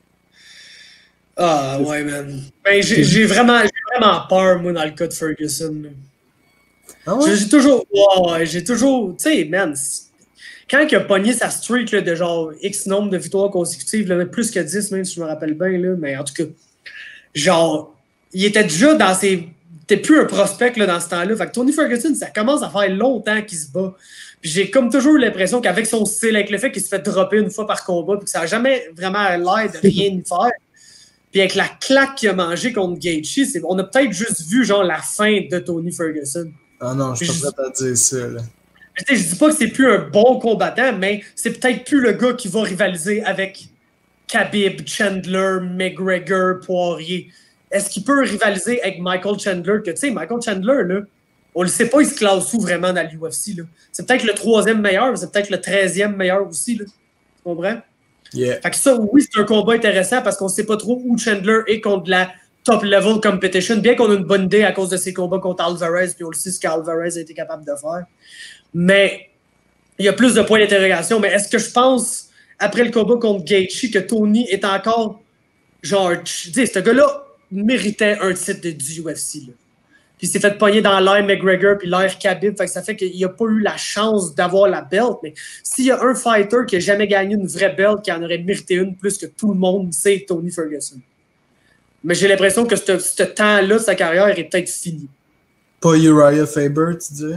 Ah, ouais, man. Ben, j'ai vraiment peur, moi, dans le cas de Ferguson, là. Ah ouais? J'ai toujours, tu sais, man, quand il a pogné sa streak là, de genre X nombre de victoires consécutives, là, plus que 10, même si je me rappelle bien, là, mais en tout cas, genre, il était déjà dans ses... T'es plus un prospect là, dans ce temps-là. Fait que Tony Ferguson, ça commence à faire longtemps qu'il se bat. Puis j'ai comme toujours l'impression qu'avec son style, avec le fait qu'il se fait dropper une fois par combat, puis que ça n'a jamais vraiment l'air de rien faire, puis avec la claque qu'il a mangée contre Gaethje, on a peut-être juste vu genre la fin de Tony Ferguson. Ah non, je suis pas prêt à dire ça, là. Je dis pas que c'est plus un bon combattant, mais c'est peut-être plus le gars qui va rivaliser avec Khabib, Chandler, McGregor, Poirier. Est-ce qu'il peut rivaliser avec Michael Chandler? Que tu sais, Michael Chandler, là, on le sait pas, il se classe où vraiment dans l'UFC. C'est peut-être le 3e meilleur, mais c'est peut-être le 13e meilleur aussi. Là. Tu comprends? Yeah. Fait que ça, oui, c'est un combat intéressant parce qu'on sait pas trop où Chandler est contre la top-level competition, bien qu'on a une bonne idée à cause de ses combats contre Alvarez, puis on le sait ce qu'Alvarez a été capable de faire. Mais il y a plus de points d'interrogation. Mais est-ce que je pense, après le combat contre Gaethje, que Tony est encore genre, tu sais, ce gars-là méritait un titre du UFC. Là. Puis il s'est fait pogner dans l'air McGregor puis l'air Khabib. Fait que ça fait qu'il n'a pas eu la chance d'avoir la belt. Mais s'il y a un fighter qui n'a jamais gagné une vraie belt, qui en aurait mérité une plus que tout le monde, c'est Tony Ferguson. Mais j'ai l'impression que ce temps-là de sa carrière est peut-être fini. Pas Uriah Faber, tu dis?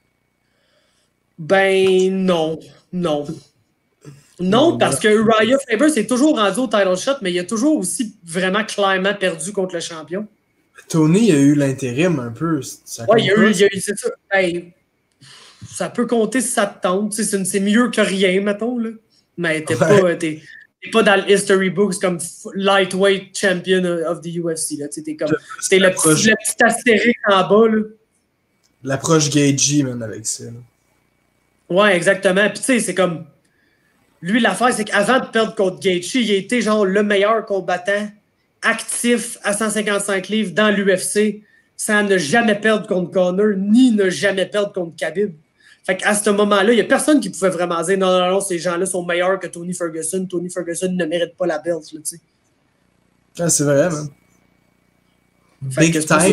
Ben non. Non, parce que Uriah Faber s'est toujours rendu au title shot, mais il a toujours aussi vraiment clairement perdu contre le champion. Tony a eu l'intérim un peu. Ouais, il y a eu c'est ça. Hey, ça peut compter si ça te tente. C'est mieux que rien, mettons. Là. Mais t'es pas dans le history books comme lightweight champion of the UFC. T'es le petit astérique en bas. Là. L'approche Gagey, man, avec ça. Là. Ouais, exactement. Puis tu sais, c'est comme... Lui, l'affaire, c'est qu'avant de perdre contre Gaethje, il a été genre le meilleur combattant actif à 155 livres dans l'UFC sans ne jamais perdre contre Conor, ni ne jamais perdre contre Khabib. Fait qu'à ce moment-là, il n'y a personne qui pouvait vraiment dire non, ces gens-là sont meilleurs que Tony Ferguson. Tony Ferguson ne mérite pas la belt, tu sais. Ah, c'est vrai, man. Big time.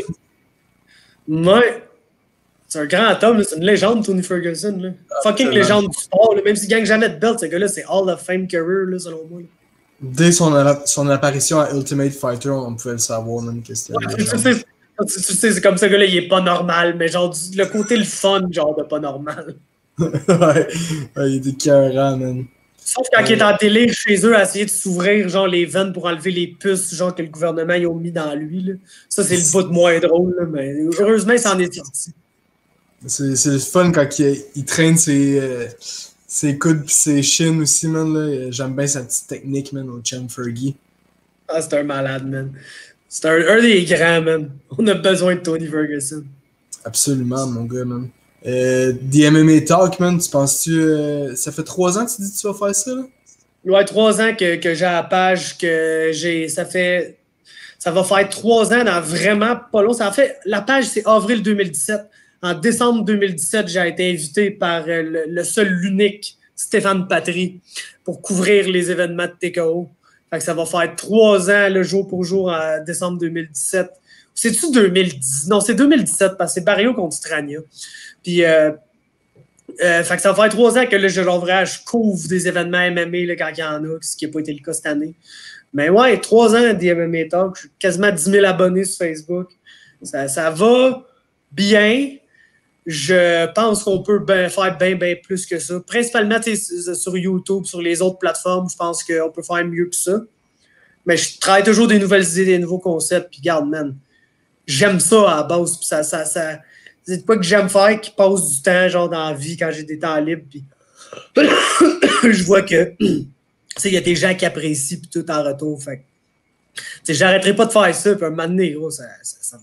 Ouais. C'est un grand homme, c'est une légende, Tony Ferguson. Là. Fucking légende du sport. Là. Même s'il gagne jamais de belt, ce gars-là, c'est Hall of Fame career, là, selon moi. Là. Dès son apparition à Ultimate Fighter, on pouvait le savoir, même. Que c'était tu sais, c'est comme ce gars-là, il est pas normal, mais genre, le côté le fun, genre, de pas normal. Ouais, il était écœurant, man. Sauf quand il est en délire chez eux à essayer de s'ouvrir, genre, les veines pour enlever les puces, genre, que le gouvernement ils ont mis dans lui, là. Ça, c'est le bout de moins drôle, là, mais heureusement, il s'en est sorti. C'est le fun quand il traîne ses coudes pis ses chines aussi, man. Là. J'aime bien sa petite technique, man, au Champ Fergie. Ah, c'est un malade, man. C'est un des grands, man. On a besoin de Tony Ferguson. Absolument, mon gars, man. The MMA Talk, man, tu penses-tu... ça fait 3 ans que tu dis que tu vas faire ça, là? Ouais, 3 ans que j'ai la page, que j'ai... Ça va faire 3 ans dans vraiment pas long. La page, c'est avril 2017. En décembre 2017, j'ai été invité par le seul, l'unique Stéphane Patry pour couvrir les événements de TKO. Fait que ça va faire 3 ans, le jour pour jour, en décembre 2017. C'est-tu 2010? Non, c'est 2017 parce que c'est Barrio contre Strania. Puis, fait que ça va faire 3 ans que là, je couvre des événements MMA là, quand il y en a, ce qui n'a pas été le cas cette année. Mais ouais, 3 ans de MMA Talk, j'ai quasiment 10 000 abonnés sur Facebook. Ça va bien. Je pense qu'on peut faire bien plus que ça. Principalement sur YouTube, sur les autres plateformes, je pense qu'on peut faire mieux que ça. Mais je travaille toujours des nouvelles idées, des nouveaux concepts. Puis garde, man, j'aime ça à la base. Puis c'est quoi que j'aime faire qui passe du temps genre dans la vie quand j'ai des temps libres. Puis je vois que il y a des gens qui apprécient puis tout en retour. Fait que j'arrêterai pas de faire ça. Puis un moment donné, gros, ça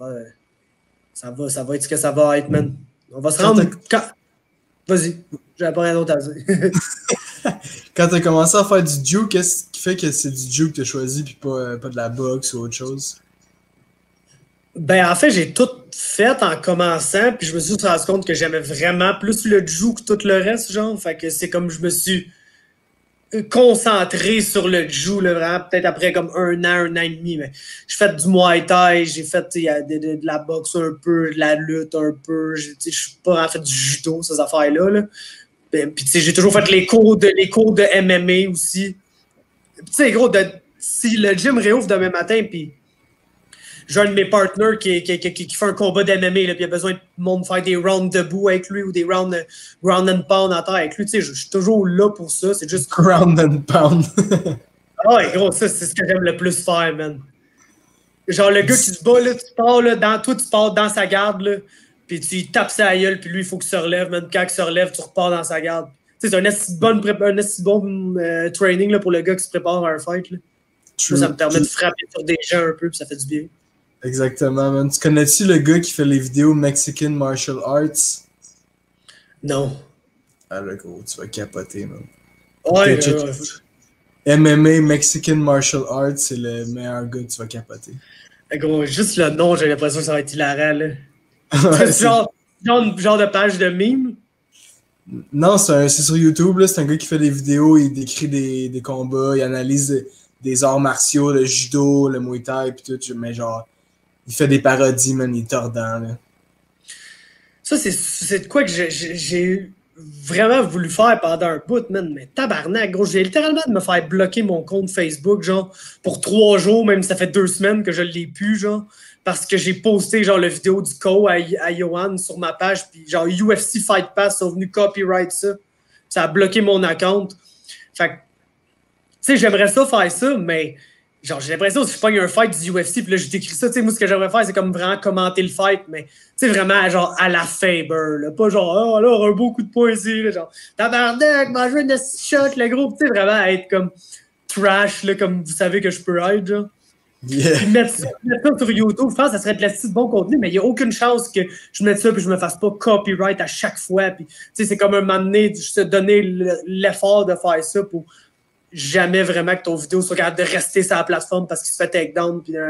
va être ce que ça va être, man. On va se rendre... Vas-y, j'avais pas rien d'autre à dire. Quand tu as commencé à faire du juke, qu'est-ce qui fait que c'est du juke que tu as choisi puis pas de la boxe ou autre chose? Ben, en fait, j'ai tout fait en commençant, puis je me suis rendu compte que j'aimais vraiment plus le juke que tout le reste, genre. Fait que c'est comme je me suis concentré sur le jiu, là, vraiment, peut-être après comme un an et demi. Mais j'ai fait du Muay Thai, j'ai fait de la boxe un peu, de la lutte un peu. Je suis pas en fait du judo, ces affaires-là. Là. Puis j'ai toujours fait les cours de MMA aussi. Tu sais, gros, si le gym réouvre demain matin, puis j'ai un de mes partners qui fait un combat d'MMA, puis il a besoin de monde faire des rounds debout avec lui ou des rounds ground and pound en terre avec lui. Tu sais, je suis toujours là pour ça. C'est juste. Ground and pound. Ah ouais, gros, ça, c'est ce que j'aime le plus faire, man. Genre, le gars qui se bat, là, tu pars dans sa garde, là, puis tu tapes sa gueule, puis lui, il faut qu'il se relève, man. Quand il se relève, tu repars dans sa garde. Tu sais, c'est un assez bon training là, pour le gars qui se prépare à un fight. Là. Ça me permet de frapper sur des gens un peu, puis ça fait du bien. Exactement, man. Tu connais-tu le gars qui fait les vidéos Mexican Martial Arts? Non. Ah, le gros, tu vas capoter, man. Ouais, MMA Mexican Martial Arts, c'est le meilleur gars, tu vas capoter. Gros, juste le nom, j'ai l'impression que ça va être hilarant, là. Ouais, c'est genre de page de meme? Non, c'est sur YouTube, là. C'est un gars qui fait des vidéos, il décrit des combats, il analyse des arts martiaux, le judo, le muay thai, pis tout, mais genre, il fait des parodies, man, il est tordant, là. Ça, c'est de quoi que j'ai vraiment voulu faire pendant un bout, man, mais tabarnak, gros, j'ai littéralement de me faire bloquer mon compte Facebook, genre, pour 3 jours, même si ça fait 2 semaines que je l'ai plus, genre, parce que j'ai posté, genre, la vidéo du co à Johan sur ma page, puis genre, UFC Fight Pass sont venus copyright ça. Ça a bloqué mon account. Fait que, tu sais, j'aimerais ça faire ça, mais Genre, j'ai l'impression que si je pogne un fight du UFC, puis là, je décris ça, tu sais, moi, ce que j'aimerais faire, c'est comme vraiment commenter le fight, mais, tu sais, vraiment, genre, à la Faber, là, pas genre, oh, là, un beau coup de poing ici, là, genre, tabarnak, manger une shot, le gros, tu sais, vraiment, être comme trash, là, comme vous savez que je peux être, genre. Yeah. Puis mettre ça sur YouTube, je pense que ça serait de la de bon contenu, mais il n'y a aucune chance que je mette ça puis je me fasse pas copyright à chaque fois. Puis, tu sais, c'est comme un moment donné, je te donner l'effort de faire ça pour jamais vraiment que ton vidéo soit capable de rester sur la plateforme parce qu'il se fait takedown. Puis,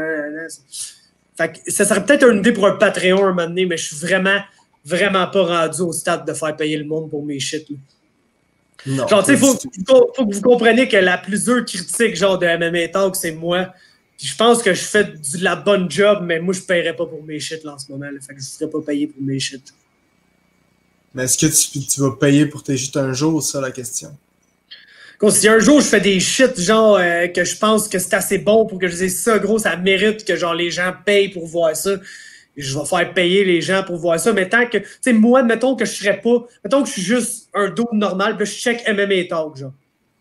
fait que ça serait peut-être une idée pour un Patreon un moment donné, mais je suis vraiment pas rendu au stade de faire payer le monde pour mes shit. Là. Non. Genre, tu sais, faut que vous compreniez que la plus dure critique, genre, de MMA Talk, c'est moi. Puis je pense que je fais de la bonne job, mais moi, je ne paierais pas pour mes shit là, en ce moment. Là, fait que je ne serais pas payé pour mes shit. Mais est-ce que tu vas payer pour tes shit un jour, c'est ça la question? Gros, si un jour je fais des shit, genre, que je pense que c'est assez bon pour que je dise ça, gros, ça mérite que genre les gens payent pour voir ça. Je vais faire payer les gens pour voir ça. Mais tant que, tu sais, moi, mettons que je serais pas, mettons que je suis juste un dos normal, puis je check MMA Talk, genre.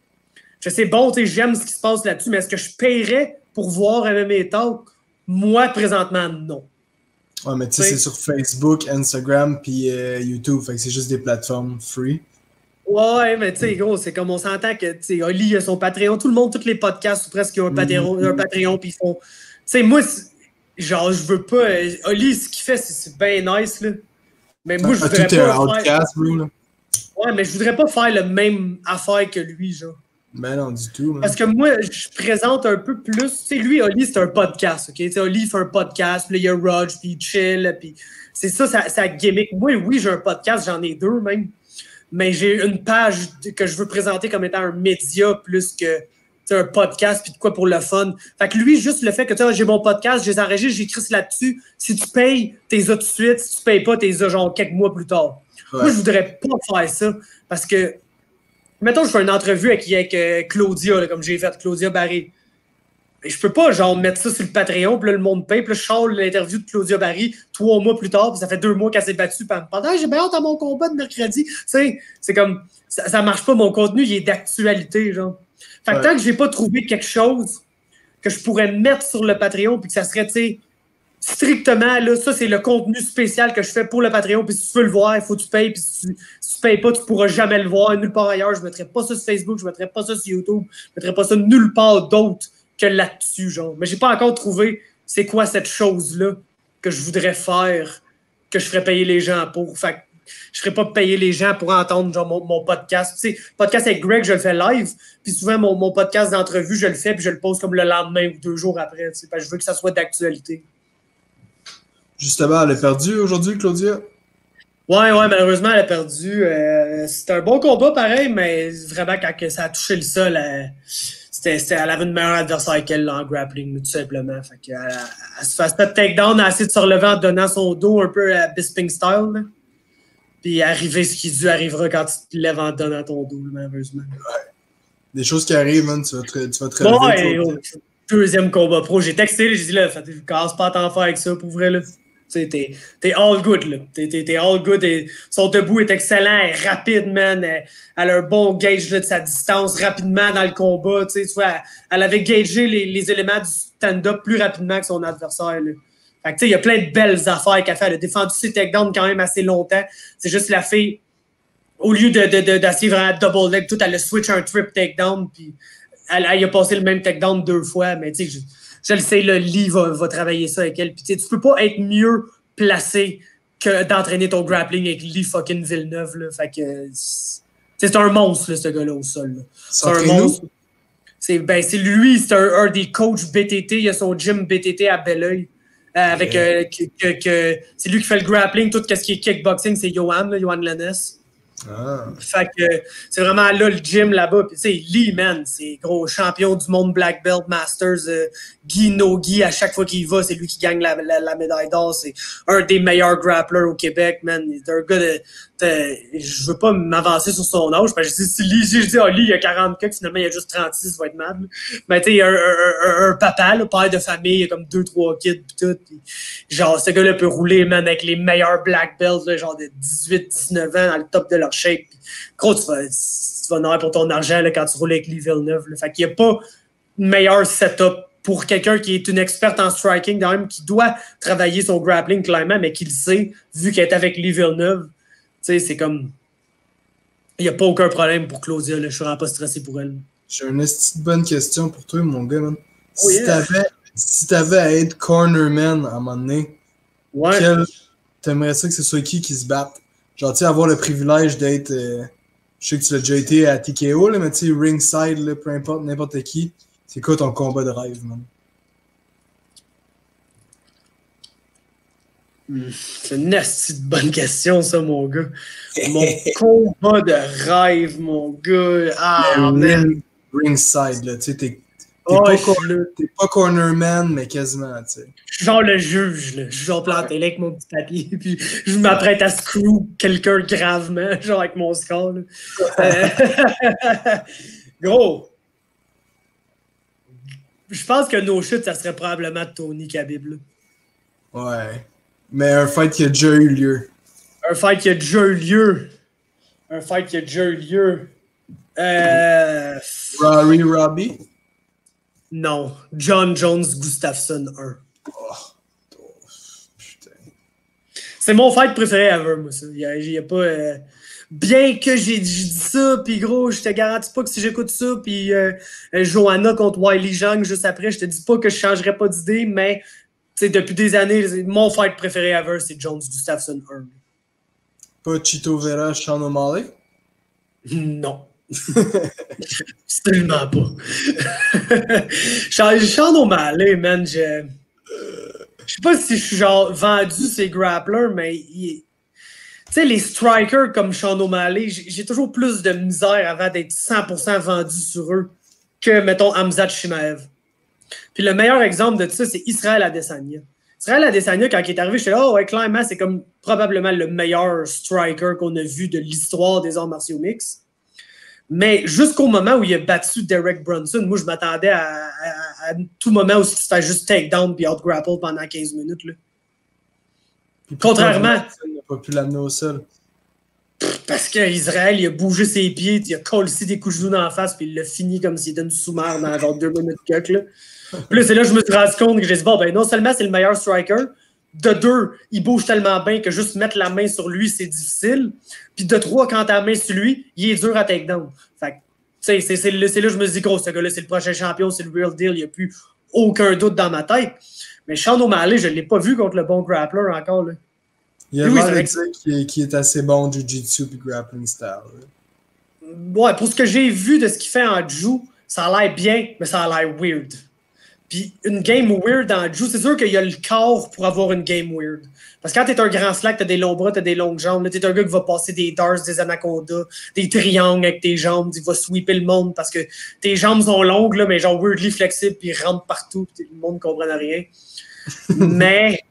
Je sais, bon, tu sais, j'aime ce qui se passe là-dessus, mais est-ce que je paierais pour voir MMA Talk? Moi, présentement, non. Ouais, mais tu sais, c'est sur Facebook, Instagram, puis YouTube. Fait que c'est juste des plateformes free. Ouais, mais tu sais, gros, c'est comme on s'entend que, tu sais, Oli a son Patreon. Tout le monde, tous les podcasts, ou presque, ont un Patreon, puis ils font. Tu sais, moi, genre, je veux pas. Oli, ce qu'il fait, c'est bien nice, là. Mais moi, je voudrais tout pas. Est un outcast, bro, là. Ouais, mais je voudrais pas faire le même affaire que lui, genre. Ben non, du tout. Man. Parce que moi, je présente un peu plus. Tu sais, lui, Oli, c'est un podcast, OK? Tu sais, Oli, il fait un podcast, puis là, il y a Rog, puis il chill, puis c'est ça, sa gimmick. Moi, oui, j'ai un podcast, j'en ai deux même. Mais j'ai une page que je veux présenter comme étant un média plus que un podcast puis de quoi pour le fun. Fait que lui, juste le fait que j'ai mon podcast, je les enregistre, j'écris là-dessus. Si tu payes, t'es as tout de suite. Si tu payes pas, t'es as genre quelques mois plus tard. Ouais. Moi, je voudrais pas faire ça parce que, mettons, je fais une entrevue avec Claudia, là, comme j'ai fait, Claudia Barry. Et je peux pas, genre, mettre ça sur le Patreon, puis là, le monde paye, puis là, je sors l'interview de Claudia Barry 3 mois plus tard, puis ça fait 2 mois qu'elle s'est battue pendant j'ai bien hâte à mon combat de mercredi. Tu sais, c'est comme, ça marche pas, mon contenu, il est d'actualité, genre. Fait que tant que j'ai pas trouvé quelque chose que je pourrais mettre sur le Patreon, puis que ça serait, tu sais, strictement, là, ça, c'est le contenu spécial que je fais pour le Patreon, puis si tu veux le voir, il faut que tu payes, puis si tu payes pas, tu pourras jamais le voir nulle part ailleurs. Je mettrai pas ça sur Facebook, je mettrai pas ça sur YouTube, je mettrai pas ça nulle part d'autre que là-dessus, genre. Mais j'ai pas encore trouvé c'est quoi cette chose-là que je voudrais faire, que je ferais payer les gens pour. Fait que je ferais pas payer les gens pour entendre genre mon podcast. Tu sais, podcast avec Greg, je le fais live, puis souvent mon podcast d'entrevue, je le fais, puis je le pose comme le lendemain ou 2 jours après, tu sais, parce que je veux que ça soit d'actualité. Justement, elle a perdu aujourd'hui, Claudia? Ouais, malheureusement, elle a perdu. C'était un bon combat, pareil, mais vraiment, quand ça a touché le sol, elle avait une meilleure adversaire qu'elle en grappling, tout simplement. Fait qu'elle se fait pas de takedown, elle a essayé de se relever en donnant son dos un peu à Bisping style. Là. Puis arriver ce qui arrivera quand tu te lèves en donnant ton dos, malheureusement. Ouais. Des choses qui arrivent, man, tu vas te relever. Ouais, deuxième combat pro, j'ai texté, j'ai dit là, je casse pas à t'en faire avec ça, pour vrai, là. T'es all good, là. T'es all good. Son debout est excellent, elle est rapide, man. Elle a un bon gauge là, de sa distance rapidement dans le combat. Tu vois, elle avait gagé les éléments du stand-up plus rapidement que son adversaire. Là. Fait que, il y a plein de belles affaires qu'elle fait. Elle a défendu ses takedowns quand même assez longtemps. C'est juste la fille, au lieu d'essayer vraiment double leg, elle a switch un trip takedown, puis elle a passé le même takedown 2 fois. Mais tu sais, je le sais, le Lee va travailler ça avec elle. Puis tu peux pas être mieux placé que d'entraîner ton grappling avec Lee fucking Villeneuve. Là. Fait que c'est un monstre, là, ce gars-là, au sol. Là. C'est un monstre. C'est lui, c'est un des coachs BTT. Il a son gym BTT à Belleuil. Avec c'est lui qui fait le grappling, tout ce qui est kickboxing, c'est Johan Lennes. Ah. Fait que c'est vraiment là le gym là-bas. Puis tu sais, Lee, man, c'est gros champion du monde Black Belt Masters. Guy No-Guy, à chaque fois qu'il y va, c'est lui qui gagne la médaille d'or. C'est un des meilleurs grapplers au Québec, man. C'est un gars je veux pas m'avancer sur son âge. Parce que si Lee, je dis, Lee, il a 40 cas, finalement, il a juste 36, il va être mad. Mais tu sais, un papa, le père de famille, il a comme 2-3 kids, pis tout. Pis, genre, ce gars-là peut rouler, man, avec les meilleurs Black Belts, là, genre de 18-19 ans, dans le top de leur shape. Pis, gros, tu vas en avoir pour ton argent là, quand tu roules avec Lee Villeneuve. Là. Fait qu'il n'y a pas meilleur setup pour quelqu'un qui est une experte en striking, quand même, qui doit travailler son grappling clairement, mais qui le sait, vu qu'elle est avec Lee Villeneuve. Tu sais, c'est comme... Il n'y a pas aucun problème pour Claudia, là. Je suis vraiment pas stressé pour elle. J'ai une bonne question pour toi, mon gars, man. Oh, yeah. Si t'avais à être cornerman à un moment donné, Ouais. t'aimerais ça que ce soit qui se batte? Genre, tu sais, avoir le privilège d'être... je sais que tu l'as déjà été à TKO, là, mais tu sais, ringside, là, peu importe, n'importe qui. C'est quoi ton combat de rêve, man? C'est une asti de bonne question, ça, mon gars. Mon combat de rêve, mon gars. Ah, man. Ringside, là, tu sais, t'es Oh, pas cornerman, mais quasiment, tu sais. Genre le juge, là. Je suis genre planté là avec mon petit papier, puis je m'apprête à screw quelqu'un gravement, genre avec mon score. Gros. Je pense que nos chutes, ça serait probablement Tony Khabib, là. Ouais. Mais un fight qui a déjà eu lieu. Un fight qui a déjà eu lieu. Robbie? Non. John Jones Gustafsson 1. Oh, putain. C'est mon fight préféré ever, moi, ça. Il y a pas... Bien que j'ai dit ça, puis gros, je te garantis pas que si j'écoute ça, puis Johanna contre Wiley Zhang juste après, je te dis pas que je changerais pas d'idée, mais depuis des années, mon fight préféré ever, c'est Jones Gustafsson 1. Pas Chito Vera, Sean O'Malley? Non. Absolument pas. Sean O'Malley, man, je sais pas si je suis genre vendu ces grapplers, mais tu sais, les strikers comme Sean O'Malley, j'ai toujours plus de misère avant d'être 100% vendu sur eux que, mettons, Khamzat Chimaev. Puis le meilleur exemple de ça, c'est Israel Adesanya. Israel Adesanya, quand il est arrivé, je suis oh ouais, clairement, c'est comme probablement le meilleur striker qu'on a vu de l'histoire des arts martiaux mixtes. Mais jusqu'au moment où il a battu Derek Brunson, moi, je m'attendais à tout moment où il se fait juste takedown puis out-grapple pendant 15 minutes. Là. Contrairement... Il n'a pas pu l'amener au sol. Parce qu'Israël, il a bougé ses pieds, il a collé des coups de genoux dans la face, puis il l'a fini comme s'il était une sous-mare dans genre 2 minutes de là. Puis là, c'est là que je me suis rendu compte que j'ai dit, bon, ben non seulement c'est le meilleur striker, de 2, il bouge tellement bien que juste mettre la main sur lui, c'est difficile. Puis de 3, quand t'as la main sur lui, il est dur à takedown. Fait que, tu sais, c'est là que je me dis, gros, ce gars-là, c'est le prochain champion, c'est le real deal, il n'y a plus aucun doute dans ma tête. Mais Sean O'Malley, je ne l'ai pas vu contre le bon grappler encore, là. Il a l'air de dire qu'il est assez bon en jiu-jitsu et grappling style. Là. Ouais, pour ce que j'ai vu de ce qu'il fait en jiu, ça a l'air bien, mais ça a l'air weird. Puis une game weird en jiu, c'est sûr qu'il y a le corps pour avoir une game weird. Parce que quand t'es un grand slack, t'as des longs bras, t'as des longues jambes, là, t'es un gars qui va passer des darts, des anacondas, des triangles avec tes jambes, il va sweeper le monde parce que tes jambes sont longues, là, mais genre weirdly flexibles, puis ils rentrent partout, puis le monde ne comprend rien. Mais...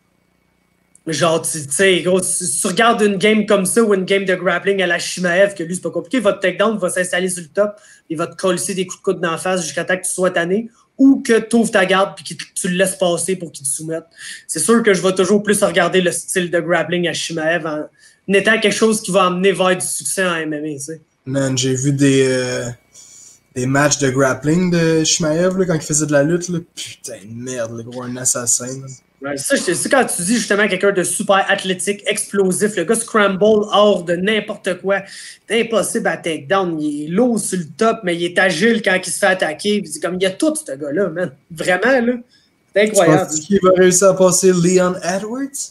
Genre, tu sais, gros, si tu regardes une game comme ça ou une game de grappling à la Chimaev, que lui, c'est pas compliqué, votre takedown va s'installer sur le top, il va te coller des coups de coude dans la face jusqu'à temps que tu sois tanné, ou que tu ouvres ta garde et que tu le laisses passer pour qu'il te soumette. C'est sûr que je vais toujours plus regarder le style de grappling à Chimaev en étant quelque chose qui va amener vers du succès en MMA, tu sais. Man, j'ai vu des matchs de grappling de Chimaev là, quand il faisait de la lutte. Là. Putain de merde, le gros, un assassin. Là. Ouais, c'est quand tu dis justement quelqu'un de super athlétique, explosif, le gars scramble hors de n'importe quoi, c'est impossible à takedown, il est lourd sur le top, mais il est agile quand il se fait attaquer, c'est comme il y a tout ce gars-là, man. Vraiment, là. C'est incroyable. Tu penses qu'il va réussir à passer Leon Edwards?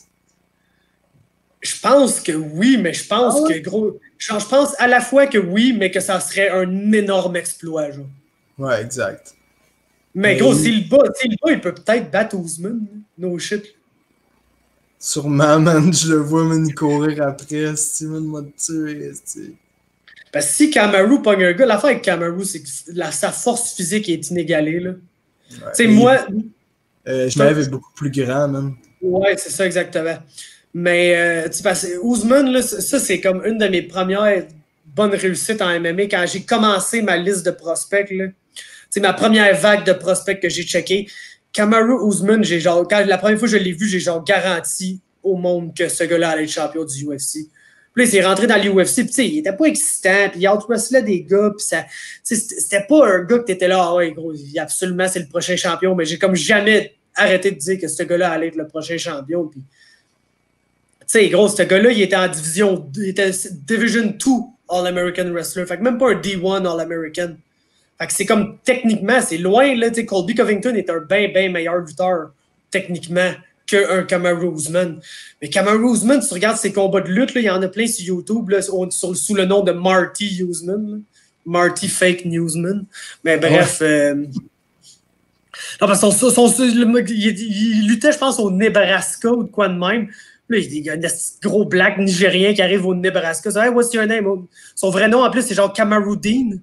Je pense que oui, mais je pense que gros. Je pense à la fois que oui, mais que ça serait un énorme exploit, genre. Ouais, exact. Mais gros, s'il bat, il peut peut-être battre Ousmane. No shit. Sûrement, man, je le vois, man, il courir après, man, m'a tué, Parce que si Kamaru pogne un gars, l'affaire avec Kamaru, c'est que sa force physique est inégalée, là. Ouais, tu sais, moi... je m'avais beaucoup plus grand, man. Ouais, c'est ça, exactement. Mais, tu sais, parce que Ousmane, là, ça, c'est comme une de mes premières bonnes réussites en MMA quand j'ai commencé ma liste de prospects, là. C'est ma première vague de prospects que j'ai checké. Kamaru Usman, la première fois que je l'ai vu, j'ai genre garanti au monde que ce gars-là allait être champion du UFC. Puis là, il s'est rentré dans l'UFC, puis il était pas excitant, puis il out-wrestlait des gars, puis ça, c'était pas un gars que t'étais là, ah ouais, gros, absolument, c'est le prochain champion, mais j'ai comme jamais arrêté de dire que ce gars-là allait être le prochain champion, puis tu sais, gros, ce gars-là, il était en il était Division 2 All-American Wrestler, fait que même pas un D1 All-American. Fait que c'est comme, techniquement, c'est loin, là, tu sais, Colby Covington est un bien meilleur lutteur, techniquement, qu'un Kamaru Usman. Mais Kamaru Usman, tu regardes ses combats de lutte, là, il y en a plein sur YouTube, là, sous le nom de Marty Usman. Là. Marty Fake Newsman. Mais bref. Non, parce il luttait, je pense, au Nebraska ou de quoi de même. Là, il y a un gros black nigérien qui arrive au Nebraska. Hey, what's your name? Son vrai nom, en plus, c'est genre Kamaruddin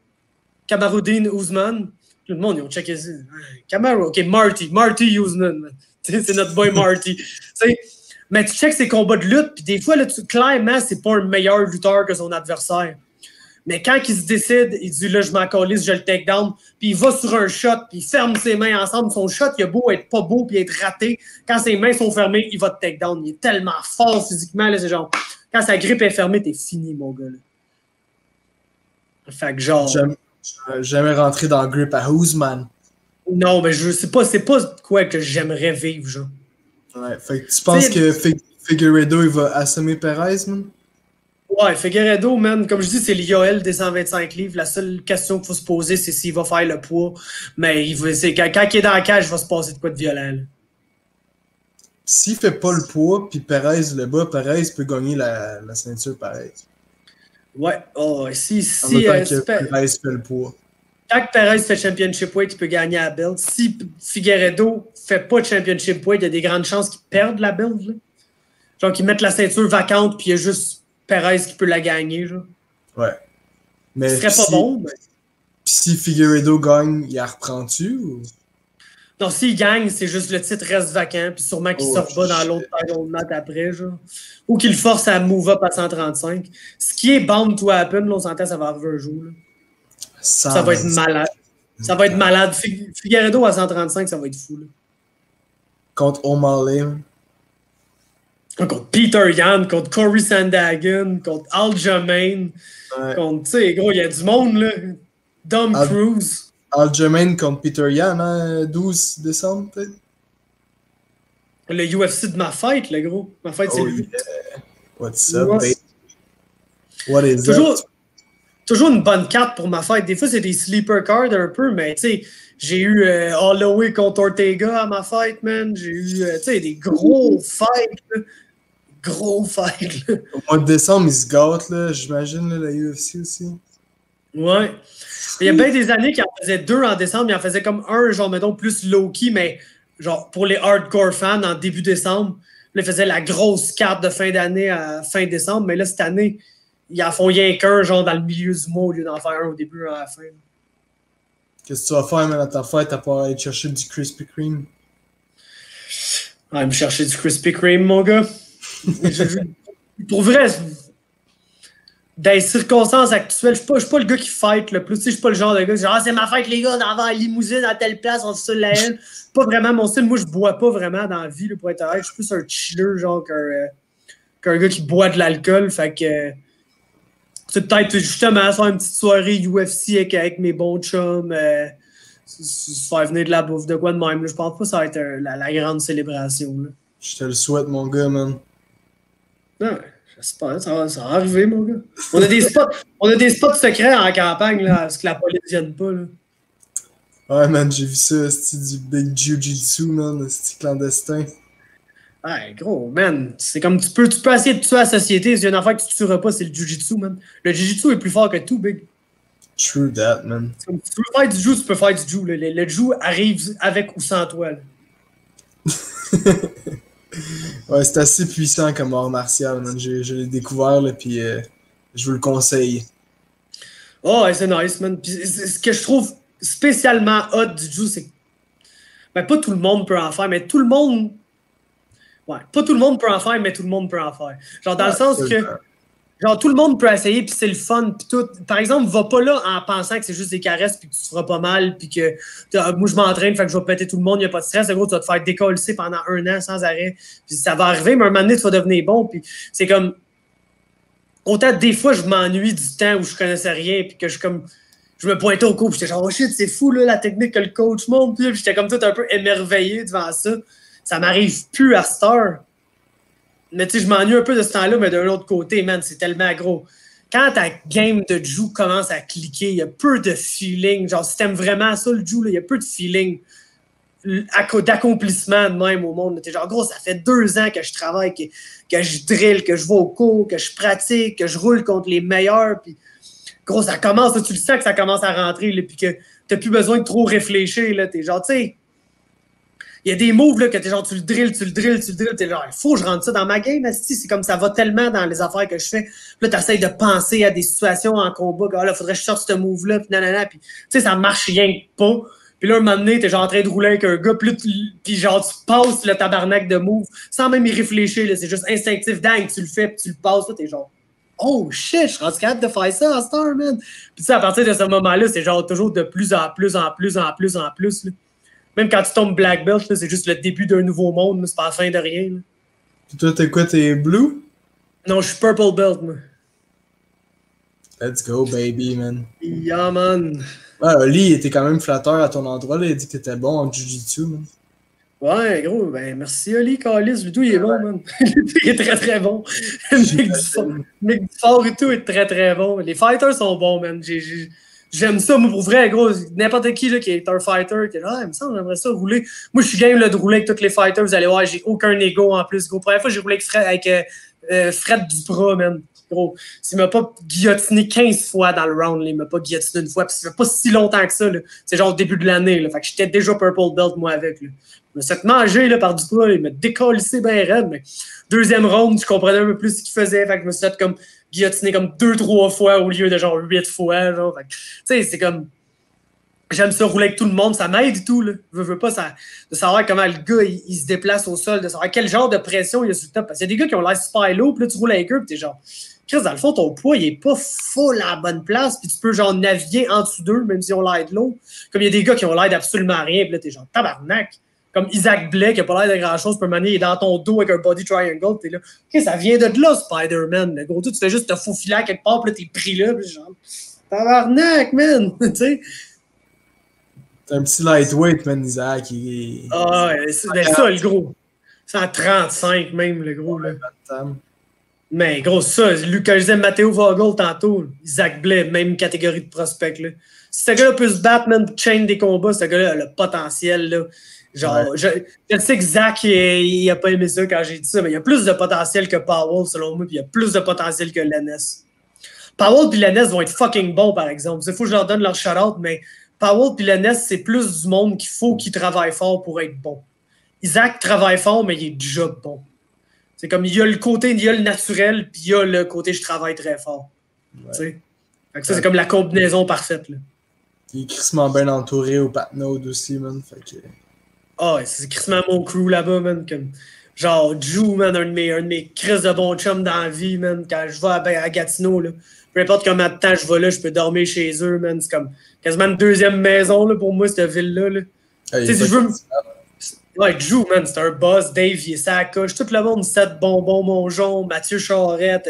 Usman. Tout le monde, ils ont checké ça. Kamaru, OK, Marty Usman. C'est notre boy Marty. Mais tu checkes ses combats de lutte, puis des fois, là, clairement, c'est pas un meilleur lutteur que son adversaire. Mais quand il se décide, il dit là, je m'en calisse, je le take down, puis il va sur un shot, puis il ferme ses mains ensemble. Son shot, il a beau être pas beau, puis être raté. Quand ses mains sont fermées, il va te take down. Il est tellement fort physiquement, là, c'est genre, quand sa grippe est fermée, t'es fini, mon gars. Là. Fait que genre. Jamais rentré dans le grip à Usman. Non, mais c'est pas quoi que j'aimerais vivre, genre. Ouais, fait que tu penses que Figueiredo, il va assommer Perez, man? Ouais, Figueiredo, man, comme je dis, c'est l'IOL des 125 livres. La seule question qu'il faut se poser, c'est s'il va faire le poids. Mais quand il est dans la cage, il va se passer de quoi de violent. S'il fait pas le poids, puis Perez le bat, Perez peut gagner la ceinture pareil. Ouais, si Perez fait le poids. Quand Perez fait Championship Weight, il peut gagner la belt. Si Figueiredo fait pas de Championship Weight, il y a des grandes chances qu'il perde la belt. Là. Genre qu'ils mettent la ceinture vacante, puis il y a juste Perez qui peut la gagner. Genre. Ouais. Mais ce serait pas bon. Mais... si Figueiredo gagne, il la reprend-tu? Ou... Non, s'il gagne, c'est juste le titre reste vacant, puis sûrement qu'il se rebat dans l'autre title match après. Genre. Ou qu'il force à move up à 135. Ce qui est bound to happen, là, on s'entend, ça va arriver un jour. Là. Ça va être malade. Ça va être malade. Figueiredo à 135, ça va être fou. Là. Contre O'Malley. Contre Peter Yan, contre Corey Sandhagen, contre Aljamain. Ouais. Contre, tu sais, gros, il y a du monde, là. Dom Cruz. Aljamain contre Peter Yan, hein, 12 décembre, peut-être? Le UFC de ma fête, le gros. Ma fête, c'est lui. Yeah. What's up, babe? What is up? Toujours une bonne carte pour ma fête. Des fois, c'est des sleeper cards un peu, mais tu sais, j'ai eu Holloway contre Ortega à ma fête, man. J'ai eu, tu sais, des gros fights, là. Gros fights, là. Au mois de décembre, ils se gâtent, là, j'imagine, la UFC aussi. Ouais. Il y a bien des années qu'il en faisait 2 en décembre. Il en faisait comme un, genre, mettons, plus low-key, mais genre, pour les hardcore fans, en début décembre. Là, il faisait la grosse carte de fin d'année à fin décembre, mais là, cette année, ils en font rien qu'un, genre, dans le milieu du mois, au lieu d'en faire un au début et à la fin. Qu'est-ce que tu vas faire, man, à ta fête, à part aller chercher du Krispy Kreme? Ouais, me chercher du Krispy Kreme, mon gars. Pour vrai, dans les circonstances actuelles, je suis pas le gars qui fête le plus. Tu sais, je suis pas le genre de gars qui dit « Ah, c'est ma fête, les gars, dans la limousine, à telle place, on se sur la haine. » Pas vraiment mon style. Moi, je bois pas vraiment dans la vie, là, pour être honnête. Je suis plus un chiller, genre, qu'un gun qui boit de l'alcool. Fait que... c'est peut-être justement faire une petite soirée UFC avec mes bons chums, se faire venir de la bouffe, de quoi de même. Là. Je pense pas que ça va être la grande célébration. Là. Je te le souhaite, mon gars, man. Ouais, j'espère, ça va arriver, mon gars. On a des spots secrets en campagne, là, parce que la police ne vienne pas. Là. Ouais, man, j'ai vu ça, c'est du big jiu-jitsu, man, c'est clandestin. Ouais, gros, man, c'est comme tu peux essayer de tuer la société. S'il y a une affaire que tu tueras pas, c'est le jiu-jitsu, man. Le jiu-jitsu est plus fort que tout, big. True that, man. Comme tu peux faire du jiu, tu peux faire du jiu. Le jiu arrive avec ou sans toi. Là. Ouais, c'est assez puissant comme art martial, man. Je l'ai découvert, là, puis je vous le conseille. Oh, ouais, c'est nice, man. Puis, ce que je trouve spécialement hot du jiu, c'est que ben, pas tout le monde peut en faire, mais tout le monde... Ouais, pas tout le monde peut en faire, mais tout le monde peut en faire. Genre, dans le sens que... Genre, tout le monde peut essayer, puis c'est le fun, puis tout. Par exemple, va pas là en pensant que c'est juste des caresses, puis que tu te feras pas mal, puis que moi, je m'entraîne, fait que je vais péter tout le monde, il n'y a pas de stress. En gros, tu vas te faire décoller pendant 1 an sans arrêt, puis ça va arriver, mais un moment donné, tu vas devenir bon, puis c'est comme... autant des fois, je m'ennuie du temps où je connaissais rien, puis que je me pointais au cours, puis j'étais genre, oh shit, c'est fou, là, la technique que le coach montre, puis j'étais comme tout un peu émerveillé devant ça. Ça m'arrive plus à cette heure. Mais tu sais, je m'ennuie un peu de ce temps-là, mais d'un autre côté, man, c'est tellement gros. Quand ta game de Ju commence à cliquer, il y a peu de feeling. Genre, si t'aimes vraiment ça, le Ju, il y a peu de feeling d'accomplissement de même au monde. T'es genre, gros, ça fait 2 ans que je travaille, que je drill, que je vais au cours, que je pratique, que je roule contre les meilleurs. Puis, gros, ça commence, là, tu le sens que ça commence à rentrer, là, puis que t'as plus besoin de trop réfléchir. Là, t'es genre, tu sais, il y a des moves là, que t'es genre, tu le drilles, t'es genre, il faut que je rentre ça dans ma game, c'est comme ça va tellement dans les affaires que je fais. Puis là, t'essayes de penser à des situations en combat, là, faudrait que je sorte ce move-là, puis nanana, puis tu sais, ça marche rien que pas. Puis là, un moment donné, t'es genre en train de rouler avec un gars, puis genre, tu passes le tabarnak de move, sans même y réfléchir, là, c'est juste instinctif, dingue, tu le fais, puis tu le passes, là, t'es genre, oh shit, je suis rendu capable de faire ça à Star, man. Puis tu sais, à partir de ce moment-là, c'est genre toujours de plus en plus, là. Même quand tu tombes Black Belt, là, c'est juste le début d'un nouveau monde, là, c'est pas la fin de rien. Là. Puis toi, t'es quoi, t'es blue? Non, je suis Purple Belt, moi. Let's go, baby, man. Yeah, man. Ouais, Oli était quand même flatteur à ton endroit, là. Il a dit que t'étais bon en Jiu-Jitsu, man. Ouais, gros, ben merci Oli, Calis, Ludo, il est bon, man. Il est très très bon. Mick Dufort et tout est très très bon. Les fighters sont bons, man. J'aime ça, moi, pour vrai, gros. N'importe qui là, qui est un fighter, qui est là, il me semble, j'aimerais ça rouler. Moi, je suis game là, de rouler avec tous les fighters. Vous allez voir, j'ai aucun ego en plus, gros. Première fois, j'ai roulé avec Fred Duprat, man. Gros, il m'a pas guillotiné 15 fois dans le round, là. Il m'a pas guillotiné une fois, puis ça fait pas si longtemps que ça, là. C'est genre au début de l'année, là. Fait que j'étais déjà Purple Belt, moi, avec, là. Je me suis fait manger, là, par Duprat, il m'a décollissé bien raide, mais deuxième round, je comprenais un peu plus ce qu'il faisait, fait que je me suis fait comme guillotiner comme 2-3 fois au lieu de genre 8 fois, genre. Fait que, tu sais, c'est comme, j'aime ça rouler avec tout le monde, ça m'aide et tout, là. Je veux pas ça, de savoir comment le gars, il se déplace au sol, de savoir quel genre de pression il y a sur le top. Parce qu'il y a des gars qui ont l'air super low, puis là, tu roules avec eux, puis t'es genre, Chris, dans le fond, ton poids, il est pas full à la bonne place, puis tu peux genre naviguer en dessous d'eux, même s'ils ont l'air de low. Comme il y a des gars qui ont l'air d'absolument rien, puis là, t'es genre, tabarnak. Comme Isaac Blais, qui a pas l'air de grand-chose, peut manier, il est dans ton dos avec un body triangle, t'es là. OK, ça vient de là, Spider-Man. Le gros tout, tu fais juste te faufiler quelque part, puis là, t'es pris là, puis genre, tabarnak, man, tu sais. T'es un petit lightweight, man, Isaac. Ah, ouais, c'est ça, le gros. 135 même, le gros, là. Mais gros, ça, quand je disais Matteo Vogel tantôt, Isaac Blais, même catégorie de prospect, là. Si ce gars-là peut se battre, man, chain des combats, ce gars-là a le potentiel, là. Genre, ouais. Je sais que Zach, il a pas aimé ça quand j'ai dit ça, mais il y a plus de potentiel que Powell, selon moi, puis il y a plus de potentiel que Lennes. Powell puis Lennes vont être fucking bons, par exemple. C'est fou que je leur donne leur shout-out, mais Powell puis Lennes, c'est plus du monde qu'il faut qu'ils travaillent fort pour être bon. Isaac travaille fort, mais il est déjà bon. C'est comme, il y a le côté, il y a le naturel, puis il y a le côté je travaille très fort. Ouais. Tu sais? Fait que ça, c'est comme la combinaison parfaite, là. Il est crissement bien entouré au Patnode aussi, man. Fait que... Ah, ouais, c'est crissement mon crew là-bas, man. Comme, genre, Ju, man, un de mes crises de bon chum dans la vie, man. Quand je vais à Gatineau, là, peu importe combien de temps je vais là, je peux dormir chez eux, man. C'est comme quasiment une deuxième maison, là, pour moi, cette ville-là, là. Tu sais, si je veux... Ouais, Ju, man, c'est un boss. Dave, il est sa coche. Tout le monde, Seth Bonbon, Mongeon, Mathieu Charette,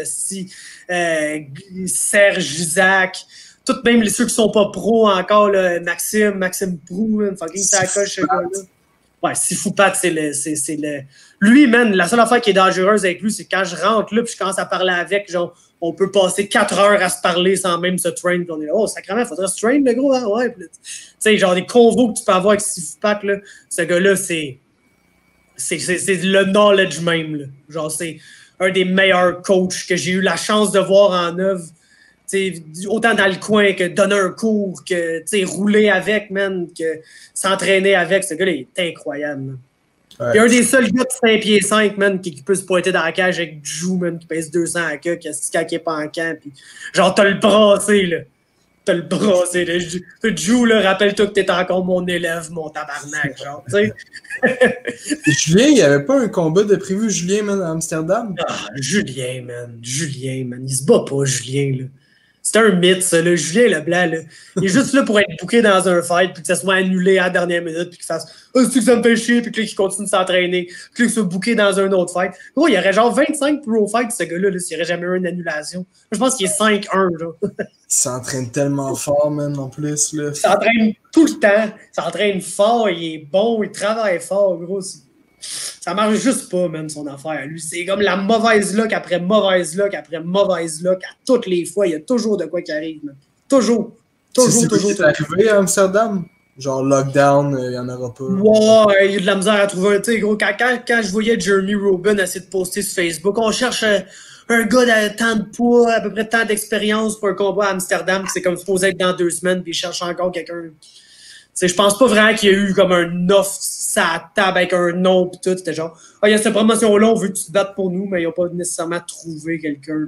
Serge Isaac. Tout même ceux qui sont pas pros encore, là, Maxime Prou, man, fucking sa coche, ce gars-là. Ouais, Sifoupat, c'est le... Lui, man, la seule affaire qui est dangereuse avec lui, c'est quand je rentre là, puis je commence à parler avec, genre, on peut passer 4 heures à se parler sans même se train, puis on est là, oh, sacrément, faudrait se train, le gros, hein? Ouais, tu sais, genre, des convos que tu peux avoir avec Sifoupat, là, ce gars-là, c'est le knowledge même, là. Genre, c'est un des meilleurs coachs que j'ai eu la chance de voir en œuvre. T'sais, autant dans le coin que donner un cours, que rouler avec, man, que s'entraîner avec. Ce gars-là, il est incroyable. Ouais. Il y a un des seuls gars de 5 pieds 5, man, qui peut se pointer dans la cage avec Ju, man, qui pèse 200 à queue, qui est pas en camp. Pis, genre, t'as le brassé, là. T'as le brassé, là. Ju, là, rappelle-toi que t'es encore mon élève, mon tabarnak, genre, tu sais. Julien, il n'y avait pas un combat de prévu, Julien, man, à Amsterdam? Ah, Julien, man. Il se bat pas, Julien, là. C'est un mythe, ça, là. Julien Leblanc, là. Il est juste là pour être booké dans un fight, puis que ça soit annulé à la dernière minute, puis qu'il fasse « Ah, c'est que ça me fait chier », puis qu'il continue de s'entraîner, puis qu'il soit booké dans un autre fight. Gros, il y aurait genre 25 pro fights, ce gars-là, là, s'il n'y aurait jamais eu une annulation. Je pense qu'il est 5-1, genre. Il s'entraîne tellement fort, man, en plus, là. Il s'entraîne tout le temps. Il s'entraîne fort, il est bon, il travaille fort, gros. Ça marche juste pas, même, son affaire. Lui, c'est comme la mauvaise luck après mauvaise luck après mauvaise luck. À toutes les fois, il y a toujours de quoi qui arrive, man. Toujours. C'est arrivé à Amsterdam? Genre lockdown, il n'y en aura pas. Ouais, il y a de la misère à trouver un. Tu sais, gros, quand je voyais Jeremy Robin essayer de poster sur Facebook, on cherche un gars de tant de poids, à peu près tant d'expérience pour un combat à Amsterdam, c'est comme supposé être dans 2 semaines, puis il cherche encore quelqu'un. Je pense pas vraiment qu'il y a eu comme un offre sa table avec un nom pis tout. C'était genre, il y a cette promotion-là, on veut que tu te battes pour nous, mais ils n'ont pas nécessairement trouvé quelqu'un.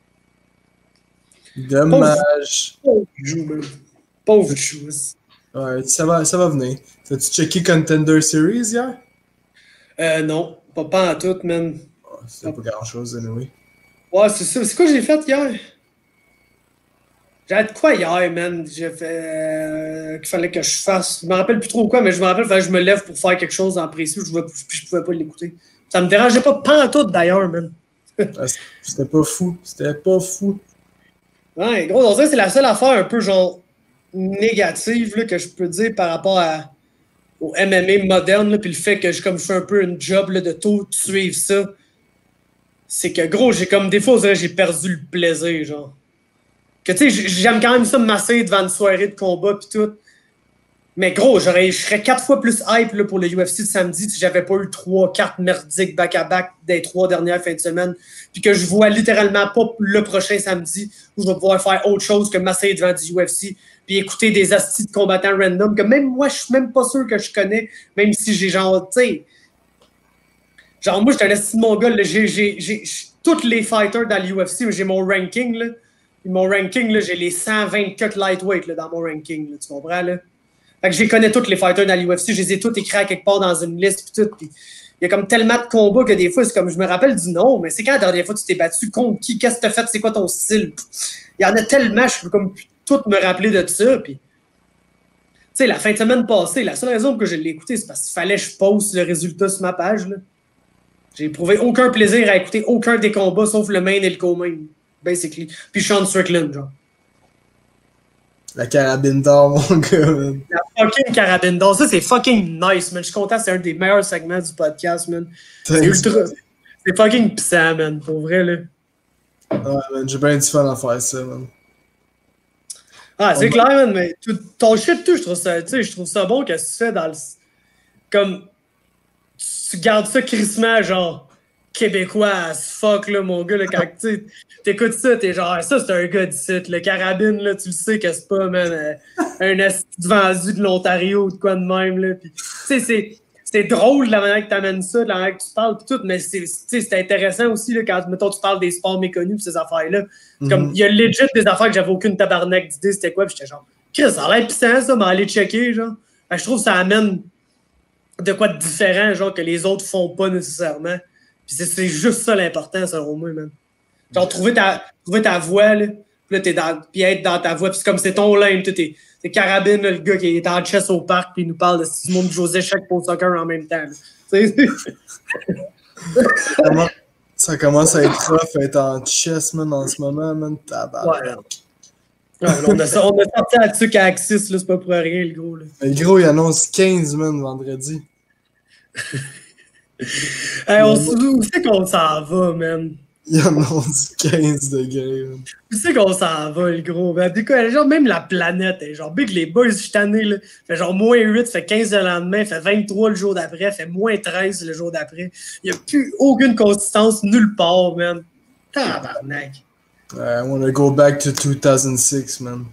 Dommage. Pauvre Jou, man. Pauvre Jou. Ouais, ça va venir. T'as-tu checké Contender Series hier? Non, pas en tout, man. Oh, c'est pas grand-chose, anyway. Ouais, c'est ça. C'est quoi que j'ai fait hier? J'avais de quoi hier, man? J'ai fait qu'il fallait que je fasse. Je me rappelle plus trop quoi, mais je me rappelle qu'il fallait que je me lève pour faire quelque chose en précis. Je pouvais pas l'écouter. Ça me dérangeait pas en tout d'ailleurs, man. C'était pas fou. C'était pas fou. Ouais, gros, donc ça, c'est la seule affaire un peu genre négative là, que je peux dire par rapport au MMA moderne, là, puis le fait que je fais un peu une job là, de tout suivre ça. C'est que gros, j'ai comme des fois, j'ai perdu le plaisir, genre. Que tu sais, j'aime quand même ça me masser devant une soirée de combat pis tout. Mais gros, je serais 4 fois plus hype là, pour le UFC de samedi si j'avais pas eu 3-4 merdiques back-à-back des 3 dernières fins de semaine. Puis que je vois littéralement pas le prochain samedi où je vais pouvoir faire autre chose que masser devant du UFC puis écouter des astis de combattants random que même moi, je suis même pas sûr que je connais, même si j'ai genre, tu sais... Genre, moi, j'étais un asti de mon gars, là, j'ai tous les fighters dans l'UFC, mais j'ai mon ranking, là. Mon ranking, là, j'ai les 124 lightweight là, dans mon ranking, là, tu comprends? Là? Fait que je connais tous les fighters dans l'UFC, je les ai tous écrits à quelque part dans une liste, puis tout. Puis il y a comme tellement de combats que des fois, c'est comme, je me rappelle du nom, mais c'est quand la dernière fois tu t'es battu contre qui? Qu'est-ce que t'as fait? C'est quoi ton style? Il y en a tellement, je peux comme tout me rappeler de ça, puis... Tu sais, la fin de semaine passée, la seule raison pour que je l'ai écouté, c'est parce qu'il fallait que je poste le résultat sur ma page, là. J'ai éprouvé aucun plaisir à écouter aucun des combats, sauf le main et le co-main. Basically. Puis Sean Strickland, genre. La carabine d'or, mon gars, man. La fucking carabine d'or. Ça, c'est fucking nice, man. Je suis content, c'est un des meilleurs segments du podcast, man. C'est ultra. C'est fucking pissant, man. Pour vrai, là. Ouais, man. J'ai bien du fun à faire ça, man. Ah, c'est clair, man. Mais ton shit, tout, je trouve ça bon que tu fais dans le. Comme. Tu gardes ça crissement, genre. Québécois as fuck, là, mon gars, là, quand tu t'écoutes ça, t'es genre, ça, c'est un gars d'ici, le carabine, là, tu le sais que c'est pas, man, un asti vendu de l'Ontario ou de quoi de même, là, pis, tu sais, c'est drôle de la manière que t'amènes ça, de la manière que tu parles, pis tout, mais c'est intéressant aussi, là, quand, mettons, tu parles des sports méconnus pis ces affaires-là. Comme, il y a legit des affaires que j'avais aucune tabarnak d'idée, c'était quoi, pis j'étais genre, Chris, ça a l'air puissant, ça, mais aller checker, genre. Ben, je trouve que ça amène de quoi de différent, genre, que les autres font pas nécessairement. Puis c'est juste ça l'important, selon moi, man. Genre, trouver ta voix, là. Puis là, puis être dans ta voix. Puis c'est comme c'est ton lane, t'es Carabine, là, le gars qui est en chess au parc, puis il nous parle de Simon José chaque pour soccer en même temps. Ça commence à être rough, être en chess, man, en ce moment, man. Tabarnak. Ouais, on a sorti là-dessus qu'à Axis, là, c'est pas pour rien, le gros, là. Le gros, il annonce 15, man, vendredi. Hey, où c'est qu'on s'en va, man? Il annonce 15 degrés, man. Où c'est qu'on s'en va, le gros? Ben, genre, même la planète, hein, genre, big, les boys, je suis tanné, là. Fait genre, moins 8, fait 15 le lendemain, fait 23 le jour d'après, fait moins 13 le jour d'après. Il n'y a plus aucune consistance nulle part, man. Tabarnak. I wanna go back to 2006, man.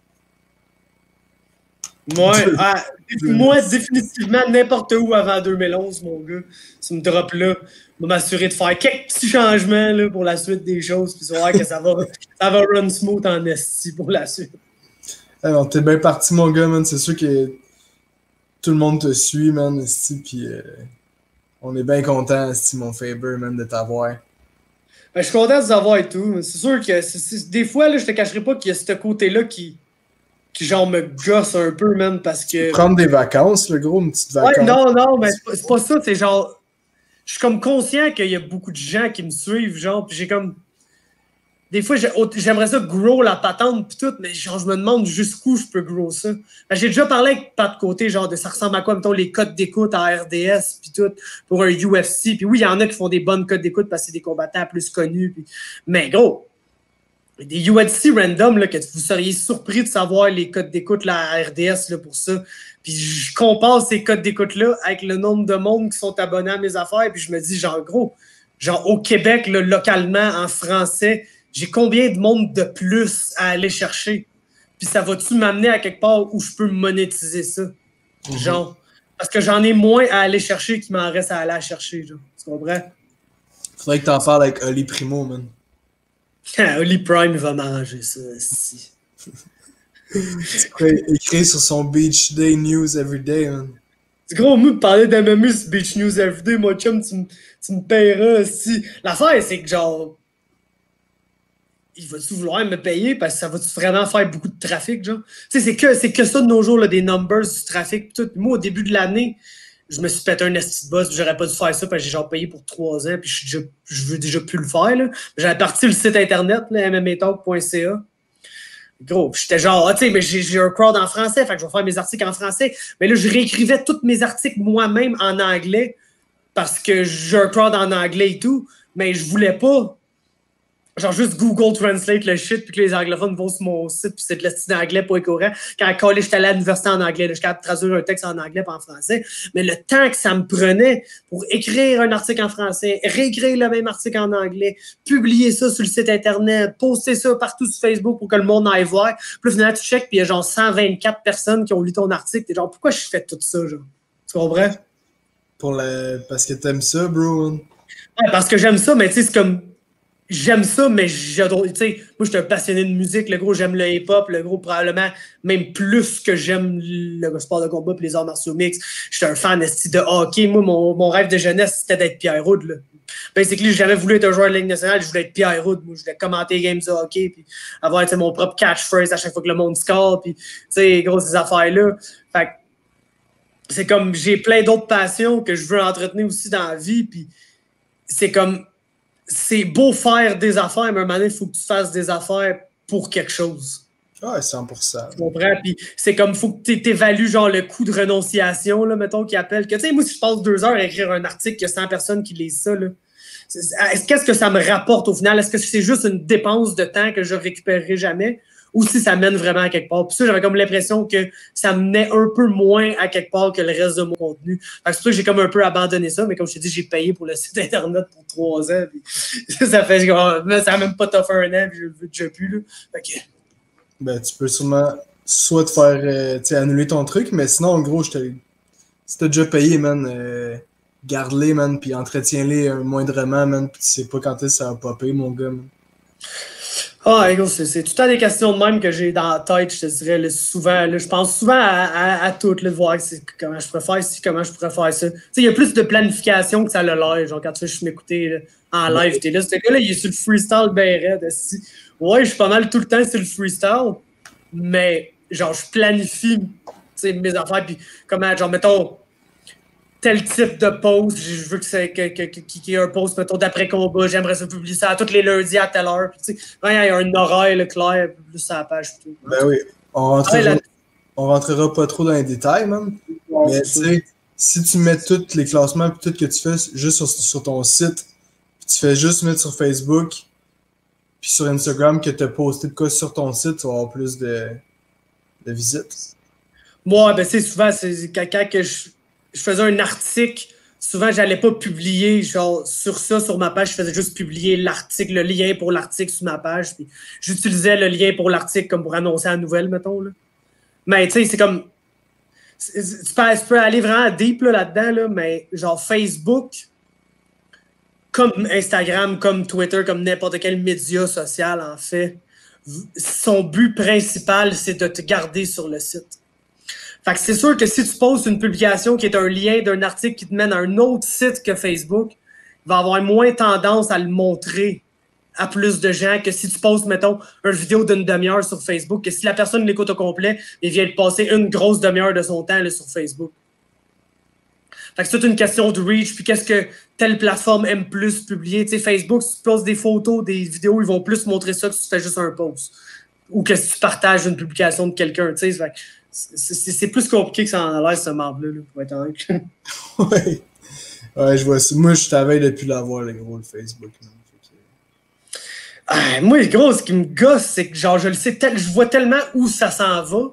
Moi, définitivement, n'importe où avant 2011, mon gars. Tu me drops là. Je vais m'assurer de faire quelques petits changements là, pour la suite des choses. Puis voir que ça va run smooth en esti pour la suite. Alors, t'es bien parti, mon gars, man. C'est sûr que tout le monde te suit, man, esti. Puis on est bien content, esti, mon Faber, man, de t'avoir. Ben, je suis content de savoir et tout. C'est sûr que des fois, là, je te cacherai pas qu'il y a ce côté-là qui genre me gosse un peu, même, parce que. Prendre des vacances, le gros, une petite vacance. Ouais, non, mais c'est pas ça. C'est genre. Je suis comme conscient qu'il y a beaucoup de gens qui me suivent, genre, puis j'ai comme. Des fois, j'aimerais ça grow la patente pis tout, mais genre, je me demande jusqu'où je peux grow ça. Ben, j'ai déjà parlé avec Pat Côté, genre, de ça ressemble à quoi, mettons, les codes d'écoute à RDS pis tout, pour un UFC. Puis oui, il y en a qui font des bonnes codes d'écoute parce que c'est des combattants plus connus. Pis. Mais gros, des UFC random, là, que vous seriez surpris de savoir les codes d'écoute là, à RDS là, pour ça. Puis je compare ces codes d'écoute-là avec le nombre de monde qui sont abonnés à mes affaires. Puis je me dis, genre, gros, genre au Québec, là, localement, en français, j'ai combien de monde de plus à aller chercher? Puis ça va-tu m'amener à quelque part où je peux monétiser ça? Genre, parce que j'en ai moins à aller chercher qu'il m'en reste à aller chercher, genre. Tu comprends? Faudrait que t'en parles avec Oli Primo, man. Oli Prime va m'arranger ça, si. Écrit sur son Beach Day News everyday, man. C'est gros, moi, de parler d'MMU sur Beach News Everyday, mon chum, tu me paieras, si. L'affaire, c'est que genre... Il va-tu vouloir me payer parce que ça va-tu vraiment faire beaucoup de trafic, genre? Tu sais, c'est que ça de nos jours, là, des numbers du trafic pis tout. Puis moi, au début de l'année, je me suis pété un esti de boss, j'aurais pas dû faire ça parce que j'ai genre payé pour 3 ans, puis je veux déjà plus le faire, là. J'avais parti le site internet, là, mmatalk.ca. Gros, j'étais genre, tu sais, mais j'ai un crowd en français, fait que je vais faire mes articles en français. Mais là, je réécrivais tous mes articles moi-même en anglais parce que j'ai un crowd en anglais et tout, mais je voulais pas genre juste Google Translate le shit puis que les anglophones vont sur mon site puis c'est de l'estime d'anglais pas écœurant. Quand j'étais allé à l'université en anglais, là, je suis capable de traduire un texte en anglais pas en français. Mais le temps que ça me prenait pour écrire un article en français, réécrire le même article en anglais, publier ça sur le site internet, poster ça partout sur Facebook pour que le monde aille voir. Puis finalement, tu check puis il y a genre 124 personnes qui ont lu ton article. T'es genre, pourquoi je fais tout ça, genre? Tu comprends? Parce que t'aimes ça, bro. Ouais, parce que j'aime ça, mais tu sais, c'est comme... J'aime ça, mais j'adore, tu sais, moi, je suis un passionné de musique, le gros, j'aime le hip-hop, le gros, probablement, même plus que j'aime le sport de combat et les arts martiaux mixtes. Je suis un fan de hockey. Moi, mon rêve de jeunesse, c'était d'être Pierre Hood, là. Basically, j'ai jamais voulu être un joueur de Ligue nationale, je voulais être Pierre Hood. Moi, je voulais commenter les games de hockey, puis avoir, tu sais, mon propre catchphrase à chaque fois que le monde score, puis, tu sais, gros, ces affaires-là. Fait que, c'est comme, j'ai plein d'autres passions que je veux entretenir aussi dans la vie, puis c'est comme, c'est beau faire des affaires, mais à un moment donné, il faut que tu fasses des affaires pour quelque chose. Ouais, 100%. Tu comprends? Puis c'est comme, il faut que tu évalues genre le coût de renonciation, là, mettons, qui appelle. Que, tu sais, moi, si je passe 2 heures à écrire un article, qu'il y a 100 personnes qui lisent ça, là, qu'est-ce que ça me rapporte au final? Est-ce que c'est juste une dépense de temps que je récupérerai jamais? Ou si ça mène vraiment à quelque part. Puis ça, j'avais comme l'impression que ça menait un peu moins à quelque part que le reste de mon contenu. C'est pour ça que j'ai comme un peu abandonné ça, mais comme je t'ai dit, j'ai payé pour le site internet pour 3 ans. Puis ça fait ça n'a même pas toffé un an, puis je le veux déjà plus. Là. Okay. Ben, tu peux sûrement soit te faire annuler ton truc, mais sinon, en gros, si t'as déjà payé, man, garde-les, man, puis entretiens-les moindrement, man, puis tu sais pas quand est-ce que ça va popper, mon gars, man. Ah, écoute, c'est tout le temps des questions de même que j'ai dans la tête, je te dirais, là, souvent. Là, je pense souvent à tout, là, de voir comment je pourrais faire ci, comment je pourrais faire ça. Tu sais, il y a plus de planification que ça l'a l'air. Genre, quand tu fais, je m'écoutais en live, t'es là, ce gars-là, il est sur le freestyle ben raide. Ouais, je suis pas mal tout le temps sur le freestyle, mais genre, je planifie mes affaires, puis comment, genre, mettons, tel type de post, je veux qu'il y ait un post, mettons, d'après-combat, j'aimerais ça publier ça tous les lundis à telle heure. Puis, tu sais, il y a un horaire là, clair, plus sur la page. Tout. Ben oui, on rentrera pas trop dans les détails, man. Ouais, mais tu sais, si tu mets tous les classements et tout que tu fais juste sur ton site, puis tu fais juste mettre sur Facebook, puis sur Instagram que tu as posté de quoi sur ton site, tu vas avoir plus de visites. Moi, ben c'est souvent, c'est quelqu'un que je faisais un article, souvent j'allais pas publier genre sur ça sur ma page, je faisais juste publier l'article, le lien pour l'article sur ma page, puis j'utilisais le lien pour l'article comme pour annoncer la nouvelle, mettons. Là. Mais tu sais, c'est comme tu peux aller vraiment deep là-dedans, là, mais genre Facebook, comme Instagram, comme Twitter, comme n'importe quel média social en fait, son but principal, c'est de te garder sur le site. Fait que c'est sûr que si tu postes une publication qui est un lien d'un article qui te mène à un autre site que Facebook, il va avoir moins tendance à le montrer à plus de gens que si tu postes, mettons, une vidéo d'une demi-heure sur Facebook, que si la personne l'écoute au complet, il vient de passer une grosse demi-heure de son temps là, sur Facebook. Fait que c'est toute une question de reach, puis qu'est-ce que telle plateforme aime plus publier. Tu sais, Facebook, si tu poses des photos, des vidéos, ils vont plus montrer ça que si tu fais juste un post. Ou que si tu partages une publication de quelqu'un, tu sais. C'est plus compliqué que ça en a l'air, ce marbre-là, pour être honnête. Ouais. Ouais, je vois ça. Moi, je t'avais depuis l'avoir, le gros, le Facebook. Moi, gros, ce qui me gosse, c'est que genre, je le sais, je vois tellement où ça s'en va,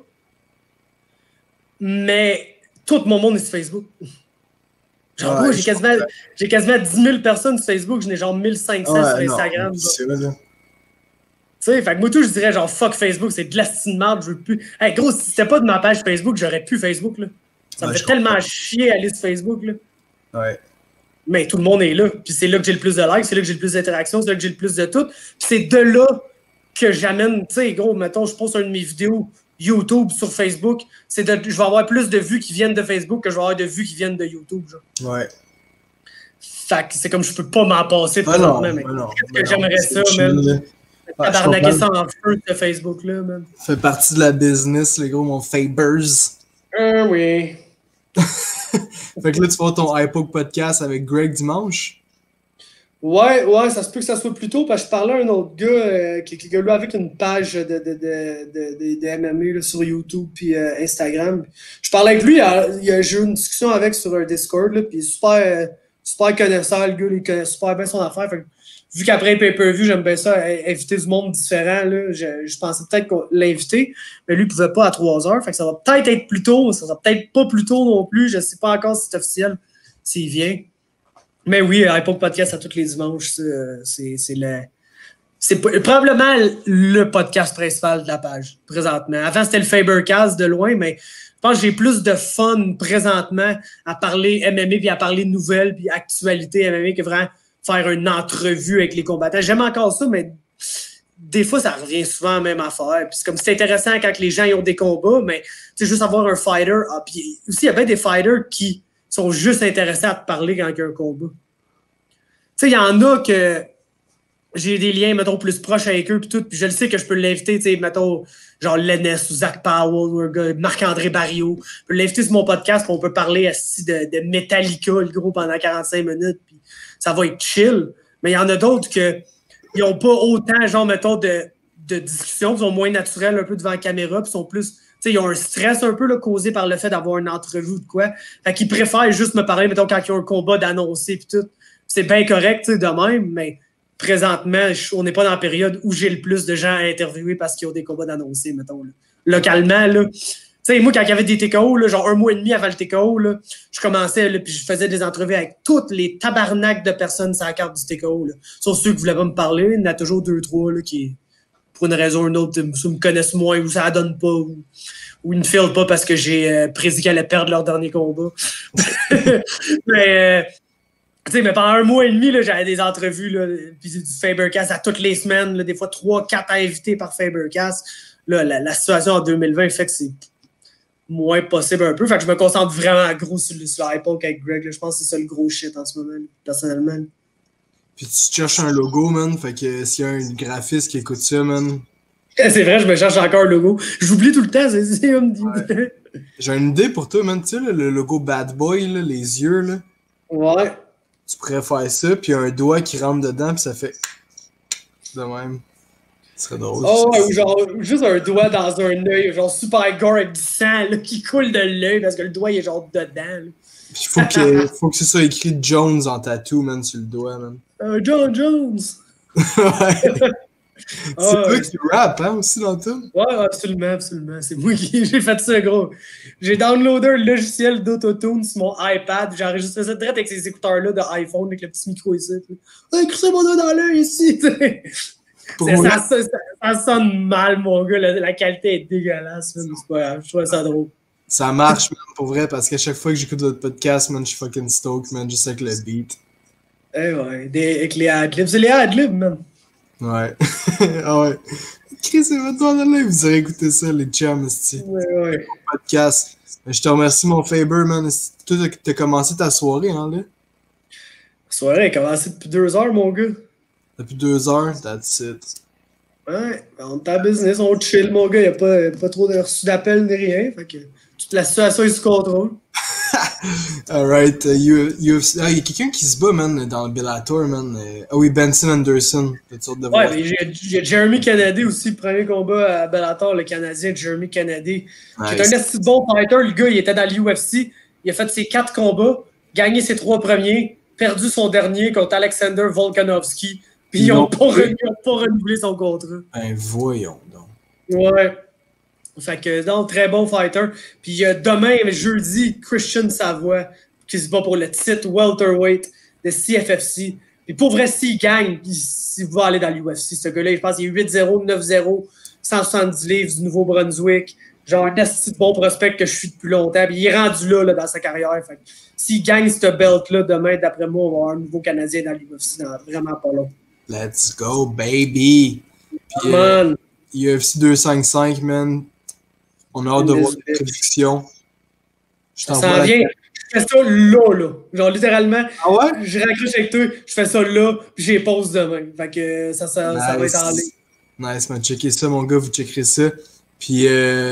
mais tout mon monde est sur Facebook. Genre, moi, j'ai quasiment 10 000 personnes sur Facebook, j'en ai genre 1500 sur Instagram. C'est vrai, là. Tu sais, fait que moi, tout, je dirais genre, fuck Facebook, c'est de la style marde, je veux plus. Hey, gros, si c'était pas de ma page Facebook, j'aurais plus Facebook, là. Ça me fait tellement chier aller sur Facebook, là. Ouais. Mais tout le monde est là. Puis c'est là que j'ai le plus de likes, c'est là que j'ai le plus d'interactions, c'est là que j'ai le plus de tout. Puis c'est de là que j'amène, tu sais, gros, mettons, je poste une de mes vidéos YouTube sur Facebook, je vais avoir plus de vues qui viennent de Facebook que je vais avoir de vues qui viennent de YouTube, genre. Ouais. Fait que c'est comme je peux pas m'en passer présentement, mais j'aimerais ça, man. Tabarnaquer ça en feu, ce Facebook-là, man. Ça fait partie de la business, les gros, mon Fabers. Oui. Fait que là, tu vas ton iPoke podcast avec Greg dimanche. Ouais, ça se peut que ça soit plus tôt, parce que je parlais à un autre gars qui est lui avec une page de MMA là, sur YouTube puis Instagram. Je parlais avec lui, j'ai eu une discussion avec sur un Discord, là, puis super connaisseur, le gars, il connaît super bien son affaire. Fait que, vu qu'après un pay-per-view, j'aime bien ça, inviter du monde différent. Là, je pensais peut-être l'inviter, mais lui, il pouvait pas à 3 heures. Fait que ça va peut-être être plus tôt, ça va peut-être pas plus tôt non plus. Je sais pas encore si c'est officiel, s'il vient. Mais oui, iPoke Podcast à tous les dimanches, c'est probablement le podcast principal de la page, présentement. Avant, c'était le Fabercast de loin, mais je pense que j'ai plus de fun présentement à parler MMA, puis à parler nouvelles, puis actualité MMA, que vraiment faire une entrevue avec les combattants. J'aime encore ça, mais des fois, ça revient souvent à la même affaire. Puis c'est comme c'est intéressant quand les gens ils ont des combats, mais c'est juste avoir un fighter. Puis aussi, il y a bien des fighters qui sont juste intéressés à te parler quand il y a un combat. Tu sais, il y en a que j'ai des liens, mettons, plus proches avec eux, puis tout, puis je le sais que je peux l'inviter, tu sais, mettons, genre Lennes ou Zach Powell ou un gars, Marc-André Barriot. Je peux l'inviter sur mon podcast, puis on peut parler de Metallica, le gros, pendant 45 minutes, puis ça va être chill. Mais il y en a d'autres qui n'ont pas autant, genre, mettons, de discussion, ils sont moins naturels un peu devant la caméra, puis sont plus... Tu sais, ils ont un stress un peu là, causé par le fait d'avoir une entrevue ou de quoi. Fait qu'ils préfèrent juste me parler, mettons, quand il y a un combat d'annoncer, puis tout. C'est bien correct, tu sais, de même, mais présentement, on n'est pas dans la période où j'ai le plus de gens à interviewer parce qu'ils ont des combats d'annoncer, mettons. Là. Localement, là. Tu sais, moi, quand il y avait des TKO, là, genre 1 mois et demi avant le TKO, là, je commençais, là, puis je faisais des entrevues avec toutes les tabarnaks de personnes sur la carte du TKO, là. Sauf ceux qui voulaient pas me parler, il y en a toujours 2-3, là, qui, pour une raison ou une autre, me connaissent moins, ou ça la donne pas, ou ils ne filent pas parce que j'ai prédit qu'elle allait perdre leur dernier combat. Mais... tu sais, mais pendant 1 mois et demi, là, j'avais des entrevues, là, puis du Fabercast à toutes les semaines, là, des fois 3-4 invités par Fabercast. Là, la situation en 2020 fait que c'est moins possible un peu. Fait que je me concentre vraiment gros sur l'iPoke avec Greg. Là. Je pense que c'est ça le gros shit en ce moment, là, personnellement. Puis tu cherches un logo, man. Fait que s'il y a un graphiste qui écoute ça, man. C'est vrai, je me cherche encore un logo. J'oublie tout le temps, c'est comme ouais. J'ai une idée pour toi, man. Tu sais, le logo Bad Boy, là, les yeux, là. Ouais. Tu pourrais faire ça, puis un doigt qui rentre dedans, puis ça fait de même. Ce serait drôle. Oh, ou genre, juste un doigt dans un œil, genre super gore avec du sang là, qui coule de l'œil parce que le doigt il est genre dedans. Là. Puis faut que ce soit écrit Jones en tatou, man, sur le doigt, man. John Jones! Ouais. C'est toi qui rappe, hein, aussi dans tout? Ouais, absolument. C'est moi qui j'ai fait ça, gros. J'ai downloadé un logiciel d'autotune sur mon iPad. J'ai enregistré ça direct avec ces écouteurs-là de iPhone avec le petit micro ici. Écris mon doigt dans l'œil ici! Ça sonne mal, mon gars. La qualité est dégueulasse. C'est pas grave. Je trouve ça drôle. Ça marche, man, pour vrai, parce qu'à chaque fois que j'écoute votre podcast, man, je suis fucking stoked, man, juste avec le beat. Eh ouais, avec les adlibs. C'est les adlibs, man. Ouais. Ah ouais. Chris, c'est votre doigt dans l'œil. Vous aurez écouté ça, les chums, esti. Ouais. Podcast. Je te remercie, mon Faber, man. Toi, t'as commencé ta soirée, hein, là? La soirée a commencé depuis 2 heures, mon gars. Depuis 2 heures, that's it. Ouais, on est en business, on chill, mon gars. Il n'y a pas trop de reçu d'appel ni rien. Fait que toute la situation est sous contrôle. Alright, UFC. Ah, il y a quelqu'un qui se bat, man, dans le Bellator, man. Ah oui, Benson Anderson. De Ouais, mais il y a Jeremy Kennedy aussi, le premier combat à Bellator, le Canadien Jeremy Kennedy. Nice. Qui est un assez bon fighter. Le gars, il était dans l'UFC. Il a fait ses 4 combats, gagné ses 3 premiers, perdu son dernier contre Alexander Volkanovski. Puis ils n'ont pas renouvelé son contrat. Ben voyons donc. Ouais. Fait que, donc, très bon fighter. Puis demain, jeudi, Christian Savoie, qui se bat pour le titre welterweight de CFFC. Puis pour vrai, s'il gagne, il va aller dans l'UFC. Ce gars-là, je pense qu'il est 8-0, 9-0, 170 livres du Nouveau-Brunswick. Genre un assez bon prospect que je suis depuis longtemps. Puis il est rendu là dans sa carrière. Fait que s'il gagne cette belt-là, demain, d'après moi, on va avoir un nouveau Canadien dans l'UFC dans vraiment pas long. Let's go, baby! Puis, UFC 255, man. On a hâte de voir les prédictions. Ça s'en vient. Je fais ça là. Genre, littéralement, je raccroche avec toi, je fais ça là, puis j'ai pause demain. Fait que ça va être en ligne. Nice, man. Checkez ça, mon gars, vous checkerez ça. Puis,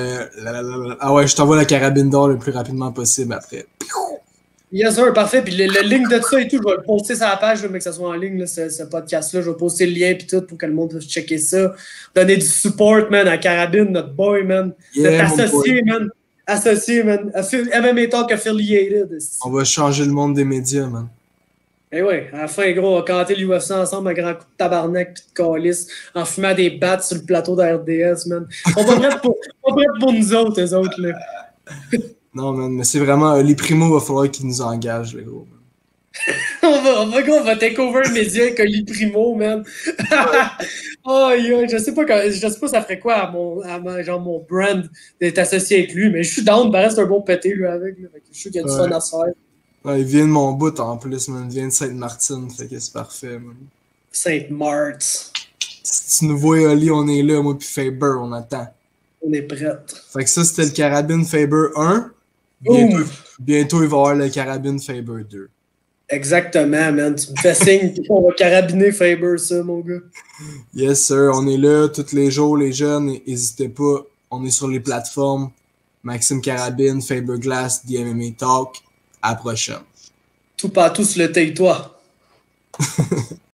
je t'envoie la carabine d'or le plus rapidement possible après. Yes, sir, parfait. Puis le link de ça et tout, je vais le poster sur la page, mais que ça soit en ligne, là, ce podcast-là. Je vais poster le lien et tout pour que le monde puisse checker ça. Donner du support, man, à Carabine, notre boy, man. Yeah, notre associé, man. Associé, man. MMA Talk Affiliated. On va changer le monde des médias, man. Eh ouais, à la fin, gros, on va canter l'UFC ensemble, un grand coup de tabarnak pis de calice, en fumant des battes sur le plateau de RDS, man. On va prêter pour nous autres, eux autres, là. Non, man, mais c'est vraiment... les primos, il va falloir qu'ils nous engagent, les gros. on va take over le média avec les primos, man. Oh, je sais pas ça ferait quoi à mon brand d'être associé avec lui, mais je suis down, il reste un bon pété, lui, avec. Là. Je suis sûr qu'il y a du fun à se faire. Ouais, il vient de mon bout, en plus, man. Il vient de Sainte-Martine, fait que c'est parfait, man. Sainte-Marthe. Si tu nous vois, Oli, on est là, moi, puis Faber, on attend. On est prêts. Fait que ça, c'était le Carabine Faber 1. Bientôt, il va y avoir le Carabine Faber 2. Exactement, man. Tu me fais signe qu'on va carabiner Faber, ça, mon gars. Yes, sir. On est là tous les jours, les jeunes. N'hésitez pas. On est sur les plateformes. Maxime Carabine, Faber Glass, MMA Talk. À la prochaine. Tout par tous le tais-toi.